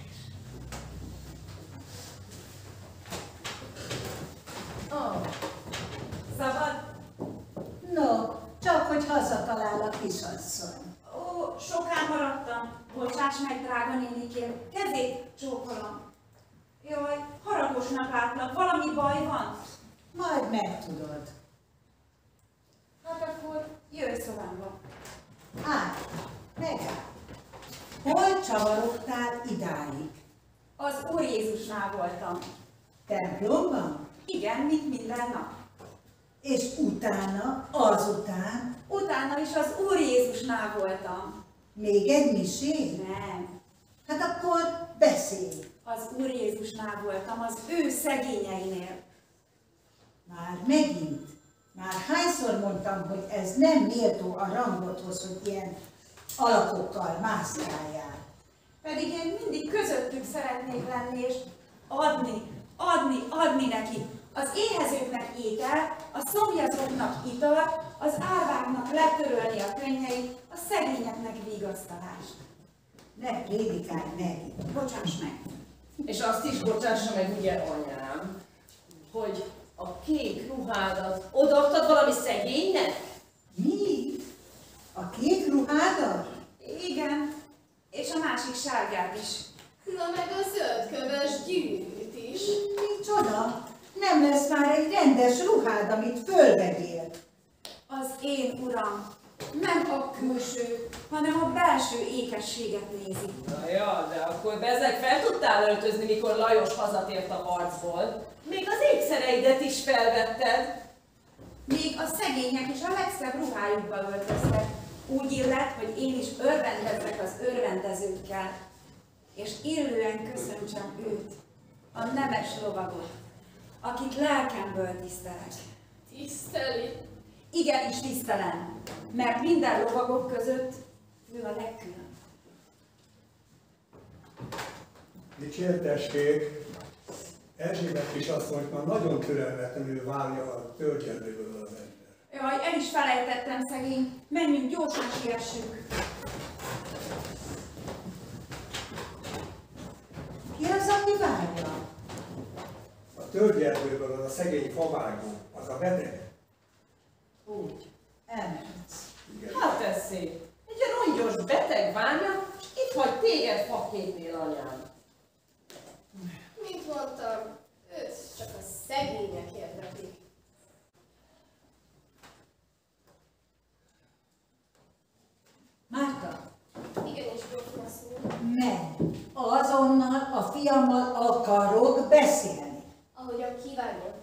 Szabad?
No, csak hogy hazatalál a kisasszony.
Ó, soká maradtam. Bocsáss meg, drága nénikém. Kezét csókolom. Jaj, haragosnak látlak. Valami baj van?
Majd megtudod.
Hát akkor jöjj szobámba.
Megáll. Hol csavarogtál idáig?
Az Úr Jézusnál voltam.
Templomban?
Igen, mint minden nap.
És utána, azután?
Utána is az Úr Jézusnál voltam.
Még egy misé?
Nem.
Hát akkor beszélj.
Az Úr Jézusnál voltam, az ő szegényeinél.
Már megint? Már hányszor mondtam, hogy ez nem méltó a rangodhoz, hogy ilyen alakokkal mászkáljál.
Pedig én mindig közöttük szeretnék lenni, és adni neki. Az éhezőknek étel, a szomjazóknak italt, az árváknak letörölni a könnyeit, a szegényeknek vigasztalást.
Ne prédikálj meg!
Bocsáss meg!
És azt is bocsássa meg, ugye, anyám, hogy a kék ruhádat odaadtad valami szegénynek?
Mi? A kék ruhádat?
Igen, és a másik sárgát is.
Na meg a zöldköves gyűrűt is.
Micsoda? Nem lesz már egy rendes ruhád, amit fölvegyél.
Az én uram nem a külső, hanem a belső ékességet nézi.
Na ja, de akkor bezeg fel tudtál öltözni, mikor Lajos hazatért a harcból. Még az ékszereidet is felvetted.
Még a szegények is a legszebb ruhájukba öltöztek. Úgy illet, hogy én is örvendezzek az örvendezőkkel, és illően köszöntsem őt, a nemes lovagot, akit lelkemből tisztelek.
Tiszteli?
Igenis tisztelem, mert minden lovagok között ő a legkülönbözőbb.
Dicsért testvér, Erzsébet kisasszonyt már nagyon türelmetlenül várja a tölgyelőből az ember.
Jaj, el is felejtettem, szegény. Menjünk, gyorsan siessünk.
Ki az, aki várja?
A tölgyelőből az a szegény favágó, az a beteg.
Úgy, elmehetsz.
Igen.
Hát ez szép. Egy rongyos beteg várja, és itt hagy téged faképnél, anyám.
Mint mondtam, őt csak a szegények érdeklik.
Márta,
Igenis, grófnasz úr.
menj! Azonnal a fiammal akarok beszélni.
Ahogyan kívánja.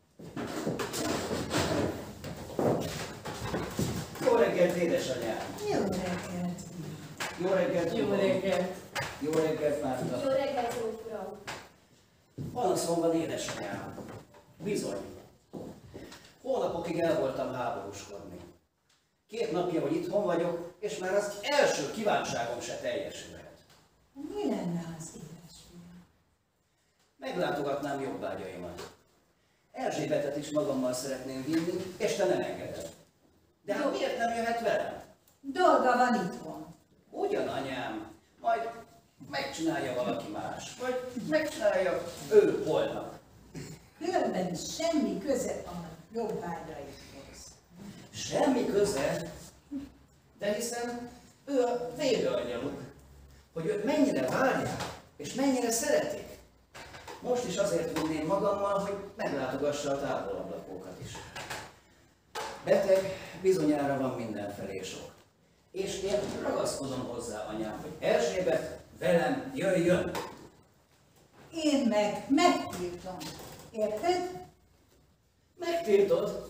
Jó reggelt, édesanyám!
Jó reggelt!
Jó reggelt!
Jó reggelt!
Jó reggelt, Márta!
Jó reggelt, jó uram.
Panaszom van, édesanyám. Bizony. Hónapokig el voltam háborúskodni. 2 napja, hogy itthon vagyok, és már az első kívánságom se teljesülhet.
Mi lenne az édesfiam?
Meglátogatnám jobbágyaimat. Erzsébetet is magammal szeretném vinni, és te nem engeded. De hát miért nem jöhet velem?
Dolga van itthon.
Ugyan, anyám. Majd megcsinálja valaki más, vagy megcsinálja ő holnap.
Különben is semmi köze a jobbágyaikhoz.
Semmi köze, de hiszen ő a védőangyaluk, hogy őt mennyire várják, és mennyire szeretik. Most is azért vinném magammal, hogy meglátogassa a távolablakókat is. Beteg bizonyára van mindenfelé sok. És én ragaszkodom hozzá, anyám, hogy Erzsébet velem jöjjön.
Én meg megtiltom. Érted?
Megtiltod?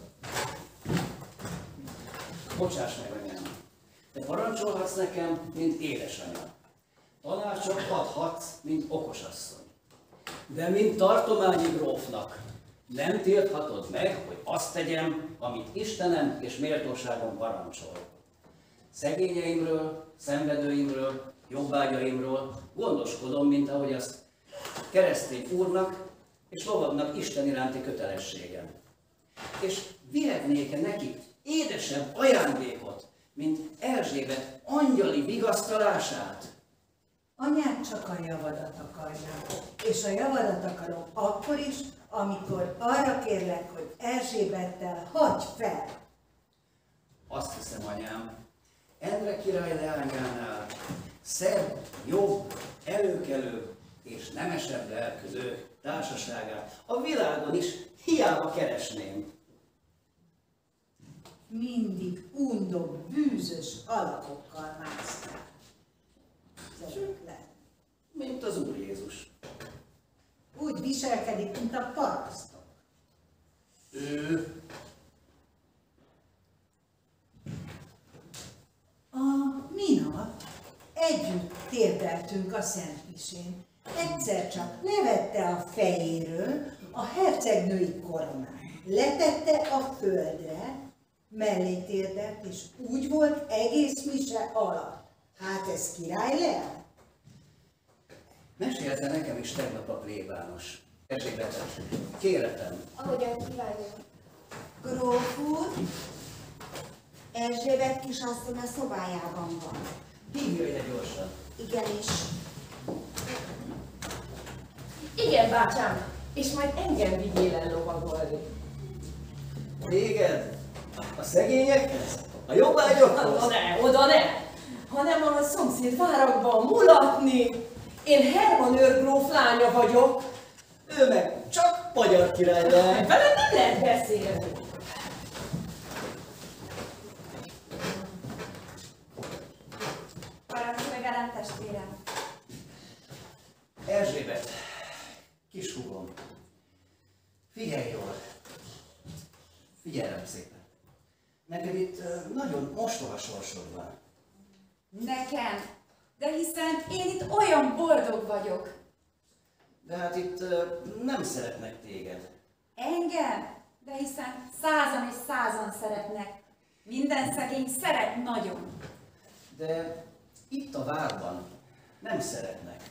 Bocsáss meg, anyám. Te parancsolhatsz nekem, mint édesanyja. Tanácsot adhatsz, mint okosasszony. De mint tartományi grófnak nem tilthatod meg, hogy azt tegyem, amit Istenem és méltóságom parancsol. Szegényeimről, szenvedőimről, jobbágyaimról gondoskodom, mint ahogy azt keresztény úrnak és lovagnak Isten iránti kötelességem. És vihetnék-e neki édesebb ajándékot, mint Erzsébet angyali vigasztalását?
Anyád csak a javadat akarja, és a javadat akarom akkor is, amikor arra kérlek, hogy Erzsébettel hagyj fel.
Azt hiszem, anyám, Endre király leányánál szebb, jobb, előkelőbb és nemesebb lelkűzők társaságát a világon is hiába keresném.
Mindig undok, bűzös alakokkal mászkál.
Mint az Úr Jézus.
Úgy viselkedik, mint a parasztok.
Ő...
A minap együtt térdeltünk a Szentmisén. Egyszer csak levette a fejéről a hercegnői koronát, letette a földre, mellé térdelt, és úgy volt egész mise alatt. Hát ez király lelk?
Mesélte nekem is tegnap a plébános. Erzsébetet, kérhetem.
Ahogyan kívánja.
Gróf úr, Erzsébet kisasszony a szobájában van.
Hívja ide gyorsan.
Igenis.
Igen, bátyám, és majd engem vigyél el lovagolni.
Téged? A szegényekhez? A jobbágyokhoz?
Oda ne! Hanem a szomszéd várakban mulatni. Én Herman őrgróf lánya vagyok.
Ő meg csak magyar király leány.
Veled nem lehet beszélni.
Parancsolj velem, testvérem.
Erzsébet, kishúgom, figyelj jól. Figyelj szépen. Neked itt nagyon mostoha sorsod van.
Nekem? De hiszen én itt olyan boldog vagyok.
De hát itt nem szeretnek téged.
Engem? De hiszen százan és százan szeretnek. Minden szegény szeret nagyon.
De itt a várban nem szeretnek.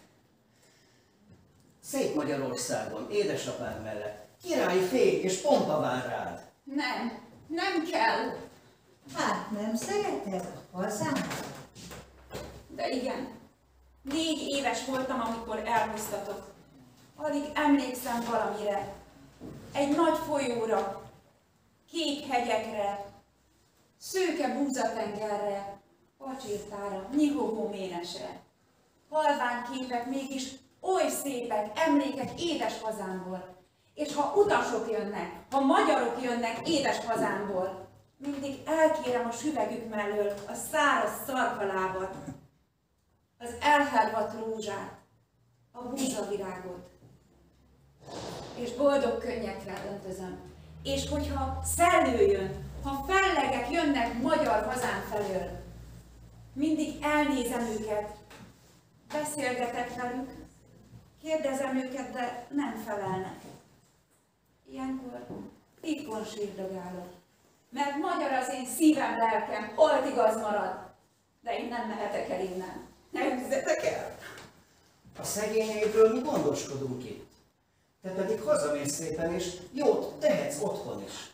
Szép Magyarországon, édesapád mellett, királyi fény és pompa vár rád.
Nem kell.
Hát nem szereted a hazámat?
De igen. 4 éves voltam, amikor elhúztatok. Alig emlékszem valamire. Egy nagy folyóra, kék hegyekre, szőke búzatengerre, pacsirtára, nyihogó ménesre. Halvány képek mégis oly szépek, emlékek édes hazámból. És ha utasok jönnek, ha magyarok jönnek édes hazámból, mindig elkérem a süvegük mellől a száraz szarkalábat, az elhárvadt rózsát, a búzavirágot. És boldog könnyekkel öntözöm. És hogyha szellő jön, ha fellegek jönnek magyar hazám felől, mindig elnézem őket, beszélgetek velük, kérdezem őket, de nem felelnek. Ilyenkor titkon sírdogálok, mert magyar az én szívem, lelkem, holt igaz marad, de én nem mehetek el innen. Ne húzzatok el!
A szegényeidről mi gondoskodunk itt. Te pedig hazamész szépen, és jót tehetsz otthon is.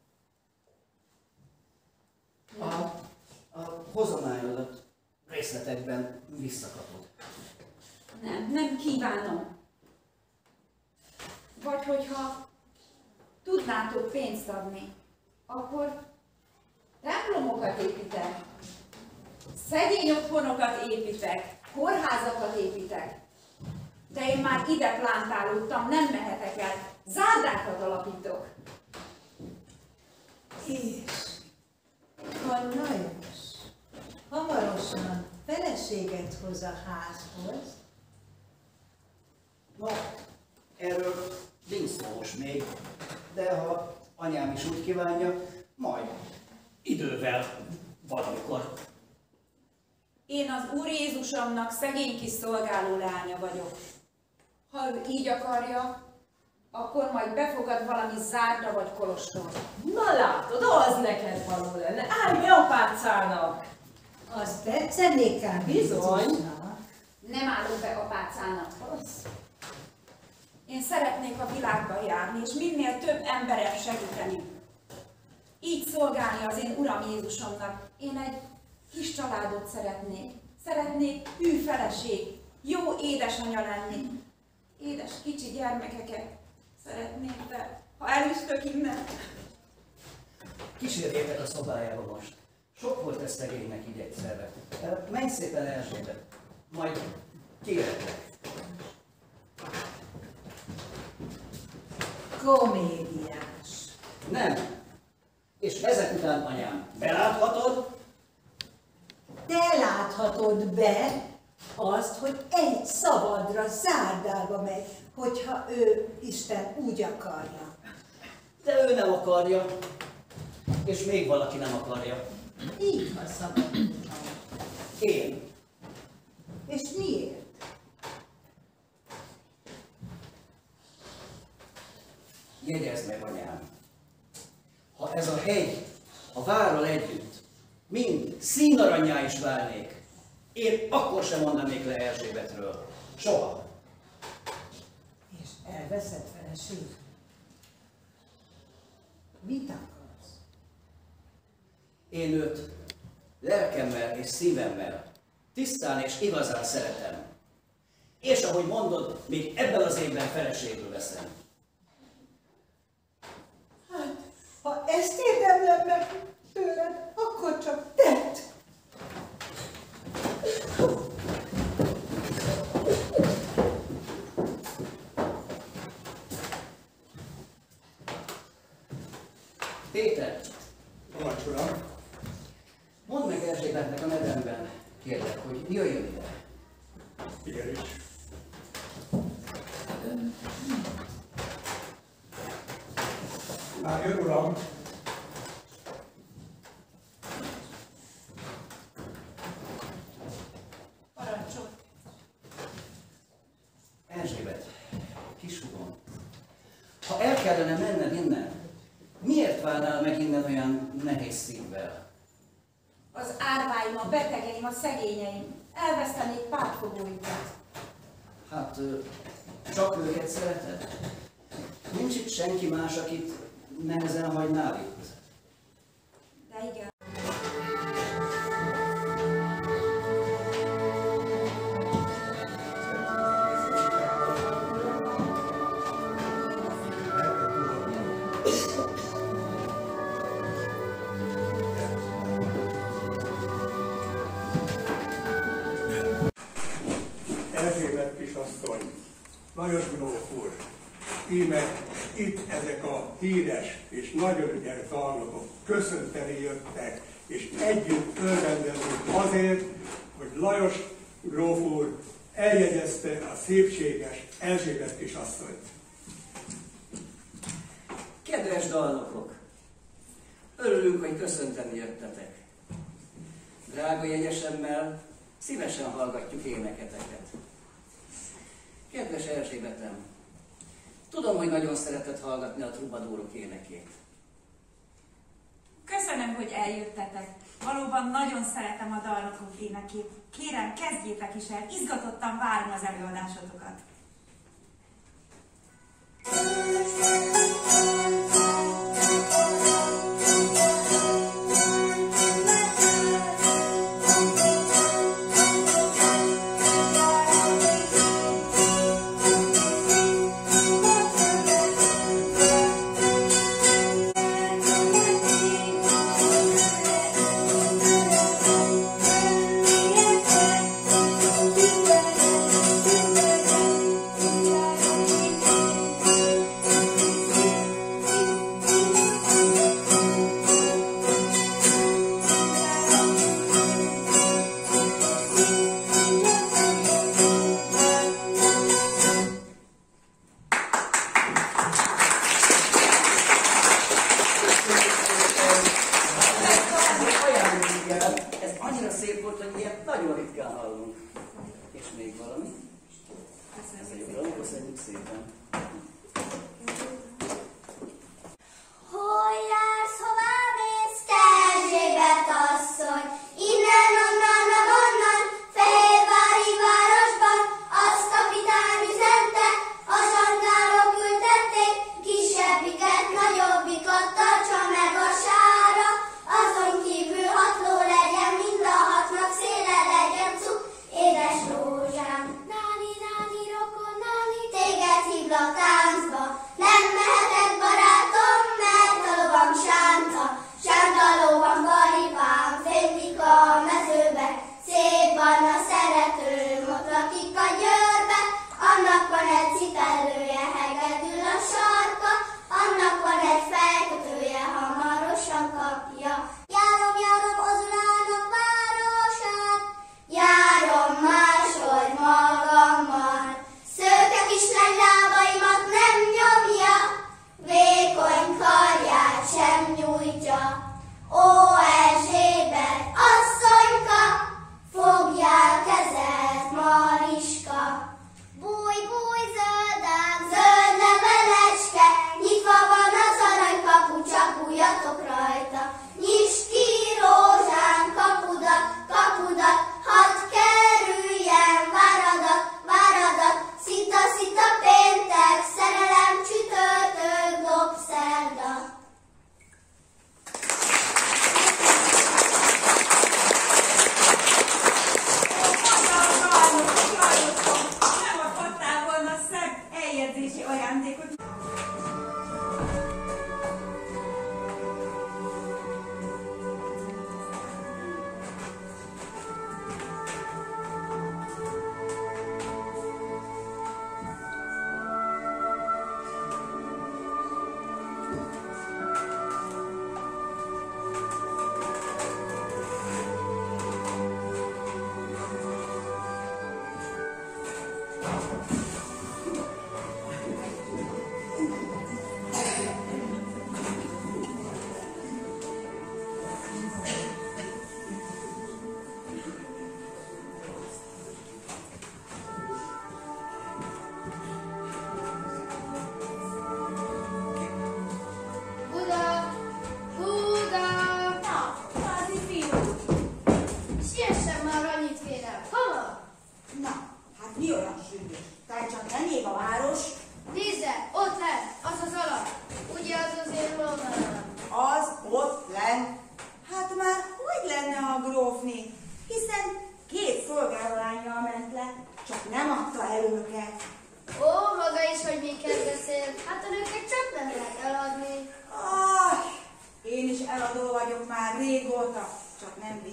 A hozományodat részletekben visszakapod.
Nem kívánom. Vagy hogyha tudnátok pénzt adni, akkor templomokat építek, szegény otthonokat építek, kórházakat építek. De én már ide plántálódtam, nem mehetek el, zárdákat alapítok.
És ha Lajos hamarosan feleséget hoz a házhoz,
No, erről nincs szó most még, de ha anyám is úgy kívánja, majd idővel valamikor.
Én az Úr Jézusomnak szegény kis szolgáló lánya vagyok. Ha ő így akarja, akkor majd befogad valami zárda vagy kolostor.
Na látod, az neked való lenne. Állj be a pálcának!
az tetszenékán bizony.
Nem állok be apácának. Én szeretnék a világba járni, és minél több emberrel segíteni. Így szolgálni az én Uram Jézusomnak. Én egy kis családot szeretnék. Szeretnék hű feleség, jó édesanya lenni. Édes kicsi gyermekeket szeretnék, de ha elüstök innen...
Kísérjétek a szobájába most. Sok volt ez szegénynek így egyszerre. Menj szépen, Erzsébet, majd kérlek.
Komédiás.
Nem. És ezek után, anyám, beláthatod?
Te láthatod be azt, hogy egy szabadra zárdába megy, hogyha ő, Isten úgy akarja.
De ő nem akarja. És még valaki nem akarja.
Így van szabadultam.
Én.
És miért?
Jegyezd meg, anyám. Ha ez a hegy a várral együtt mind színaranyá is válnék, én akkor sem mondanék le Erzsébetről. Soha.
És elveszed feleség? Mit akarsz?
Én őt lelkemmel és szívemmel tisztán és igazán szeretem. És ahogy mondod, még ebben az évben feleségül veszem.
Hát, ha ezt érdemlem meg tőled, akkor csak tedd!
Péter!
Parancs, uram!
Mondd meg Erzsébetnek a nevemben, kérlek, hogy jöjjön ide.
Igenis. Már jön, uram!
Parancsol.
Erzsébet, kishúgom, ha el kellene menned innen, miért válnál meg innen olyan nehéz szívvel?
Az árváim, a betegeim, a szegényeim elvesztenék pártfogóikat.
Hát, csak őket szereted? Nincs itt senki más, akit nehezen hagynál itt?
De igen.
Erzsébet kisasszony, Lajos gróf úr, íme itt ezek a híres és nagyon ügyes zarnokok köszönteni jöttek, és együtt örvendezni azért, hogy Lajos gróf úr eljegyezte a szépséges Erzsébet kisasszonyt.
Kedves dalnokok! Örülünk, hogy köszönteni jöttetek. Drága jegyesemmel szívesen hallgatjuk éneketeket. Kedves Erzsébetem! Tudom, hogy nagyon szereted hallgatni a trubadúrok énekét.
Köszönöm, hogy eljöttetek. Valóban nagyon szeretem a dalnokok énekét. Kérem, kezdjétek is el, izgatottan várom az előadásotokat.
A zsandár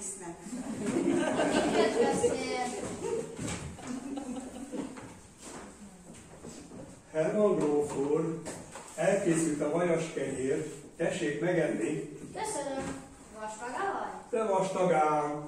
visznek.
Miket beszél?
Herman gróf úr, elkészült a vajaskenyér, tessék megenni.
Köszönöm. Vastagá vagy?
De vastagám.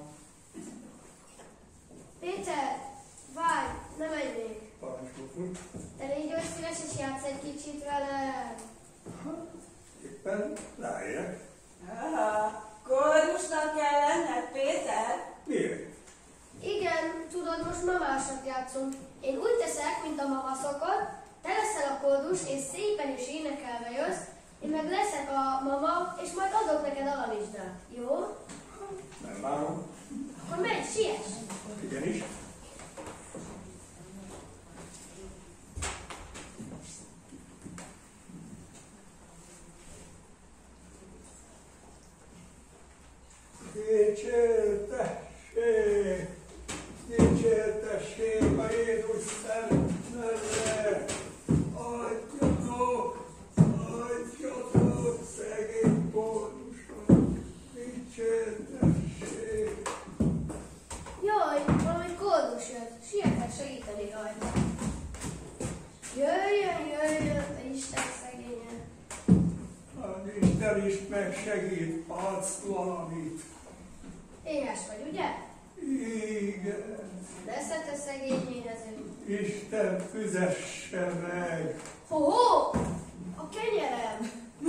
Péter, várj, ne menj még.
Parancs, gróf úr.
Te légy olyan szíves és játsz egy kicsit velem.
Éppen ráérek.
Kórusnak kell lenned, Péter?
Miért?
Igen, tudod, most ma másnak játszunk. Én úgy teszek, mint a mama szokott, te leszel a kódus, és szépen is énekelve jössz, én meg leszek a mama, és majd adok neked alalisdát. Jó?
Nem várom.
Akkor menj, siess!
Igenis. Dicsértessék! Dicsértessék a Jézus szent neve! Adjatok! Adjatok szegény kórusnak! Dicsértessék!
Jaj, valami kódus jött. Sietek segíteni rajta. Jöjjön, jöjjön, te Isten szegényen.
Az Isten is megsegít, adsz valamit.
Éhes vagy, ugye?
Igen.
Leszel te szegény éhező.
Isten fizesse meg.
Ho-ho! A kenyerem!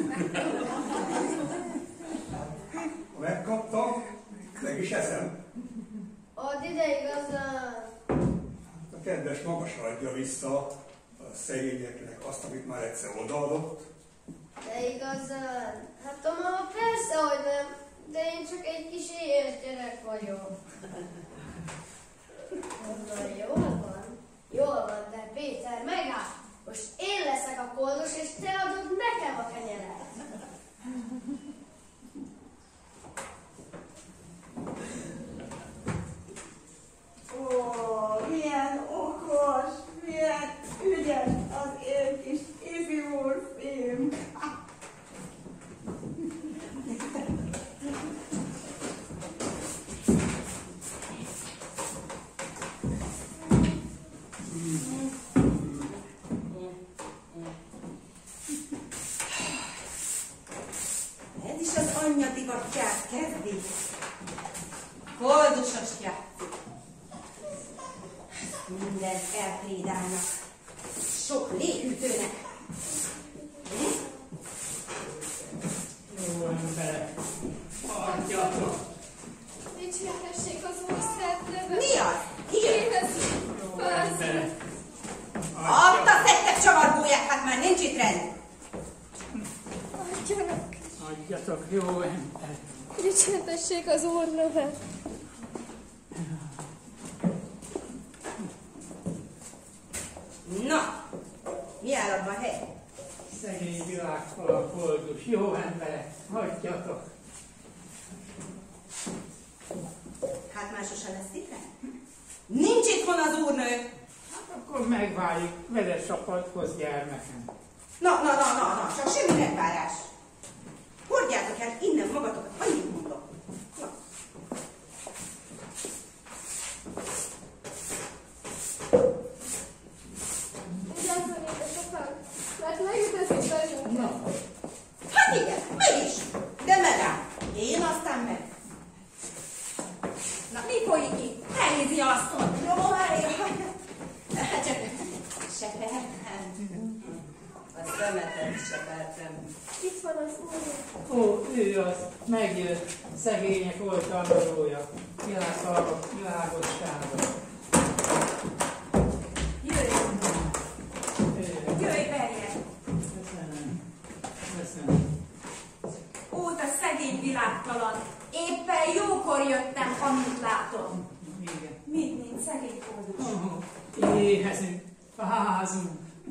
Ha megkaptam, meg is eszem.
Add ide igazán!
A kedves magasra adja vissza a szegényeknek azt, amit már egyszer odaadott.
De igazán? Hát a mama persze, hogy nem, de én csak egy kis éhes gyerek vagyok. Na, jól van, de Péter, megáll! Most én leszek a kódus, és te adod nekem a kenyeret.
Ó, milyen okos, milyen ügyes az én kis ifjúrfim.
Ez is az anyja divatját kezdi. Koldusos játszik. Mindent elplédálnak. Sok légütőnek.
Jó emberek, adjatok!
Dicsértessék az Úr szent neve!
Mi az?
Éhező!
Jó emberek!
Adta szedtek csavargóját, hát már nincs itt rend.
Adjanak!
Adjatok, jó ember!
Dicsértessék az Úr neve!
Na, mi áll abban a hely?
Szegény világfal a koldus, jó emberek, adjatok!
Hát már sosem lesz itt rend? Nincs itthon az úrnő!
Hát akkor megvárjuk, vezess a padhoz, gyermekem.
Na, csak semmi megvárás. Hordjátok el innen magatokat, annyit mondok. Na.
Vigyázzon, édesapám, mert megütözik bennünket.
Hát igen, meg is. De megáll. Én aztán meg. Na, mi folyik itt? Terézi asszony. Jó, csak sepertem. A szemetet sepertem.
Itt van az Úr.
Ó, ő az, megjött, szegények oltalmazója, világossága.
Jöjj, Berje!
Köszönöm.
Ó, te szegény világtalan! Éppen jókor jöttem, amint látom.
Igen.
Mit, szegény kódus?
Éhezünk, fázunk.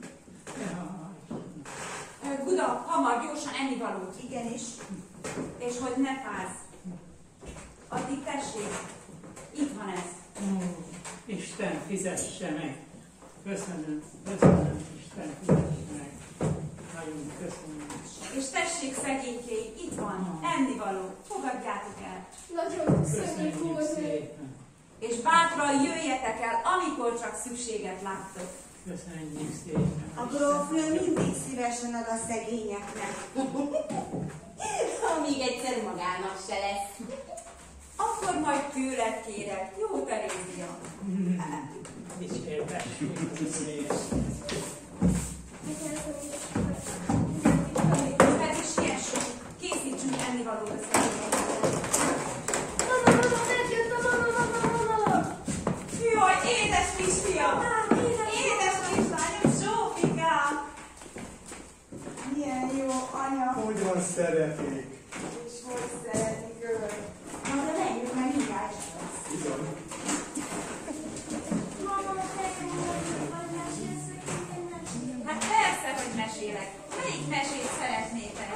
Guda, hamar, gyorsan ennivalót.
Igenis.
És hogy ne fázz. Addig tessék, itt van ez.
Isten fizesse meg. Köszönöm, Isten fizesse meg. Nagyon köszönöm.
És tessék, szegénykéi, itt van, ennivaló. Fogadjátok el.
Nagyon köszönjük, úr.
És bátran jöjjetek el, amikor csak szükséget láttok.
Köszönjük szépen.
A grófnő mindig szívesen ad a szegényeknek.
Amíg egyszer magának se lesz.
Akkor majd tőled kérek. Jó, Terézia.
Dicsértes.
Hát is siessünk. Készítsünk ennivalót a szegényeknek. Jaj, édes kisfiam! Édes kislányom, Zsófikám!
Milyen jó anya.
Hogyan szeretik?
És hogy szeretik őt.
Na, de menjünk meg mindjárt.
Igen.
Hát persze, hogy mesélek. Melyik mesét szeretnétek?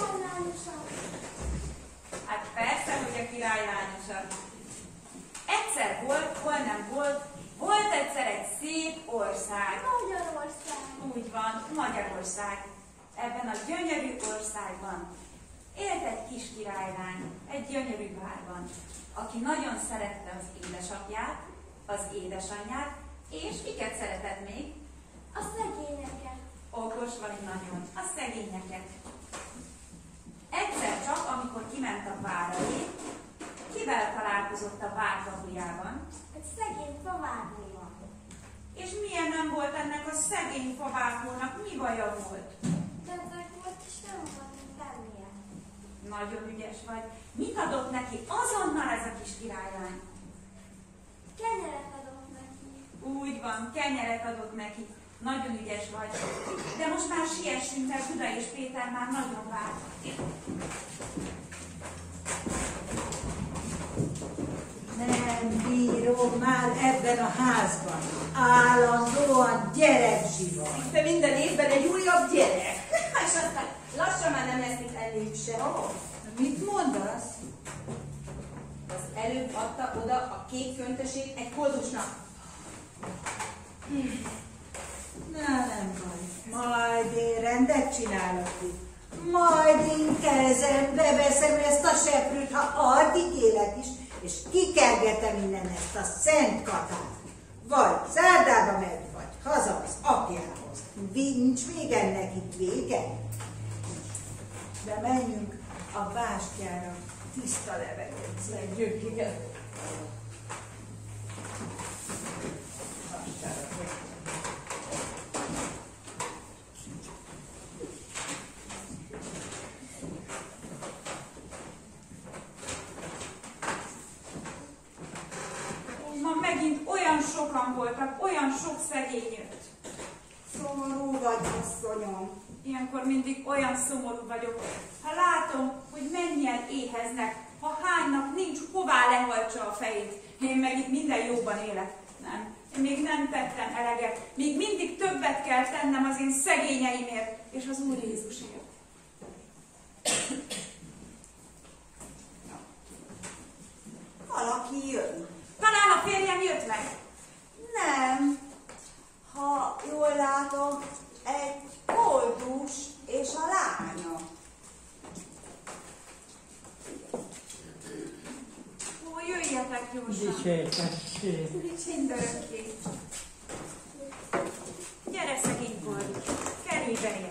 Hát persze, hogy a királylányosat. Egyszer volt, hol nem volt, volt egyszer egy szép ország.
Magyarország.
Úgy van, Magyarország. Ebben a gyönyörű országban élt egy kis királylány, egy gyönyörű várban, aki nagyon szerette az édesapját, az édesanyját, és kiket szeretett még?
A szegényeket.
Okos vagy nagyon, a szegényeket. Egyszer csak, amikor kiment a vár elé, kivel találkozott a vár kapujában?
Egy szegény favágóval.
És milyen nem volt ennek a szegény favágónak, mi baja volt?
Beteg volt, és nem volt mit tennie.
Nagyon ügyes vagy. Mit adott neki azonnal ez a kis királylány?
Kenyeret adott neki.
Úgy van, kenyeret adott neki. Nagyon ügyes vagy. De most már siessünk, mert Buda és Péter már nagyon vár.
Nem bírom már ebben a házban. Állandóan gyerekzsivar.
Te minden évben egy újabb gyerek. És aztán lassan már nem lesz itt elég se.
Mit mondasz?
Az előbb adta oda a kék köntösét egy koldusnak.
Nem baj. Majd én rendet csinálok itt. Majd én kezembe veszem ezt a seprűt, ha addig élek is, és kikergetem innen ezt a szent katát. Vagy szárdába megy, vagy haza az apjához. Nincs még ennek itt vége. De menjünk a bástyára, tiszta levegőt szedjük, igen.
Ma megint olyan sokan voltak, olyan sok szegény jött.
Szomorú vagy, asszonyom.
Ilyenkor mindig olyan szomorú vagyok, ha látom, hogy mennyien éheznek, ha hánynak nincs hová lehajtsa a fejét. Én meg itt minden jóban élek. Nem, én még nem tettem eleget. Még mindig többet kell tennem az én szegényeimért, és az Úr Jézusért.
Valaki jön.
Talán a férjem jött meg.
Nem. Ha jól látom, egy koldus és a lánya.
Ó, jöjjetek gyorsan.
Dicsértesség.
Mindörökké. Gyere, szegény koldus, kerülj beljebb.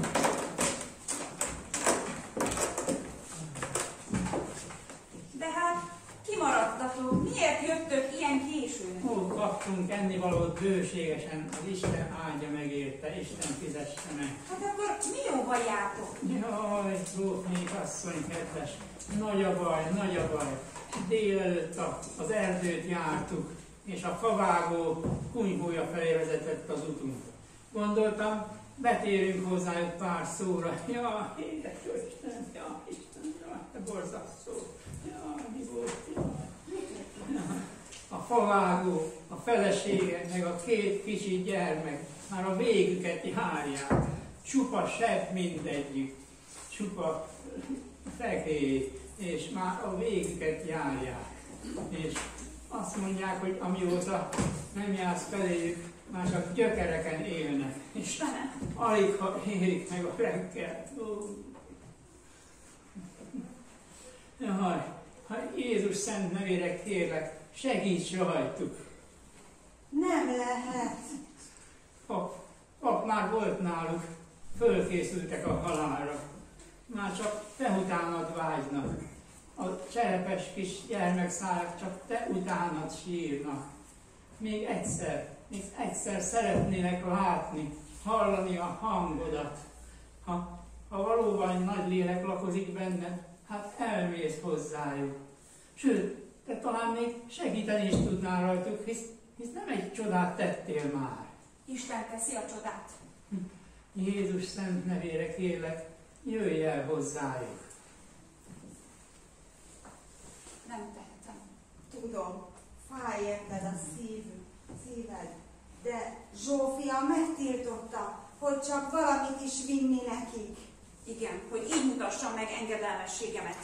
De hát, kimaradtatok, miért jöttök ilyen későn?
Ó, kaptunk ennivalót bőségesen, az Isten áldja meg érte, Isten fizesse meg.
Hát akkor mi jóba jártok?
Jaj, grófnék asszony kedves, nagy a baj. Délelőtt az erdőt jártuk, és a favágó kunyhója felé vezetett az utunk. Gondoltam, betérünk hozzájuk pár szóra. Jaj, édes jó Isten, jaj, te borzasztó. Jaj, mi volt, jaj. A favágó, a felesége, meg a két kicsi gyermek már a végüket járják. Csupa sebb mindegyik, csupa fekély, és már a végüket járják. És azt mondják, hogy amióta nem jársz feléjük, már csak gyökereken élnek. És alig ha érik meg a reggelt. Jaj, ha Jézus szent nevére kérlek, segíts rajtuk!
Nem lehet.
Pap már volt náluk, fölkészültek a halálra. Már csak te utánad vágynak. A cserepes kis gyermekszálak csak te utánad sírnak. Még egyszer szeretnének látni, hallani a hangodat. Ha valóban nagy lélek lakozik benned, hát elmész hozzájuk. Sőt, te talán még segíteni is tudnál rajtuk, hisz nem egy csodát tettél már.
Isten teszi a csodát.
Jézus szent nevére kérlek, jöjj el hozzájuk.
Nem tehetem.
Tudom, fáj érted a szíved, de Zsófia megtiltotta, hogy csak valamit is vinni nekik.
Igen, hogy így mutassam meg engedelmességemet.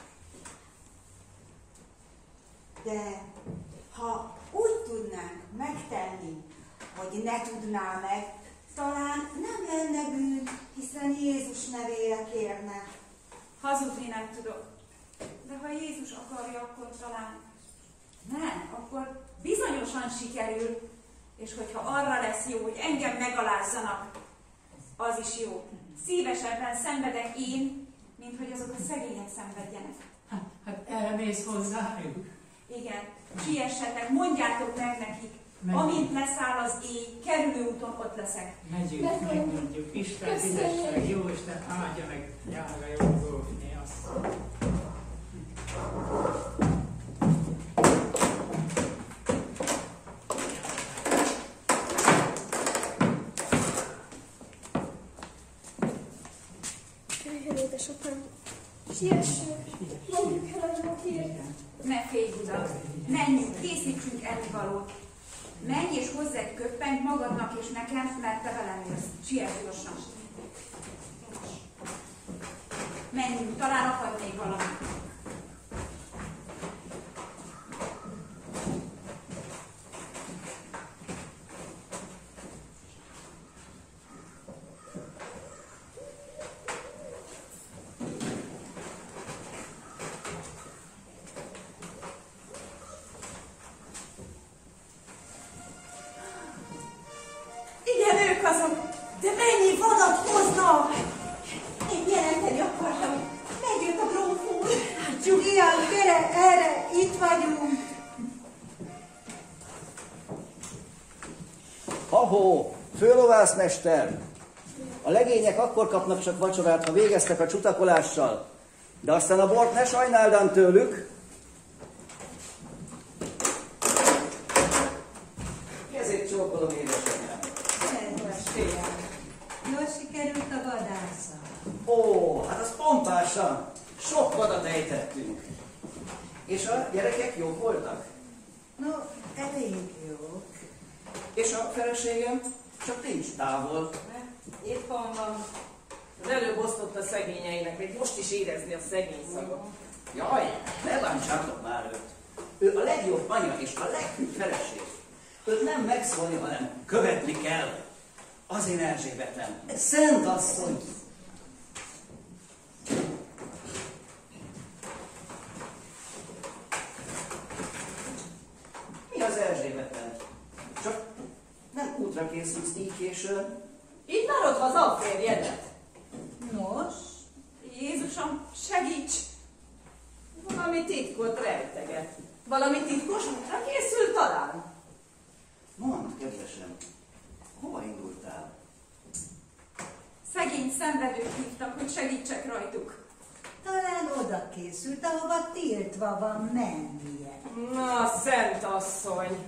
De ha úgy tudnánk megtenni, hogy ne tudná meg, talán nem lenne bűn, hiszen Jézus nevére kérne.
Hazudni nem tudok. De ha Jézus akarja, akkor talán nem, akkor bizonyosan sikerül, és hogyha arra lesz jó, hogy engem megalázzanak, az is jó. Szívesebben szenvedek én, mint hogy azok a szegények szenvedjenek.
Hát elmész hozzájuk?
Igen, siessetek, mondjátok meg nekik. Amint leszáll az éj, kerülőúton ott leszek.
Megyünk, megmondjuk. Isten fizesse, jó Isten áldja meg Jága Józsefné azt.
Jöjjön, édesapám! Siessünk! Mondjuk el a hírt!
Ne félj, Buda! Menjünk, készítsünk ennivalót! Menj és hozz egy köppenyt magadnak és nekem, mert te velem jössz. Siess gyorsan! Menjünk, talán akad még valami.
Ahó, főlovászmester! A legények akkor kapnak csak vacsorát, ha végeztek a csutakolással. De aztán a bort ne sajnáldán tőlük. Ezért csókolom, édesanyám.
Jól sikerült a vadászat.
Ó, hát az pompásan. Sok vadat ejtettünk. És a gyerekek jók voltak?
No, elég jók.
És a feleségem csak nincs távol.
Itthon van. Az előbb osztott a szegényeinek, még most is érezni a szegény szagot.
Jaj, ne bántsátok már őt. Ő a legjobb anya és a leghűbb feleség. Őt nem megszólni, hanem követni kell. Az én Erzsébetem, szent asszony. Mi az Erzsébetem? Csak nem útra készülsz így későn.
Itt már ott az alférjedet.
Nos?
Jézusom, segíts!
Valami titkot rejteget. Valami titkos útra készül talán?
Mondd, kedvesem, hova indultál?
Szegény szenvedők hívtak, hogy segítsek rajtuk.
Talán oda készült, ahova tiltva van mennie.
Na, szent asszony!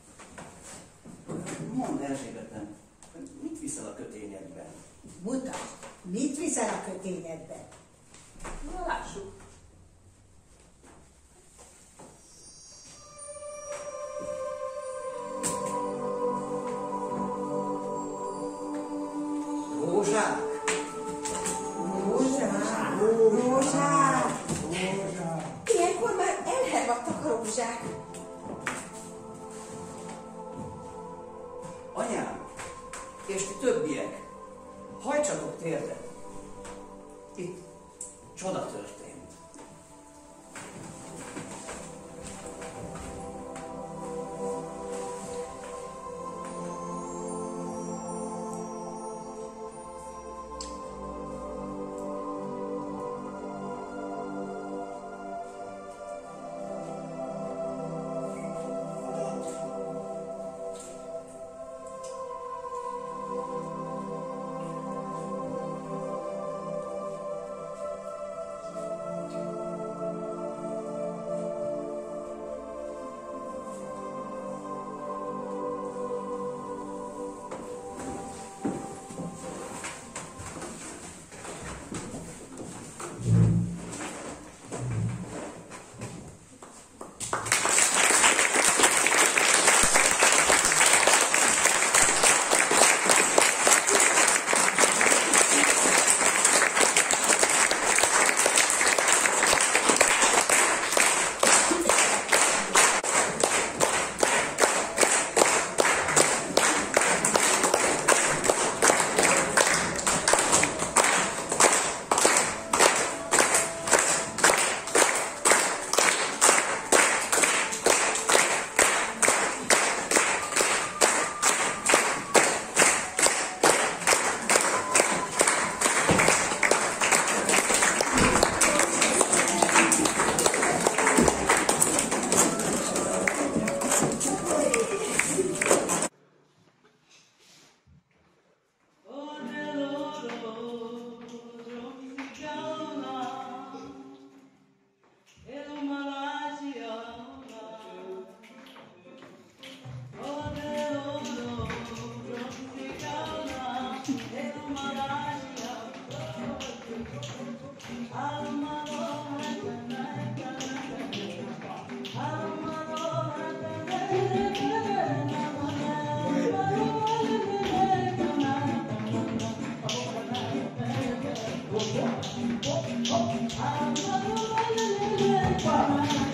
Mondd, Erzsébetem, mit viszel a kötényedben?
Mutasd, mit viszel a kötényedben?
Na, lássuk.
Rózsák?
Rózsák! Rózsák! Ilyenkor már elhervadtak a rózsák.
Anyám, és ti többiek, hajtsatok térdre. Itt csoda történt.
I'm